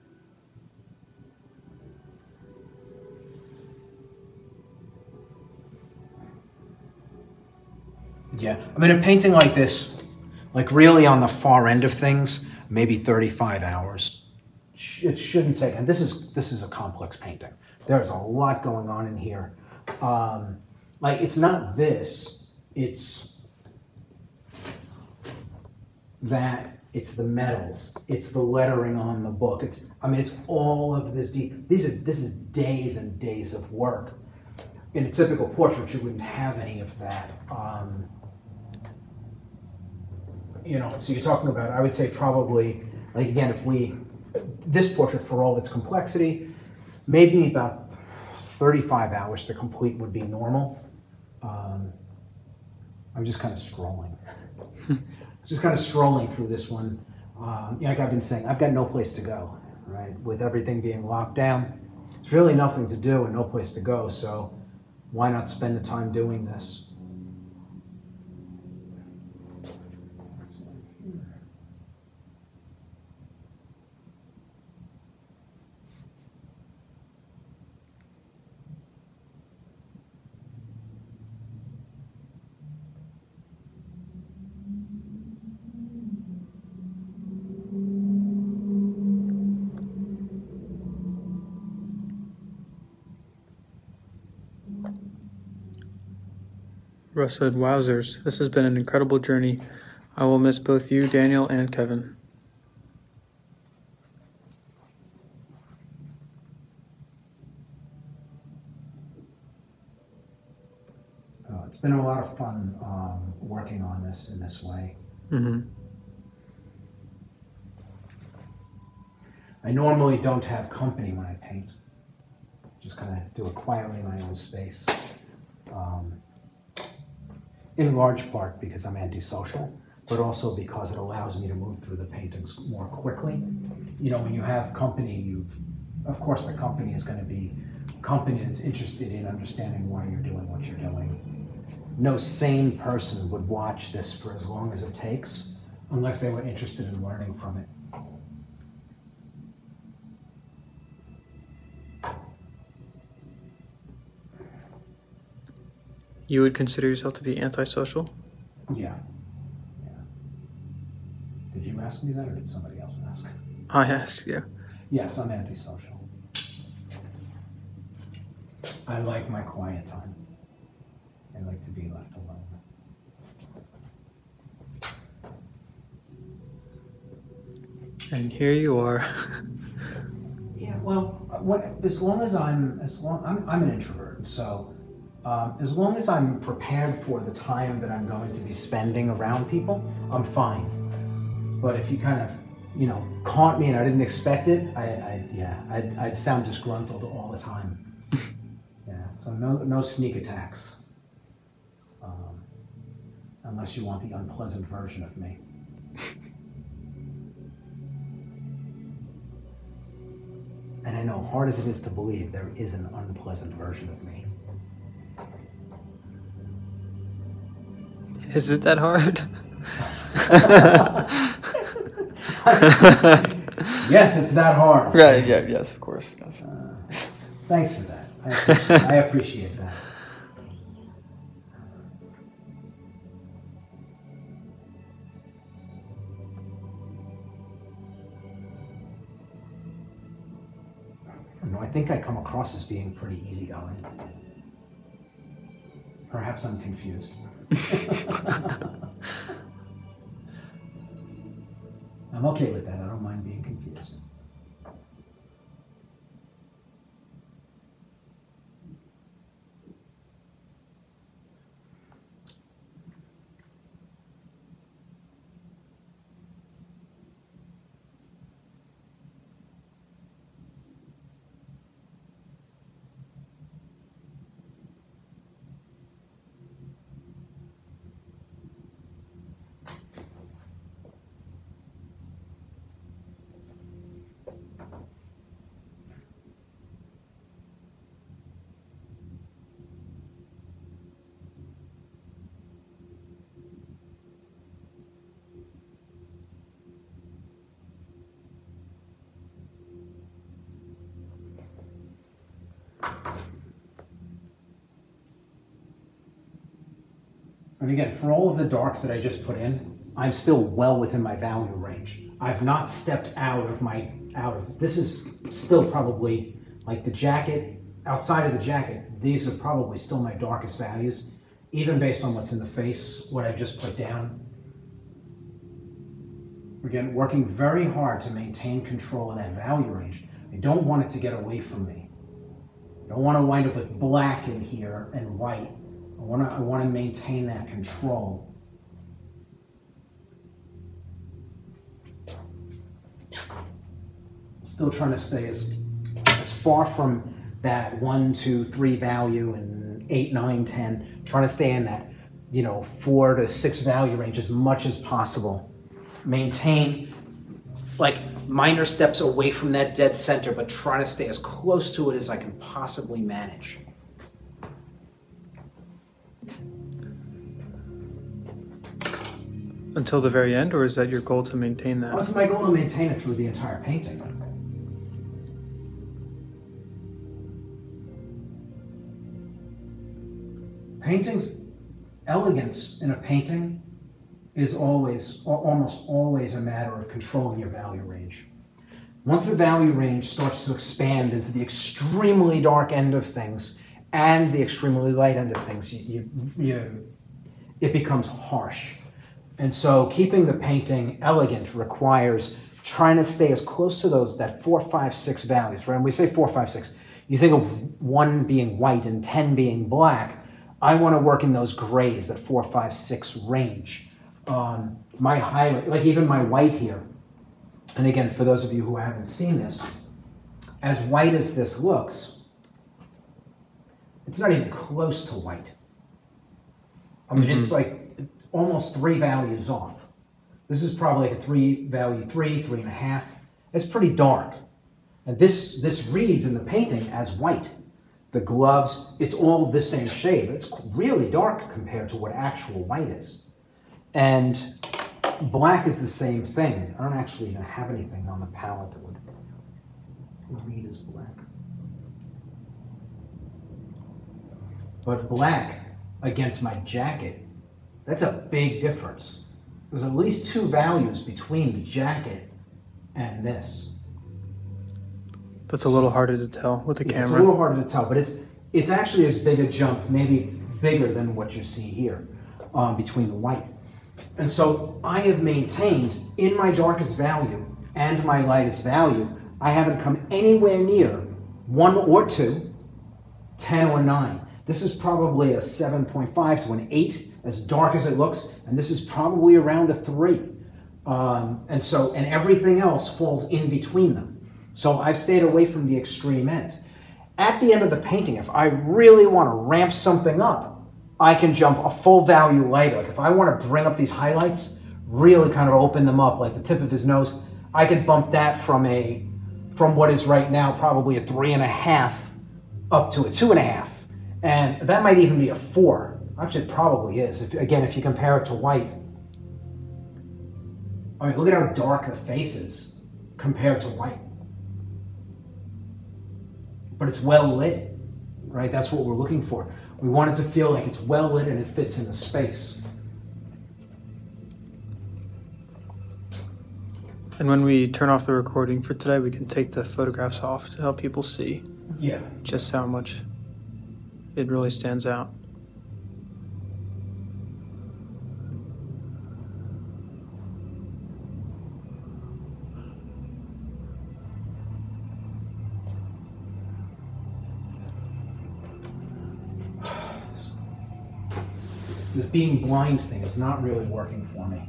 Yeah, I mean, a painting like this, like really on the far end of things, maybe 35 hours. It shouldn't take, and this is a complex painting. There's a lot going on in here. Like, it's not this, it's that, it's the metals, it's the lettering on the book. It's all of this deep. This is days and days of work. In a typical portrait, you wouldn't have any of that. You know, so you're talking about, I would say probably, like again, this portrait for all its complexity, maybe about 35 hours to complete would be normal. I'm just kind of scrolling. Just kind of strolling through this one. Like I've been saying, I've got no place to go, right? With everything being locked down, there's really nothing to do and no place to go, so why not spend the time doing this? Russ said, "Wowzers, this has been an incredible journey. I will miss both you, Daniel, and Kevin." It's been a lot of fun working on this in this way. Mm-hmm. I normally don't have company when I paint. Just kind of do it quietly in my own space. In large part because I'm antisocial, but also because it allows me to move through the paintings more quickly. You know, when you have company, of course the company is going to be company that's interested in understanding why you're doing what you're doing. No sane person would watch this for as long as it takes unless they were interested in learning from it. You would consider yourself to be antisocial? Yeah. Did you ask me that, or did somebody else ask? I asked, yeah. Yes, I'm antisocial. I like my quiet time. I like to be left alone. And here you are. Yeah, well, I'm an introvert, so as long as I'm prepared for the time that I'm going to be spending around people, I'm fine. But if you kind of, you know, caught me and I didn't expect it, I'd sound disgruntled all the time. Yeah, so no sneak attacks, unless you want the unpleasant version of me. And I know, hard as it is to believe, there is an unpleasant version of me. Is it that hard? Yes, it's that hard. Right, yeah, yes, of course. Yes. Thanks for that. I appreciate that. think I come across as being pretty easygoing. Perhaps I'm confused. I'm okay with that. I don't mind being confused. And again, for all of the darks that I just put in, I'm still well within my value range. I've not stepped out of, this is still probably like the jacket, outside of the jacket, these are probably still my darkest values, even based on what's in the face, what I just put down. Again, working very hard to maintain control of that value range. I don't want it to get away from me. I don't want to wind up with black in here and white. I want to maintain that control. Still trying to stay as far from that 1, 2, 3 value and 8, 9, 10. Trying to stay in that, 4 to 6 value range as much as possible. Maintain like minor steps away from that dead center, but trying to stay as close to it as I can possibly manage. Until the very end, or is that your goal to maintain that? Well, it's my goal to maintain it through the entire painting. Elegance in a painting is always, or almost always, a matter of controlling your value range. Once the value range starts to expand into the extremely dark end of things and the extremely light end of things, it becomes harsh. And so keeping the painting elegant requires trying to stay as close to that 4, 5, 6 values, right? When we say 4, 5, 6, you think of 1 being white and 10 being black. I want to work in those grays, that 4, 5, 6 range. My highlight, like even my white here, and again, for those of you who haven't seen this, as white as this looks, it's not even close to white. I mean, it's like almost 3 values off. This is probably like a 3 value, 3, 3.5. It's pretty dark. And this reads in the painting as white. The gloves, it's all the same shade. It's really dark compared to what actual white is. And black is the same thing. I don't actually even have anything on the palette that would read as black. But black against my jacket, that's a big difference. There's at least 2 values between the jacket and this. That's a little harder to tell with the camera. It's a little harder to tell, but it's actually as big a jump, maybe bigger than what you see here between the white. And so I have maintained in my darkest value and my lightest value, I haven't come anywhere near 1 or 2, 10 or 9. This is probably a 7.5 to an 8, as dark as it looks, and this is probably around a 3. And everything else falls in between them. So I've stayed away from the extreme ends. At the end of the painting, if I really want to ramp something up, I can jump a full value lighter. Like if I want to bring up these highlights, really kind of open them up, like the tip of his nose, I could bump that from what is right now probably a 3.5 up to a 2.5. And that might even be a 4. Actually, it probably is. If you compare it to white. I mean, look at how dark the face is compared to white. But it's well lit, right? That's what we're looking for. We want it to feel like it's well lit and it fits in the space. And when we turn off the recording for today, we can take the photographs off to help people see. Yeah. just how much it really stands out. This being blind thing is not really working for me.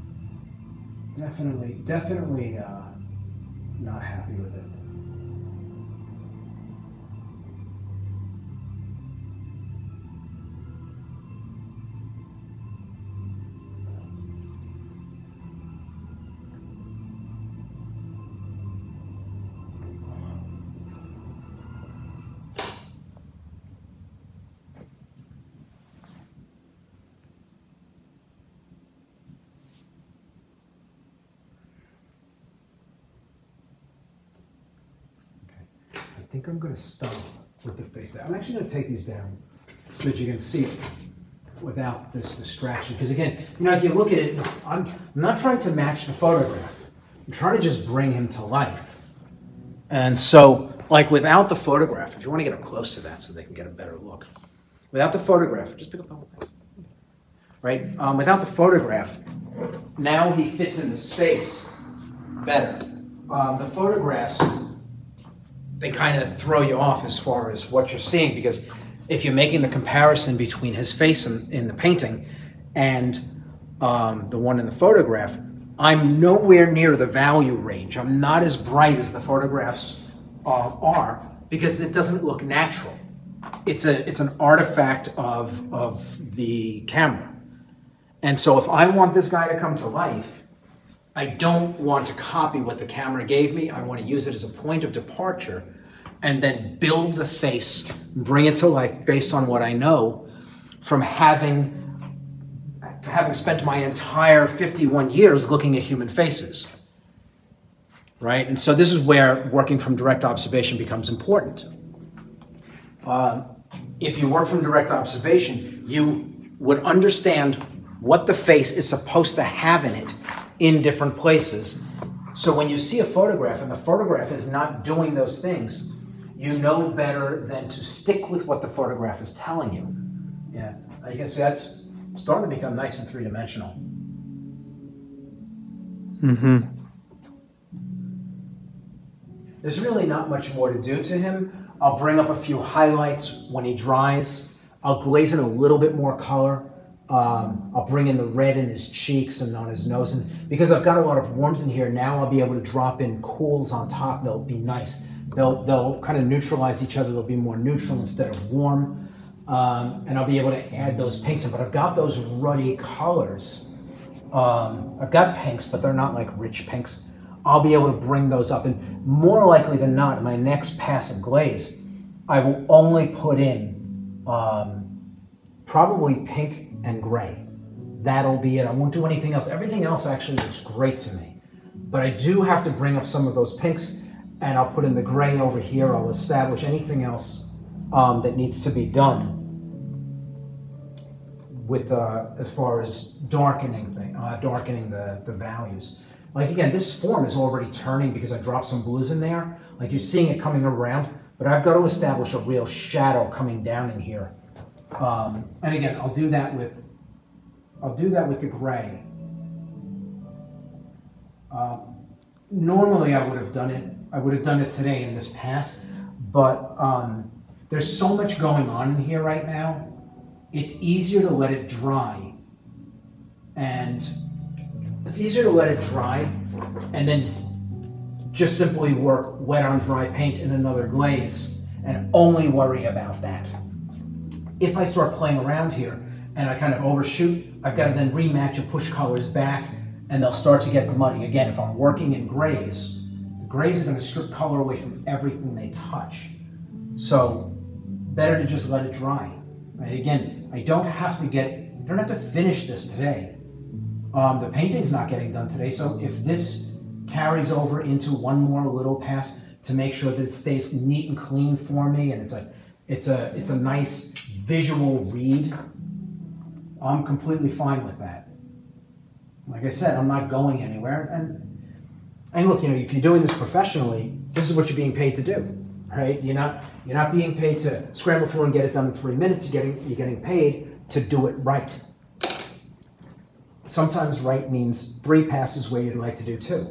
Definitely not happy with it. I think I'm going to stop with the face down. I'm actually going to take these down so that you can see it without this distraction. Because again, you know, if you look at it, I'm not trying to match the photograph. I'm trying to just bring him to life. And so, like without the photograph, if you want to get up close to that so they can get a better look. Without the photograph, just pick up the whole thing. Right? Without the photograph, now he fits in the space better. The photographs, they kind of throw you off as far as what you're seeing, because if you're making the comparison between his face in the painting and the one in the photograph, I'm nowhere near the value range. I'm not as bright as the photographs are, because it doesn't look natural. It's an artifact of the camera. And so if I want this guy to come to life, I don't want to copy what the camera gave me. I want to use it as a point of departure and then build the face, bring it to life based on what I know from having spent my entire 51 years looking at human faces, right? And so this is where working from direct observation becomes important. If you work from direct observation, you would understand what the face is supposed to have in it in different places. So when you see a photograph and the photograph is not doing those things, you know better than to stick with what the photograph is telling you. Yeah, I guess that's starting to become nice and three-dimensional. Mm-hmm. There's really not much more to do to him. I'll bring up a few highlights when he dries. I'll glaze in a little bit more color. I'll bring in the red in his cheeks and on his nose. And because I've got a lot of warms in here, now I'll be able to drop in cools on top. They'll be nice. They'll kind of neutralize each other. They'll be more neutral instead of warm. And I'll be able to add those pinks in. But I've got those ruddy colors. I've got pinks, but they're not like rich pinks. I'll be able to bring those up. And more likely than not, in my next pass of glaze, I will only put in probably pink and gray. That'll be it. I won't do anything else. Everything else actually looks great to me. But I do have to bring up some of those pinks, and I'll put in the gray over here. I'll establish anything else that needs to be done with as far as darkening the values. Like again, this form is already turning because I dropped some blues in there. Like you're seeing it coming around, but I've got to establish a real shadow coming down in here. And again, I'll do that with the gray. Normally I would have done it today in this pass, but there's so much going on in here right now. It's easier to let it dry, and then just simply work wet on dry paint in another glaze and only worry about that. If I start playing around here and I kind of overshoot, I've got to then rematch and push colors back, and they'll start to get muddy. Again, if I'm working in grays, the grays are going to strip color away from everything they touch. So better to just let it dry. Right? Again, I don't have to finish this today. The painting's not getting done today, so if this carries over into one more little pass to make sure that it stays neat and clean for me, and it's a nice visual read, I'm completely fine with that. Like I said, I'm not going anywhere. And look, if you're doing this professionally, this is what you're being paid to do. right? You're not being paid to scramble through and get it done in 3 minutes. You're getting paid to do it right. Sometimes right means 3 passes where you'd like to do 2.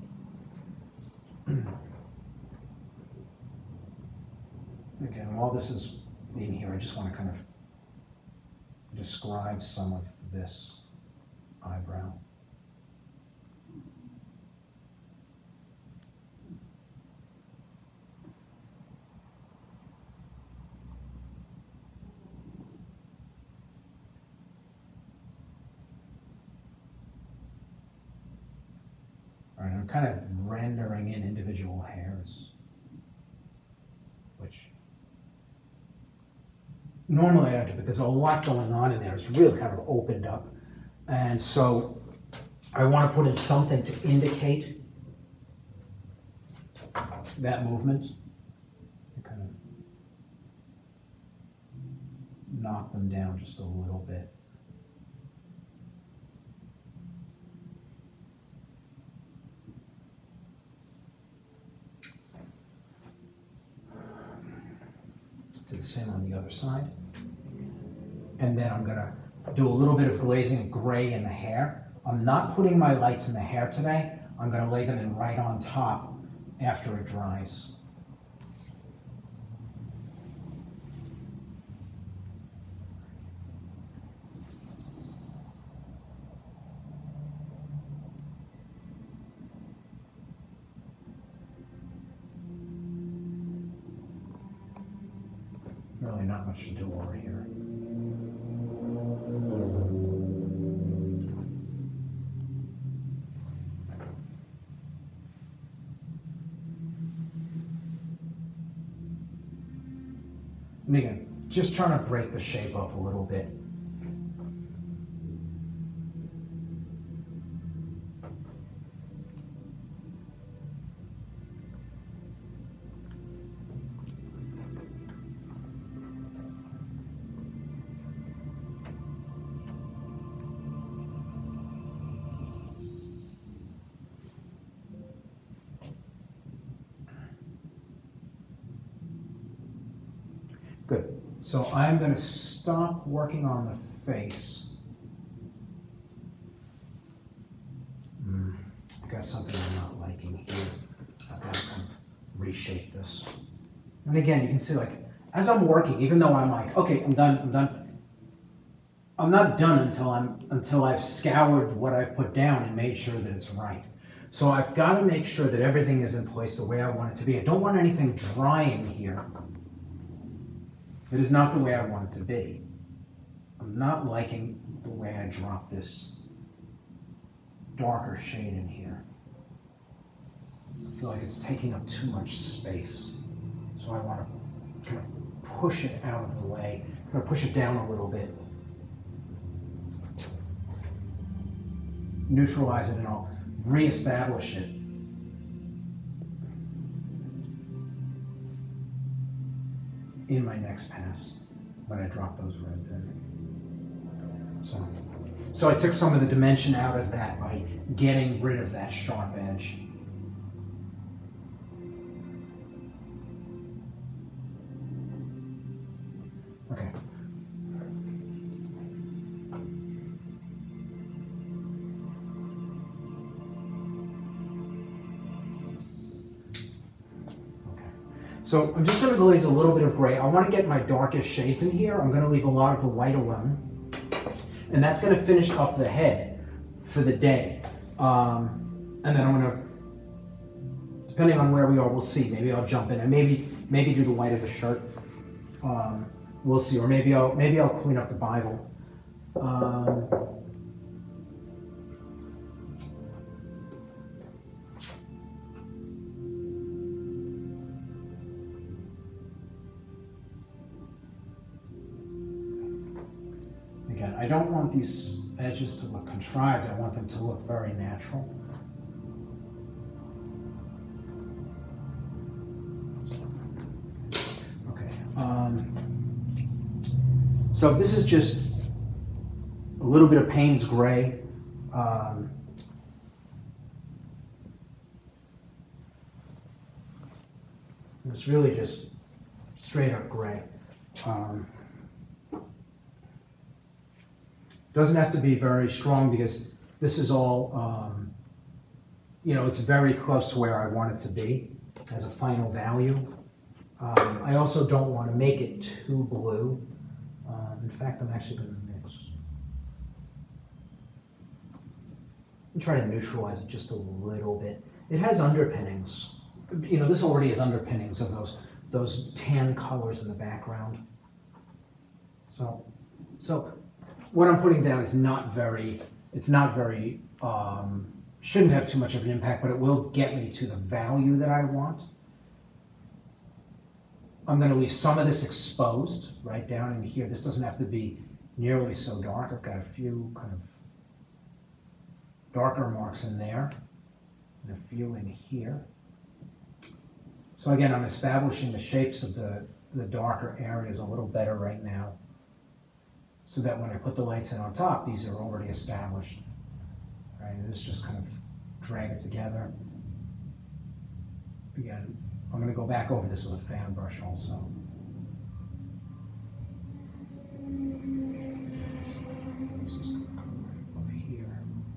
Again, while this is in here, I just want to kind of describe some of this eyebrow. All right, I'm kind of rendering in individual hairs, which normally I don't do, but there's a lot going on in there. It's really kind of opened up. And so I want to put in something to indicate that movement. Kind of knock them down just a little bit. Do the same on the other side. And then I'm going to do a little bit of glazing of gray in the hair. I'm not putting my lights in the hair today. I'm going to lay them in right on top after it dries. Really not much to do over here. And again, just trying to break the shape up a little bit. Good. So I'm going to stop working on the face. I've got something I'm not liking here. I've got to kind of reshape this. And again, you can see, like, as I'm working, even though I'm like, okay, I'm done. I'm not done until I've scoured what I've put down and made sure that it's right. So I've got to make sure that everything is in place the way I want it to be. I don't want anything drying here. It is not the way I want it to be. I'm not liking the way I drop this darker shade in here. I feel like it's taking up too much space. So I want to kind of push it out of the way, kind of push it down a little bit. Neutralize it and I'll reestablish it. In my next pass when I drop those reds in. So I took some of the dimension out of that by getting rid of that sharp edge. Okay. So I'm just going to glaze a little bit of gray. I want to get my darkest shades in here. I'm going to leave a lot of the white alone. And that's going to finish up the head for the day. And then I'm going to, depending on where we are, we'll see. Maybe I'll jump in and maybe do the white of the shirt. We'll see. Or maybe I'll clean up the Bible. Again, I don't want these edges to look contrived. I want them to look very natural. Okay. So this is just a little bit of Payne's gray. It's really just straight up gray. Doesn't have to be very strong because this is all, you know, it's very close to where I want it to be as a final value. I also don't want to make it too blue. In fact, I'm actually going to mix. I'm trying to neutralize it just a little bit. It has underpinnings. You know, this already has underpinnings of those tan colors in the background. So what I'm putting down is not very, shouldn't have too much of an impact, but it will get me to the value that I want. I'm going to leave some of this exposed right down in here. This doesn't have to be nearly so dark. I've got a few kind of darker marks in there and a few in here. So again, I'm establishing the shapes of the darker areas a little better right now so that when I put the lights in on top, these are already established. Right? And this just kind of drag it together. Again, I'm going to go back over this with a fan brush also. This is going to come right up here.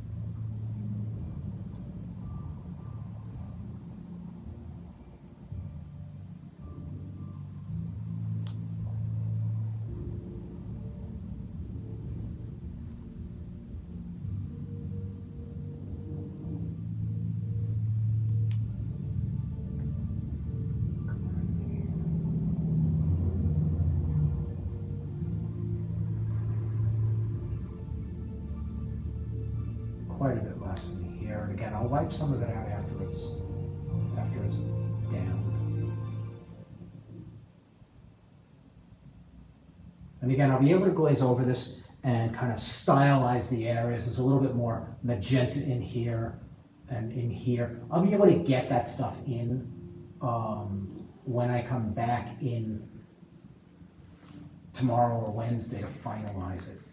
Quite a bit less in here, and again, I'll wipe some of it out after it's down. And again, I'll be able to glaze over this and kind of stylize the areas. There's a little bit more magenta in here and in here. I'll be able to get that stuff in when I come back in tomorrow or Wednesday to finalize it.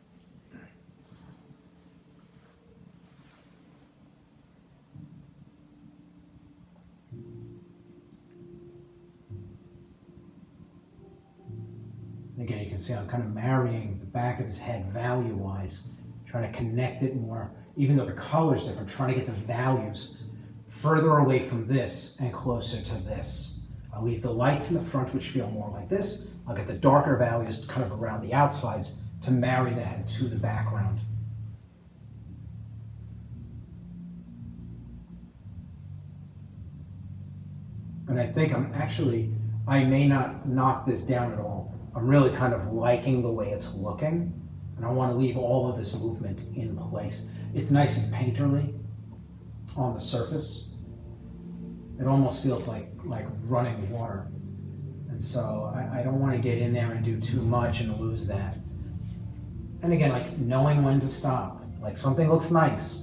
Again, you can see I'm kind of marrying the back of his head value-wise, trying to connect it more, even though the color's different, trying to get the values further away from this and closer to this. I'll leave the lights in the front, which feel more like this. I'll get the darker values kind of around the outsides to marry the head to the background. And I think I may not knock this down at all. I'm really kind of liking the way it's looking, and I want to leave all of this movement in place. It's nice and painterly on the surface. It almost feels like running water. And so I don't want to get in there and do too much and lose that. And again, like knowing when to stop. Like something looks nice.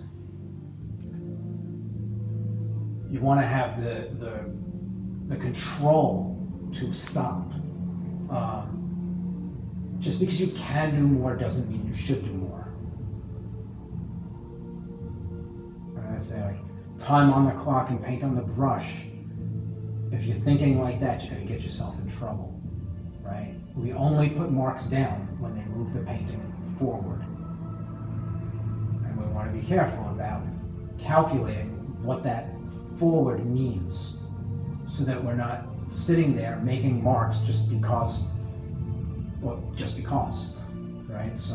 You want to have the control to stop. Just because you can do more doesn't mean you should do more. And I say, like, time on the clock and paint on the brush. If you're thinking like that, you're going to get yourself in trouble, right? We only put marks down when they move the painting forward. And we want to be careful about calculating what that forward means so that we're not sitting there making marks just because, right? So.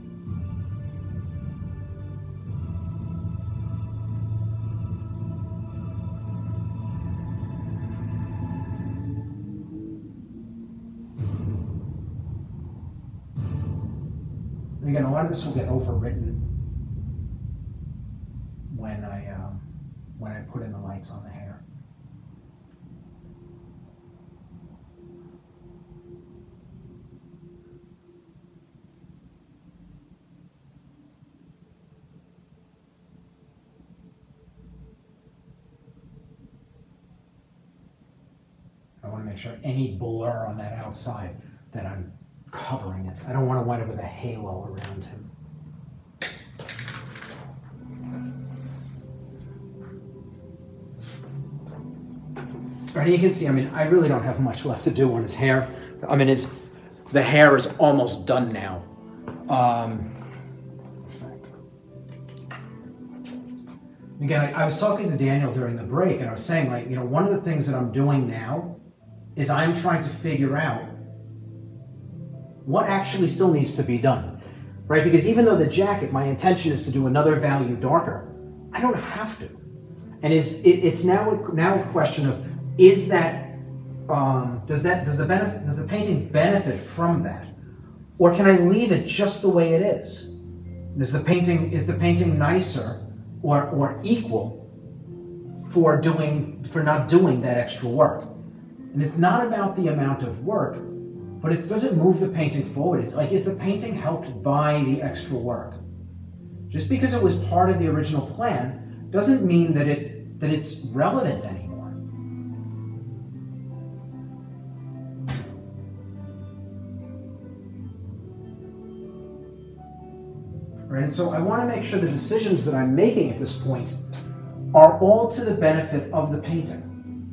And again, a lot of this will get overwritten when I put in the lights on the hair. I want to make sure any blur on that outside that I'm covering it. I don't want to wind up with a halo around him. All Right, you can see, I mean, I really don't have much left to do on his hair. I mean, the hair is almost done now. Again, I was talking to Daniel during the break, and I was saying, like, you know, one of the things that I'm doing now is I'm trying to figure out what actually still needs to be done, right? Because even though the jacket, my intention is to do another value darker, I don't have to. And it's now a question of, is that, does the painting benefit from that? Or can I leave it just the way it is? Is the painting nicer or equal for not doing that extra work? And it's not about the amount of work, but does it move the painting forward? It's like, is the painting helped by the extra work? Just because it was part of the original plan doesn't mean that it's relevant anymore. Right? And so I want to make sure the decisions that I'm making at this point are all to the benefit of the painting.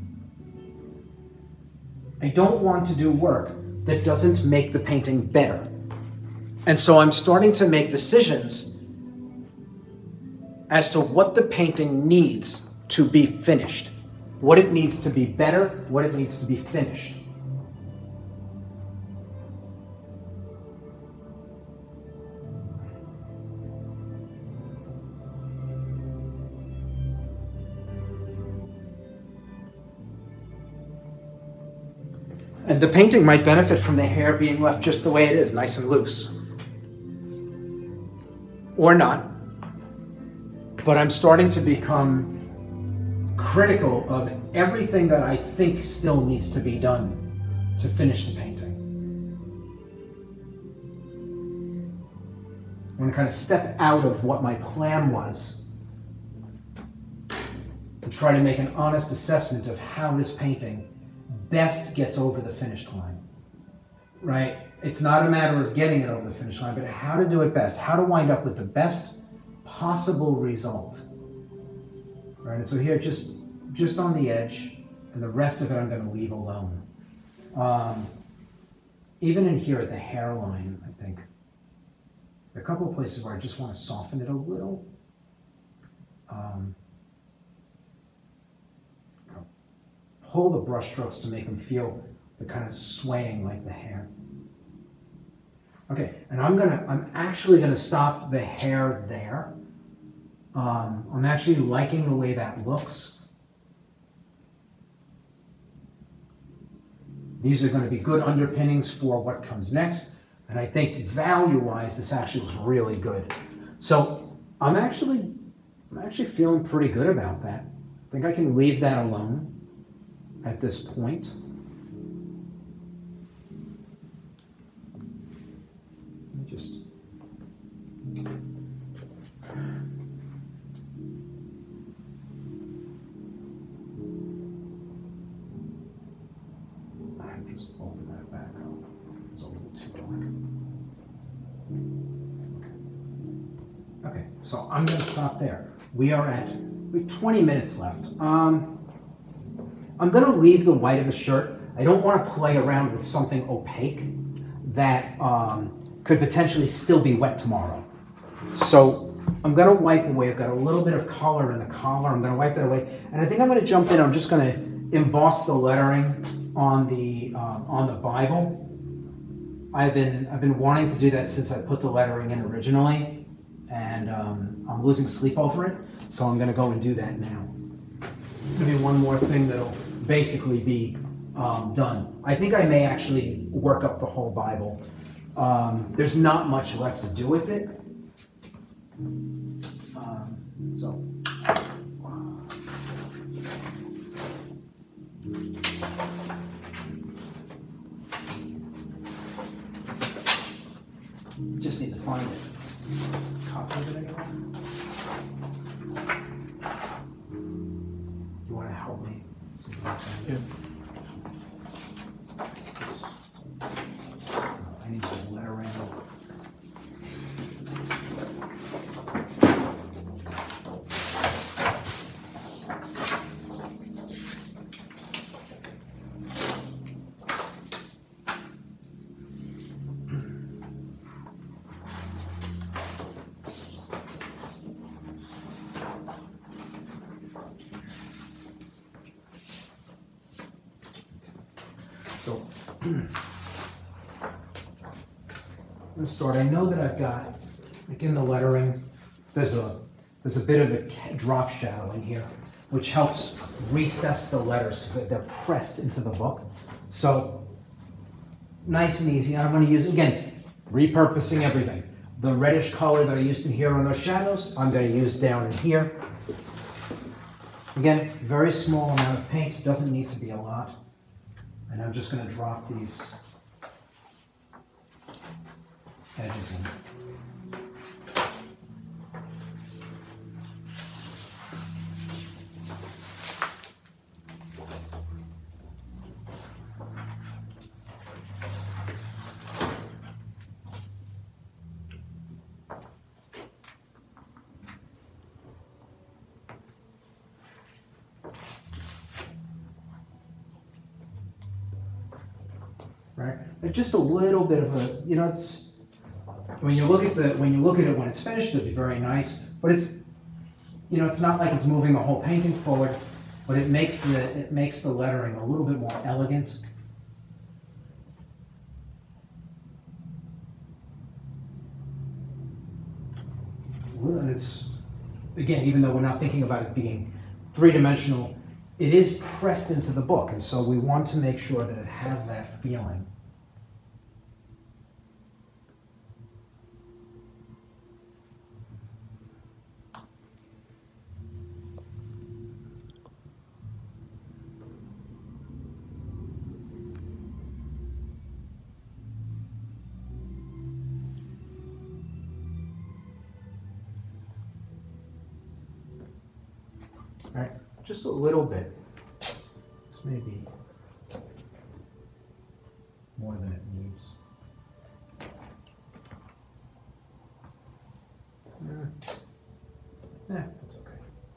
I don't want to do work that doesn't make the painting better. And so I'm starting to make decisions as to what the painting needs to be finished, what it needs to be better, what it needs to be finished. And the painting might benefit from the hair being left just the way it is, nice and loose. Or not. But I'm starting to become critical of everything that I think still needs to be done to finish the painting. I'm going to kind of step out of what my plan was and try to make an honest assessment of how this painting best gets over the finish line, right? It's not a matter of getting it over the finish line, but how to do it best, how to wind up with the best possible result, right? And so here, just on the edge, and the rest of it I'm going to leave alone. Even in here at the hairline, I think, there are a couple of places where I just want to soften it a little. Pull the brush strokes to make them feel the kind of swaying like the hair. Okay, and I'm actually gonna stop the hair there. I'm actually liking the way that looks. These are going to be good underpinnings for what comes next, and I think value-wise, this actually looks really good. So I'm actually feeling pretty good about that. I think I can leave that alone at this point. Let me just open that back up. It's a little too dark. Okay, so I'm going to stop there. We have 20 minutes left. I'm going to leave the white of the shirt. I don't want to play around with something opaque that could potentially still be wet tomorrow. So I'm going to wipe away. I've got a little bit of color in the collar. I'm going to wipe that away. And I think I'm going to jump in. I'm just going to emboss the lettering on the Bible. I've been wanting to do that since I put the lettering in originally, and I'm losing sleep over it. So I'm going to go and do that now. Maybe one more thing that'll basically be done. I think I may actually work up the whole Bible. There's not much left to do with it. So. Just need to find it. Copy of it anyway. You want to help me? Yeah. I need the lettering. So I'm going to start. I know that I've got, like in the lettering, there's a bit of a drop shadow in here, which helps recess the letters because they're pressed into the book. So nice and easy. I'm going to use, again, repurposing everything. The reddish color that I used in here on those shadows, I'm going to use down in here. Again, very small amount of paint, doesn't need to be a lot. And I'm just going to drop these edges in. Right, but just a little bit of a, you know, it's when you look at it when it's finished, it'll be very nice. But it's, you know, it's not like it's moving the whole painting forward, but it makes the lettering a little bit more elegant. And it's, again, even though we're not thinking about it being three-dimensional, it is pressed into the book, and so we want to make sure that it has that feeling. All right, just a little bit. This may be more than it needs. Yeah, that's okay.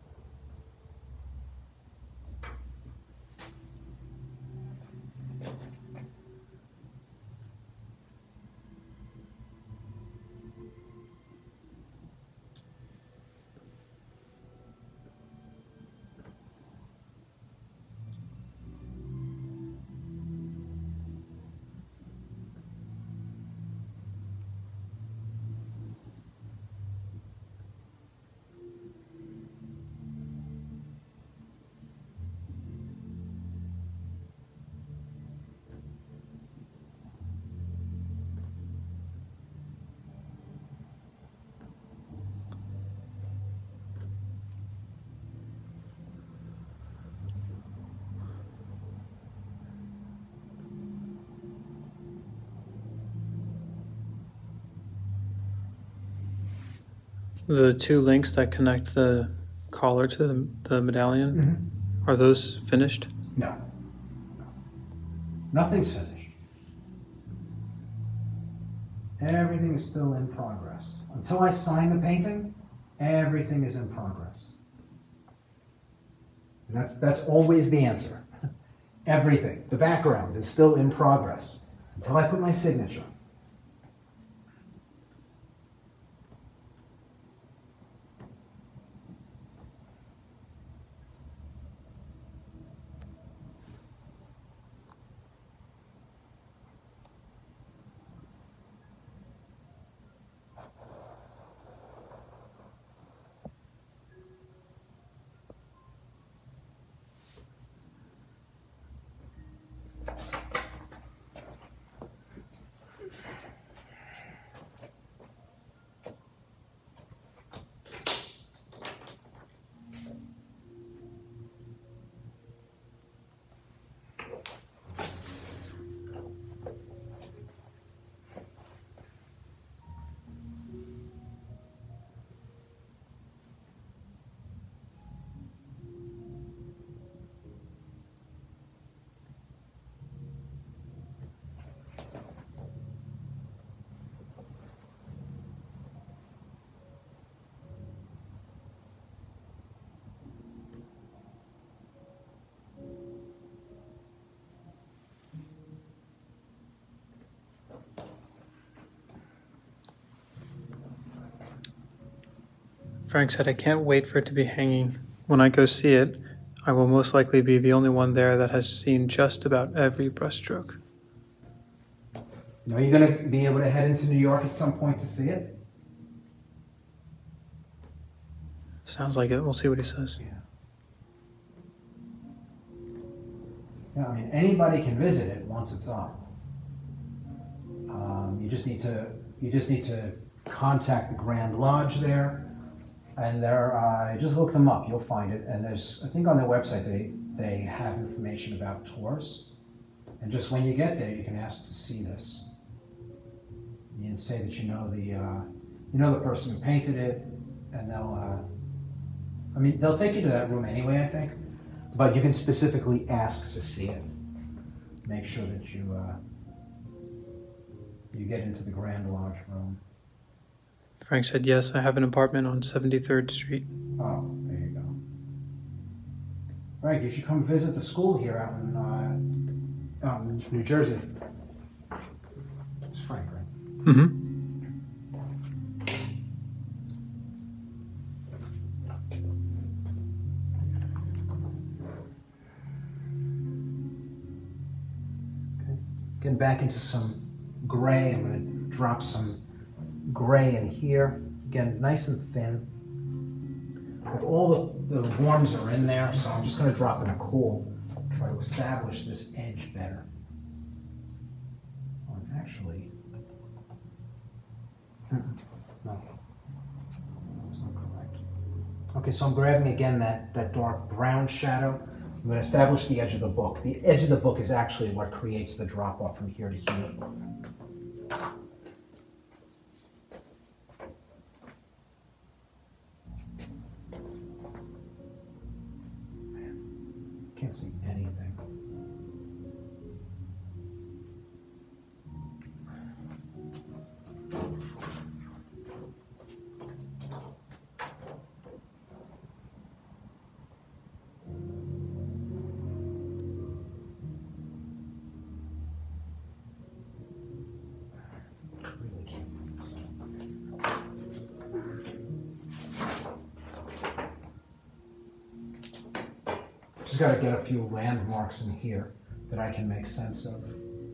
The two links that connect the collar to the medallion, are those finished? No. Nothing's finished. Everything is still in progress. Until I sign the painting, everything is in progress. And that's always the answer. Everything, the background is still in progress until I put my signature. Frank said, I can't wait for it to be hanging. When I go see it, I will most likely be the only one there that has seen just about every brushstroke. Are you going to be able to head into New York at some point to see it? Sounds like it. We'll see what he says. Yeah. Yeah, I mean, anybody can visit it once it's up. You just need to contact the Grand Lodge there, and just look them up. You'll find it. And there's, I think, on their website they have information about tours. And just when you get there, you can ask to see this. You can say that you know the person who painted it, and they'll take you to that room anyway, I think. But you can specifically ask to see it. Make sure that you get into the Grand Lodge room. Frank said, yes, I have an apartment on 73rd Street. Oh, there you go. Frank, you should come visit the school here out in New Jersey. It's Frank, right? Mm-hmm. Getting back into some gray. I'm going to drop some gray in here. Again, nice and thin. But all the warms are in there, so I'm just going to drop in a cool. Try to establish this edge better. Oh, actually, no, that's not correct. Okay, so I'm grabbing again that dark brown shadow. I'm going to establish the edge of the book. The edge of the book is actually what creates the drop off from here to here. Man, can't see anything. Just got to get a few landmarks in here that I can make sense of.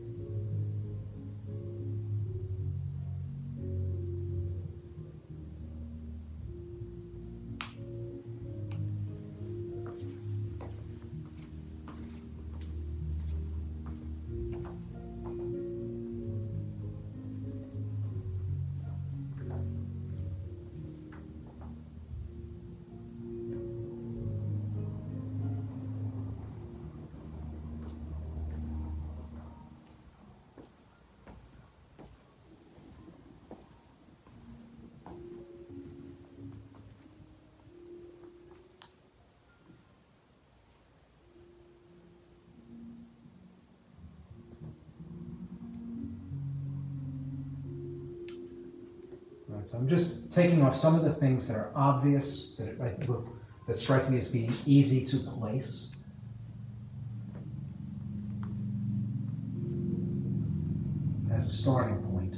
So I'm just taking off some of the things that are obvious, that strike me as being easy to place. As a starting point.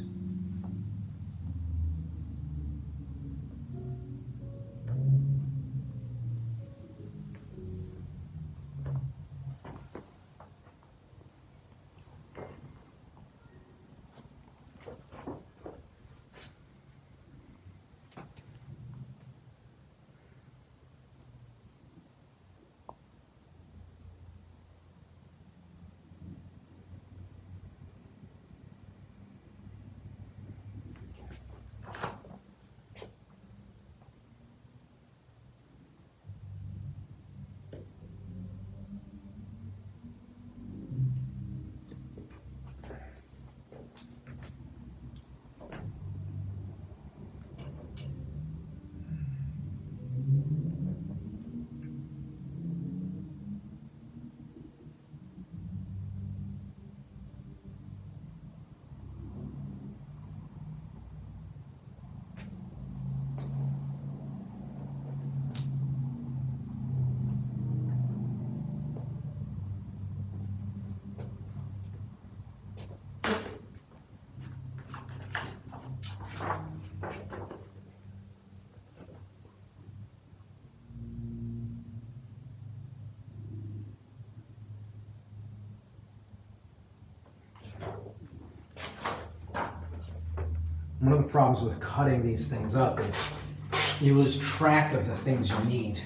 One of the problems with cutting these things up is you lose track of the things you need.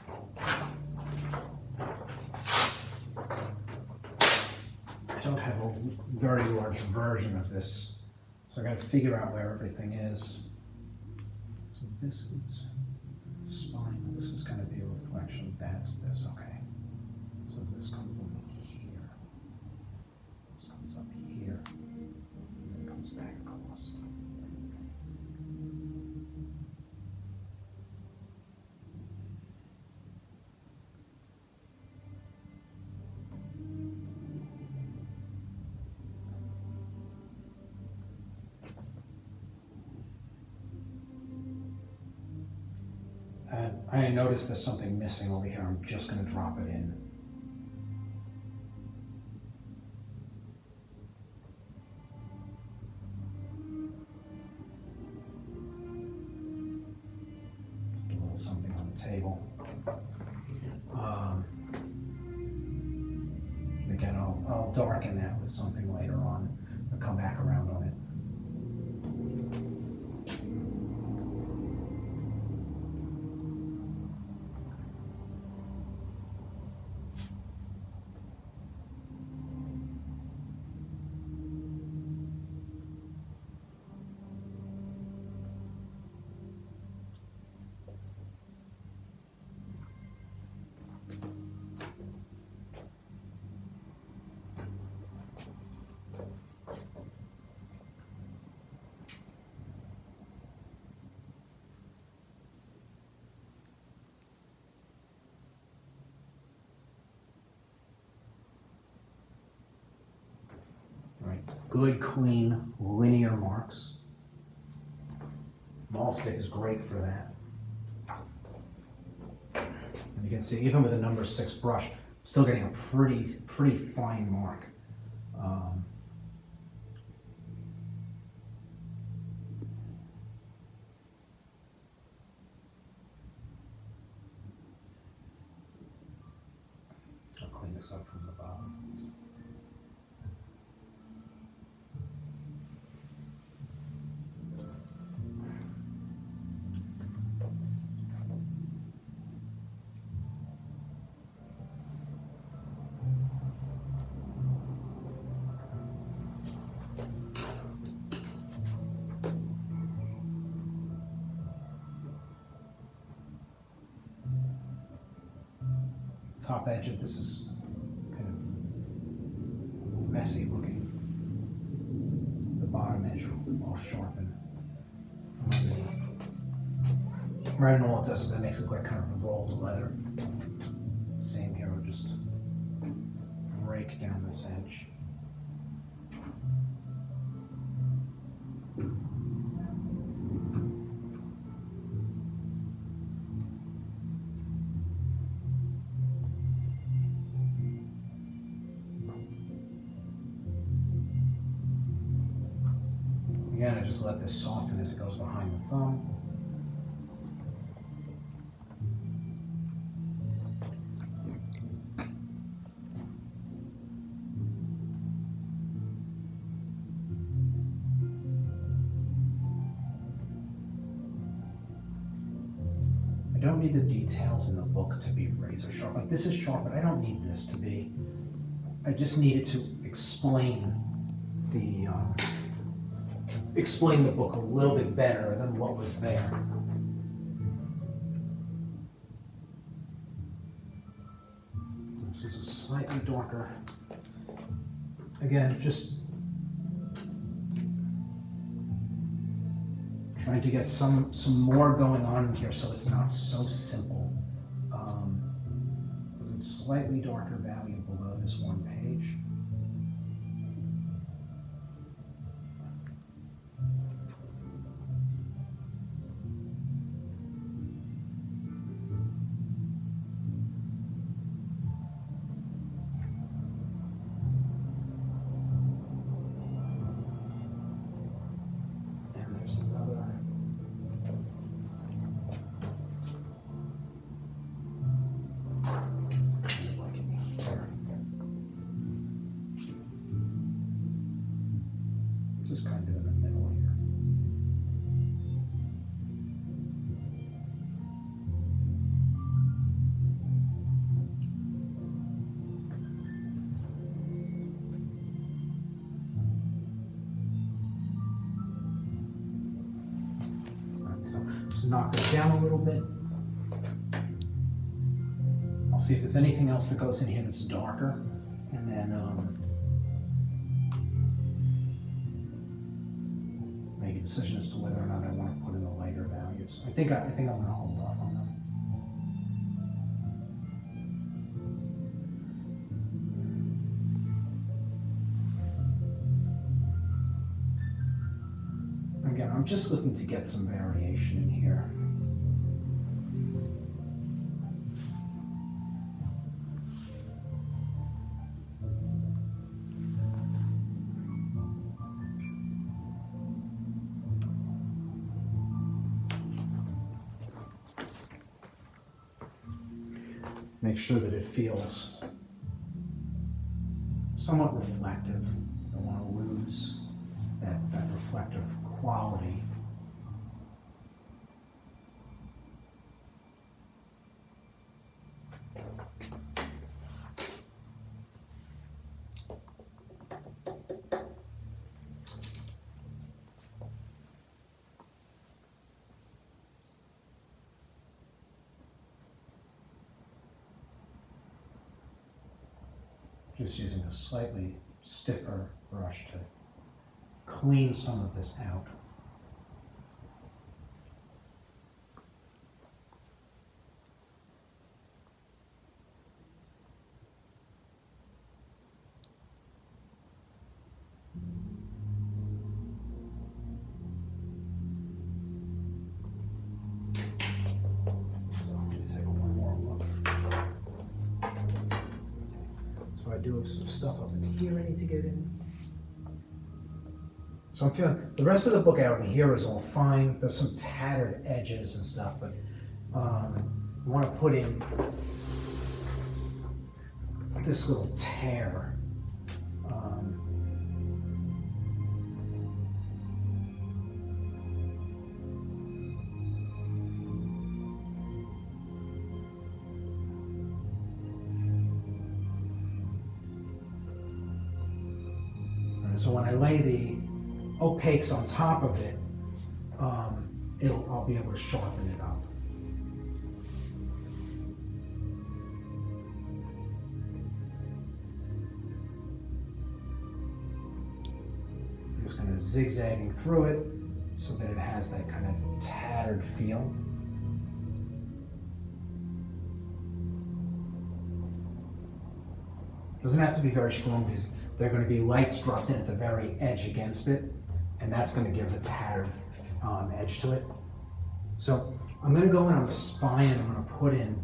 I don't have a very large version of this, so I got to figure out where everything is. So this is spine. This is going to be a reflection. That's this. Okay. So this comes up here. This comes up here. And it comes back across. I noticed there's something missing over here. I'm just going to drop it in. Just a little something on the table. Again, I'll darken that with something later on. I'll come back around on it. Good, clean, linear marks. Mall stick is great for that. And you can see, even with a number 6 brush, I'm still getting a pretty fine mark. I'll clean this up from the bottom. Top edge of this is kind of messy looking. The bottom edge will sharpen from underneath. Right, and all it does is it makes it look like kind of rolled leather. Same here, we'll just break down this edge. Again, I just let this soften as it goes behind the thumb. I don't need the details in the book to be razor sharp. Like, this is sharp, but I don't need this to be. I just need it to explain the book a little bit better than what was there. This is a slightly darker. Again, just trying to get some more going on here so it's not so simple. Because it's slightly darker value below this one page. to knock that down a little bit. I'll see if there's anything else that goes in here that's darker, and then make a decision as to whether or not I want to put in the lighter values. I think I'm going to hold off on them. Again, I'm just looking to get some variation in here. Make sure that it feels somewhat reflective. I don't want to lose that reflective quality. Just using a slightly stiffer brush to clean some of this out. I do have some stuff up in here I need to get in. So I'm feeling, the rest of the book out in here is all fine. There's some tattered edges and stuff, but I want to put in this little tear. So when I lay the opaques on top of it, I'll be able to sharpen it up. I'm just kind of zigzagging through it so that it has that kind of tattered feel. Doesn't have to be very strong because there are going to be lights dropped in at the very edge against it, and that's going to give the tattered edge to it. So I'm going to go in on the spine and I'm going to put in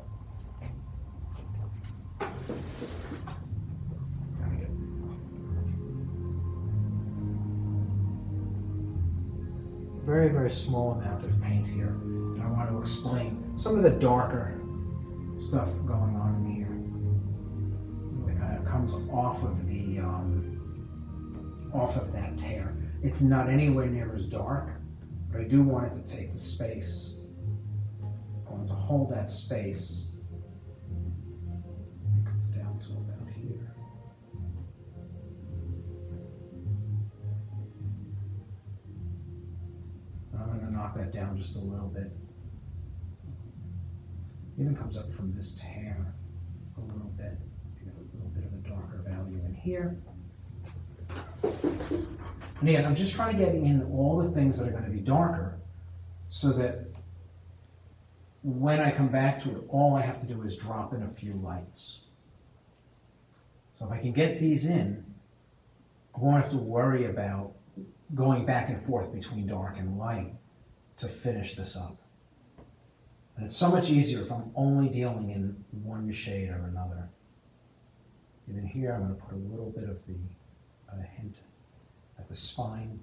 a very, very small amount of paint here. And I want to explain some of the darker stuff going on in here. Comes off of that tear. It's not anywhere near as dark, but I do want it to take the space. I want to hold that space. It comes down to about here. I'm going to knock that down just a little bit. It even comes up from this tear a little bit. A little bit of a darker value in here. And again, I'm just trying to get in all the things that are going to be darker so that when I come back to it, all I have to do is drop in a few lights. So if I can get these in, I won't have to worry about going back and forth between dark and light to finish this up. And it's so much easier if I'm only dealing in one shade or another. Even here, I'm going to put a little bit of the hint at the spine.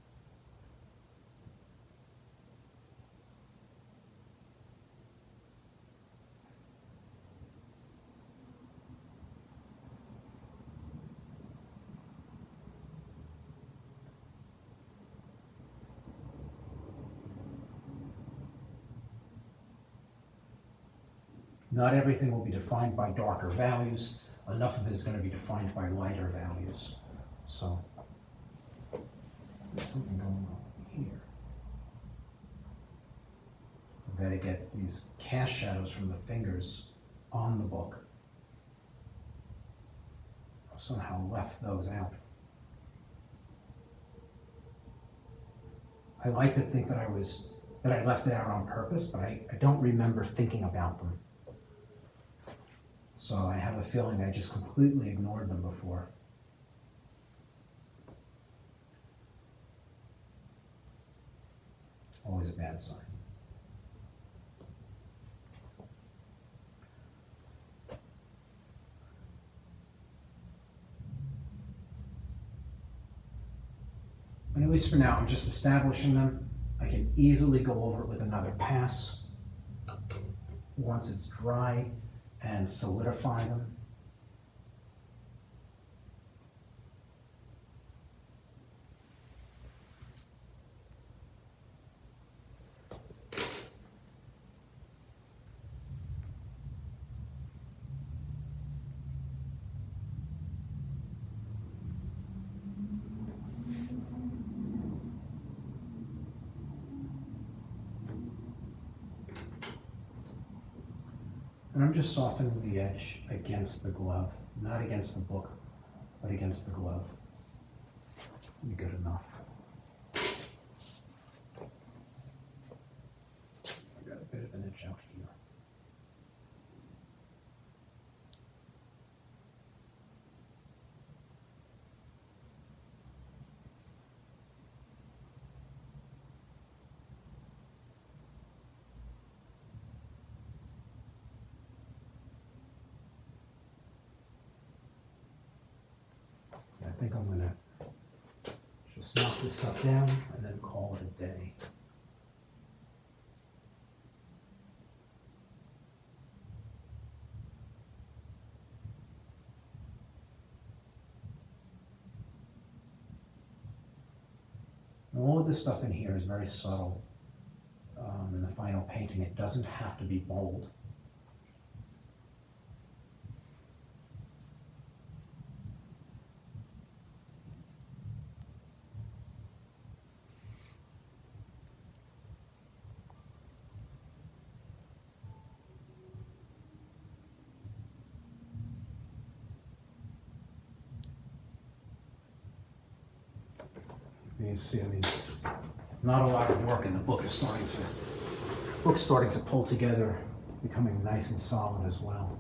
Not everything will be defined by darker values. Enough of it is going to be defined by lighter values. So there's something going on here. to get these cast shadows from the fingers on the book. I somehow left those out. I like to think that I left it out on purpose, but I don't remember thinking about them. So I have a feeling I just completely ignored them before. Always a bad sign. And at least for now, I'm just establishing them. I can easily go over it with another pass once it's dry and solidify them. And I'm just softening the edge against the glove, not against the book, but against the glove. Be good enough. I got a bit of an edge out here. I think I'm going to just knock this stuff down and then call it a day. And all of this stuff in here is very subtle in the final painting. It doesn't have to be bold. You see, I mean, not a lot of work, and the book is starting to pull together, becoming nice and solid as well.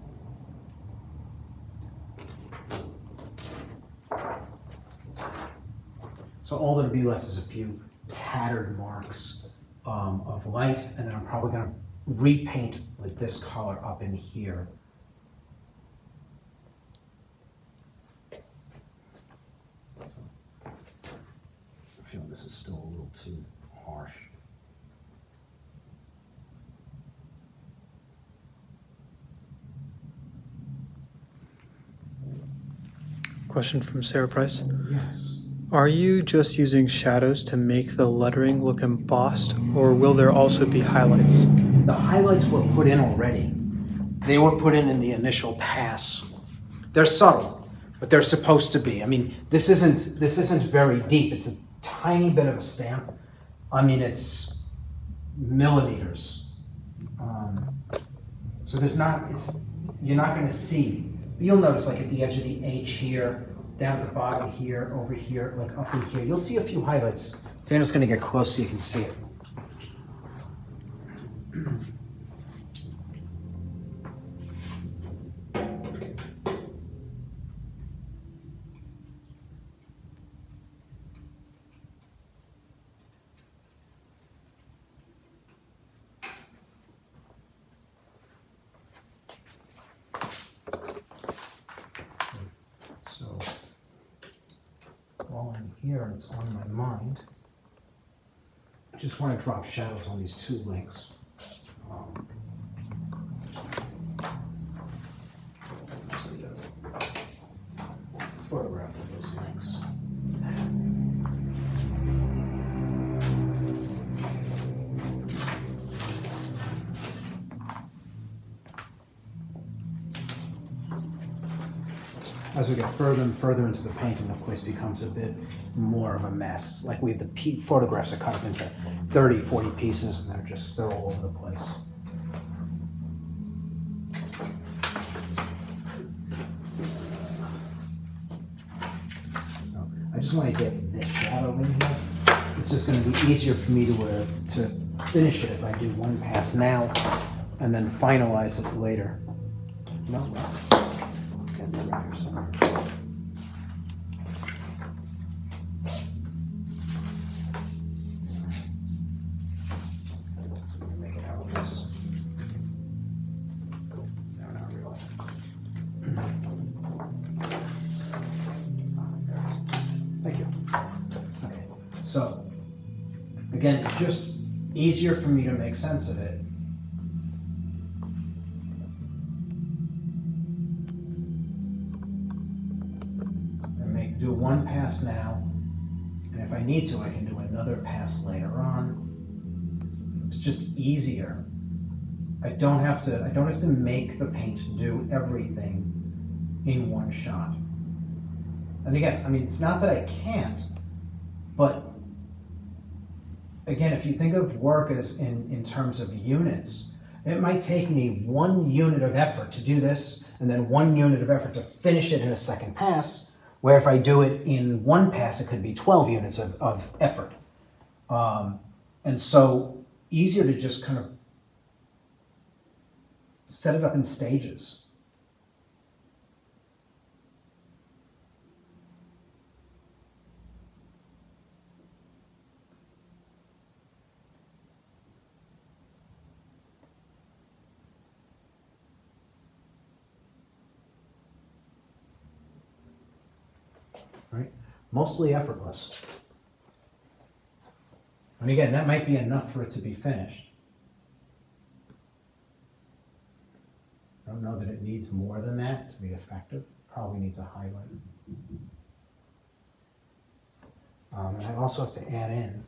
So all that'll be left is a few tattered marks of light, and then I'm probably going to repaint with this color up in here. I feel this is still a little too harsh. Question from Sarah Price. Yes. Are you just using shadows to make the lettering look embossed, or will there also be highlights? The highlights were put in already. They were put in the initial pass. They're subtle, but they're supposed to be. I mean, this isn't very deep. It's a tiny bit of a stamp. I mean, it's millimeters. So you're not going to see. But you'll notice, like at the edge of the H here, down at the bottom here, over here, like up in here. You'll see a few highlights. Daniel's going to get close so you can see it. So while I'm here and it's on my mind, I just want to drop shadows on these two links. Just need a photograph of those links. As we get further and further into the painting, the place becomes a bit more of a mess. Like we have the photographs are cut up into 30, 40 pieces, and they're all over the place. So I just want to get this shadow in here. It's just going to be easier for me to finish it if I do one pass now and then finalize it later. No, get it around here somewhere. Make it out of this. No, not really. Thank you. Okay, so again, it's just easier for me to make sense of it. Do one pass now, and if I need to, I can do another pass later on. It's just easier. I don't have to make the paint do everything in one shot. And again, I mean, it's not that I can't, but again, if you think of work as in terms of units, it might take me 1 unit of effort to do this, and then 1 unit of effort to finish it in a second pass. Where if I do it in one pass, it could be 12 units of effort. And so easier to just kind of set it up in stages. Right? Mostly effortless. And again, that might be enough for it to be finished. I don't know that it needs more than that to be effective. Probably needs a highlight. And I also have to add in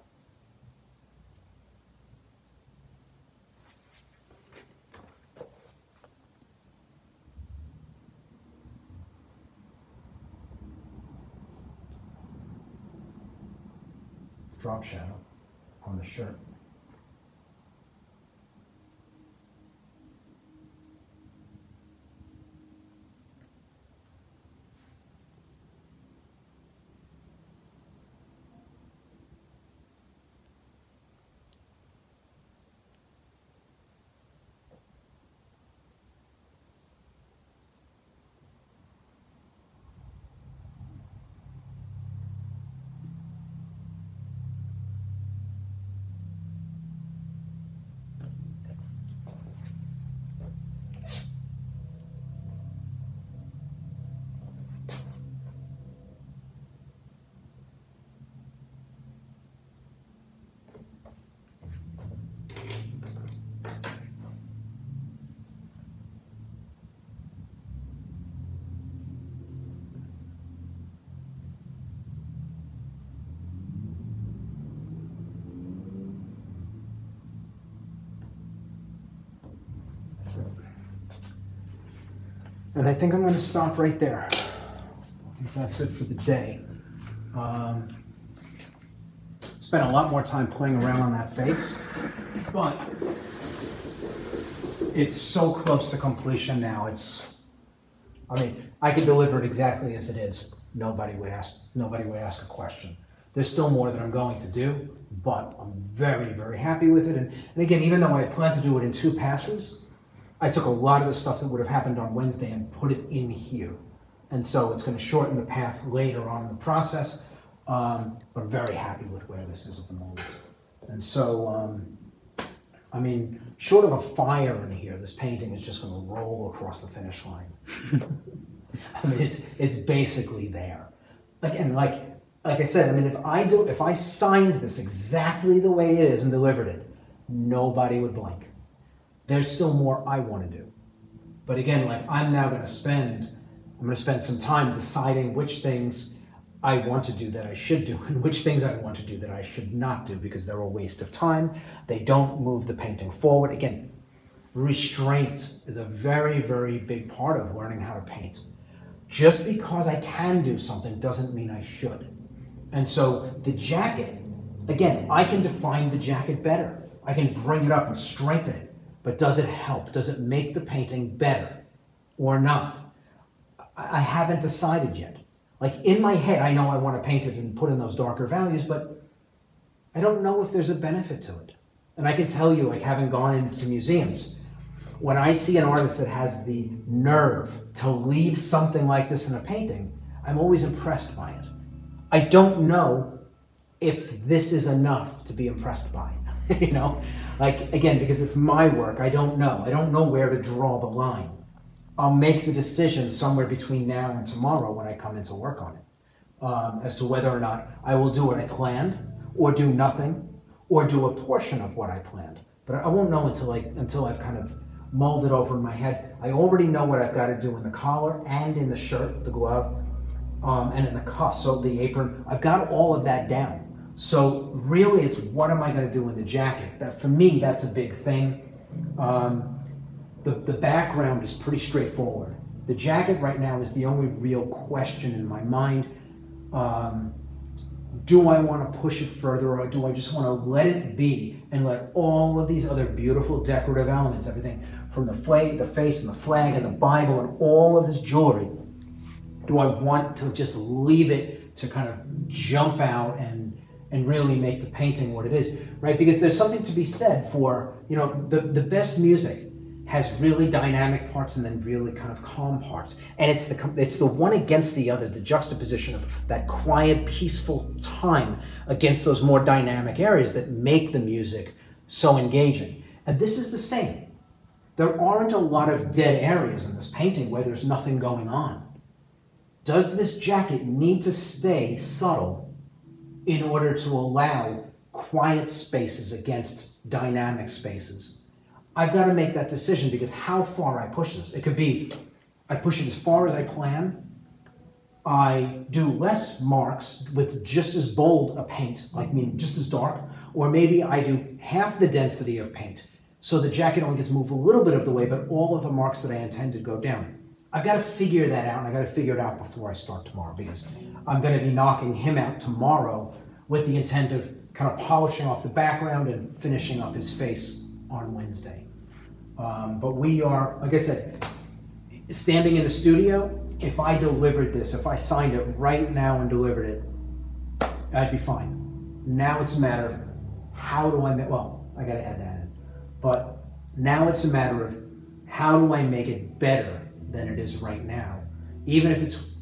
drop shadow on the shirt. And I think I'm going to stop right there. I think that's it for the day. Spent a lot more time playing around on that face, but it's so close to completion now. I mean, I could deliver it exactly as it is. Nobody would ask a question. There's still more that I'm going to do, but I'm very, very happy with it. And again, even though I plan to do it in 2 passes, I took a lot of the stuff that would have happened on Wednesday and put it in here. And so it's going to shorten the path later on in the process. But I'm very happy with where this is at the moment. And so, I mean, short of a fire in here, this painting is just going to roll across the finish line. I mean, it's basically there. Again, like I said, I mean, if I signed this exactly the way it is and delivered it, nobody would blink. There's still more I want to do. But again, like I'm going to spend some time deciding which things I want to do that I should do and which things I want to do that I should not do because they're a waste of time. They don't move the painting forward. Again, restraint is a very, very big part of learning how to paint. Just because I can do something doesn't mean I should. And so the jacket, again, I can define the jacket better. I can bring it up and strengthen it. But does it help? Does it make the painting better or not? I haven't decided yet. Like in my head, I know I want to paint it and put in those darker values, but I don't know if there's a benefit to it. And I can tell you, like having gone into museums, when I see an artist that has the nerve to leave something like this in a painting, I'm always impressed by it. I don't know if this is enough to be impressed by, you know? Like, again, because it's my work, I don't know. I don't know where to draw the line. I'll make the decision somewhere between now and tomorrow when I come in to work on it, as to whether or not I will do what I planned, or do nothing, or do a portion of what I planned. But I won't know until I've kind of mulled it over in my head. I already know what I've got to do in the collar and in the shirt, the glove, and in the cuffs, so the apron. I've got all of that down. So really it's what am I going to do in the jacket? That, for me, that's a big thing. The background is pretty straightforward. The jacket right now is the only real question in my mind. Do I want to push it further, or do I just want to let it be and let all of these other beautiful decorative elements, everything from the face and the flag and the Bible and all of this jewelry, do I want to just leave it to kind of jump out and really make the painting what it is, right? Because there's something to be said for, you know, the best music has really dynamic parts and then really kind of calm parts. And it's the one against the other, the juxtaposition of that quiet, peaceful time against those more dynamic areas that make the music so engaging. And this is the same. There aren't a lot of dead areas in this painting where there's nothing going on. Does this jacket need to stay subtle in order to allow quiet spaces against dynamic spaces? I've got to make that decision, because how far I push this. It could be, I push it as far as I plan, I do less marks with just as bold a paint, just as dark, or maybe I do half the density of paint, so the jacket only gets moved a little bit of the way, but all of the marks that I intended go down. I've got to figure that out, and I've got to figure it out before I start tomorrow, because I'm going to be knocking him out tomorrow with the intent of kind of polishing off the background and finishing up his face on Wednesday. But we are, like I said, standing in the studio, if I delivered this, if I signed it right now and delivered it, I'd be fine. Now it's a matter of how do I make, well, I got to add that in. But now it's a matter of how do I make it better than it is right now, even if it's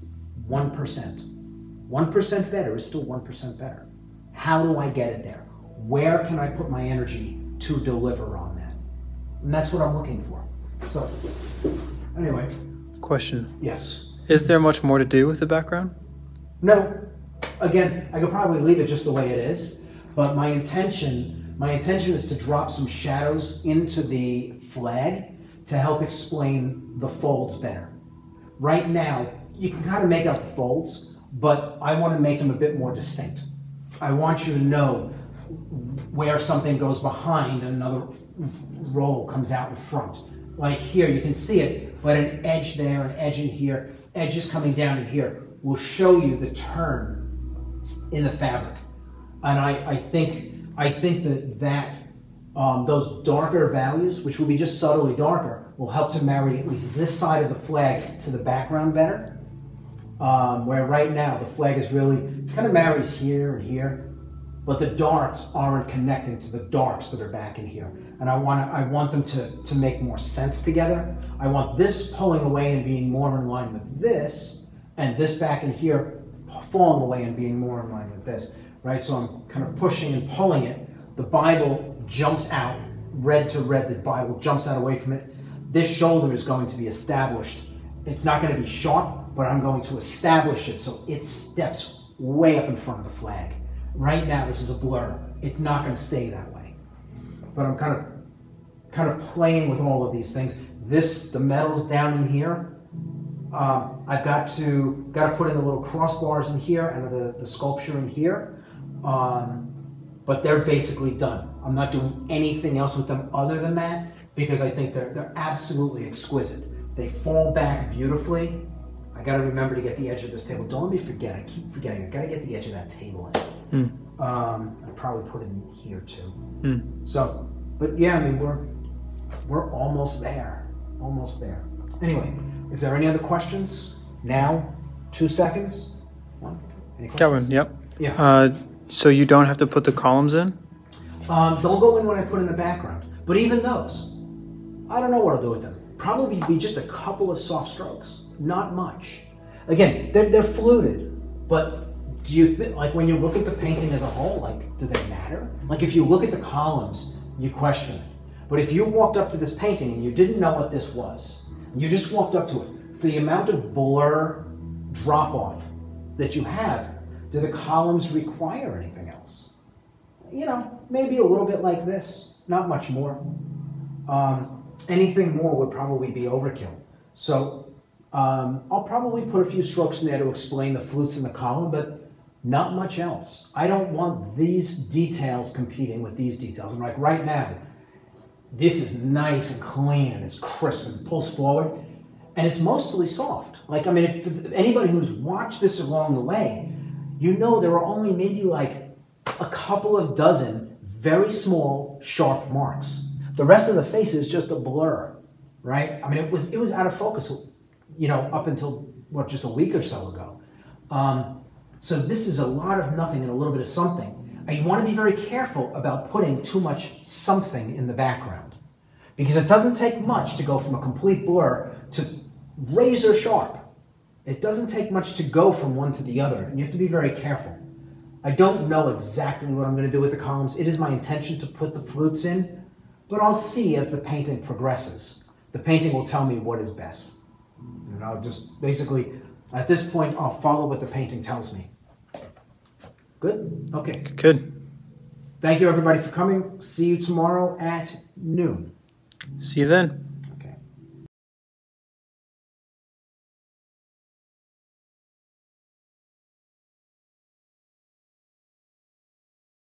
1%. 1% better is still 1% better. How do I get it there? Where can I put my energy to deliver on that? And that's what I'm looking for. So, anyway. Question. Yes. Is there much more to do with the background? No. Again, I could probably leave it just the way it is, but my intention is to drop some shadows into the flag to help explain the folds better. Right now, you can kind of make out the folds, but I want to make them a bit more distinct. I want you to know where something goes behind and another roll comes out in front. Like here, you can see it, but an edge there, an edge in here, edges coming down in here will show you the turn in the fabric. And I think that those darker values, which will be just subtly darker, will help to marry at least this side of the flag to the background better. Where right now the flag is really kind of marries here and here, but the darks aren't connecting to the darks that are back in here. And I want them to make more sense together. I want this pulling away and being more in line with this, and this back in here falling away and being more in line with this, right? So I'm kind of pushing and pulling it. The Bible jumps out, red to red, the Bible jumps out away from it. This shoulder is going to be established. It's not going to be sharp, but I'm going to establish it so it steps way up in front of the flag. Right now, this is a blur. It's not going to stay that way. But I'm kind of playing with all of these things. The metal's down in here. I've got to put in the little crossbars in here and the sculpture in here. But they're basically done. I'm not doing anything else with them other than that, because I think they're absolutely exquisite. They fall back beautifully. I got to remember to get the edge of this table. Don't let me forget. I keep forgetting. I got to get the edge of that table in. I probably put it in here too. So, but yeah, I mean, we're almost there. Almost there. Anyway, if there are any other questions, now, 2 seconds. One. Any questions? Got one, yep. Yeah. So you don't have to put the columns in? They'll go in when I put in the background. But even those, I don't know what I'll do with them. Probably be just a couple of soft strokes, not much. Again, they're fluted, but do you think, like when you look at the painting as a whole, like, do they matter? Like if you look at the columns, you question it. But if you walked up to this painting and you didn't know what this was, and you just walked up to it, the amount of blur drop-off that you have, do the columns require anything else? You know, maybe a little bit like this, not much more. Anything more would probably be overkill. So I'll probably put a few strokes in there to explain the flutes in the column, but not much else. I don't want these details competing with these details. And like right now, this is nice and clean and it's crisp and pulls forward, and it's mostly soft. Like, I mean, if anybody who's watched this along the way, you know there are only maybe like a couple of dozen very small, sharp marks. The rest of the face is just a blur, right? I mean, it was out of focus, you know, up until, what, just a week or so ago. So this is a lot of nothing and a little bit of something. And you want to be very careful about putting too much something in the background, because it doesn't take much to go from a complete blur to razor sharp. It doesn't take much to go from one to the other, and you have to be very careful. I don't know exactly what I'm going to do with the columns. It is my intention to put the flutes in, but I'll see as the painting progresses. The painting will tell me what is best. And I'll just basically, at this point, I'll follow what the painting tells me. Good? Okay. Good. Thank you, everybody, for coming. See you tomorrow at noon. See you then.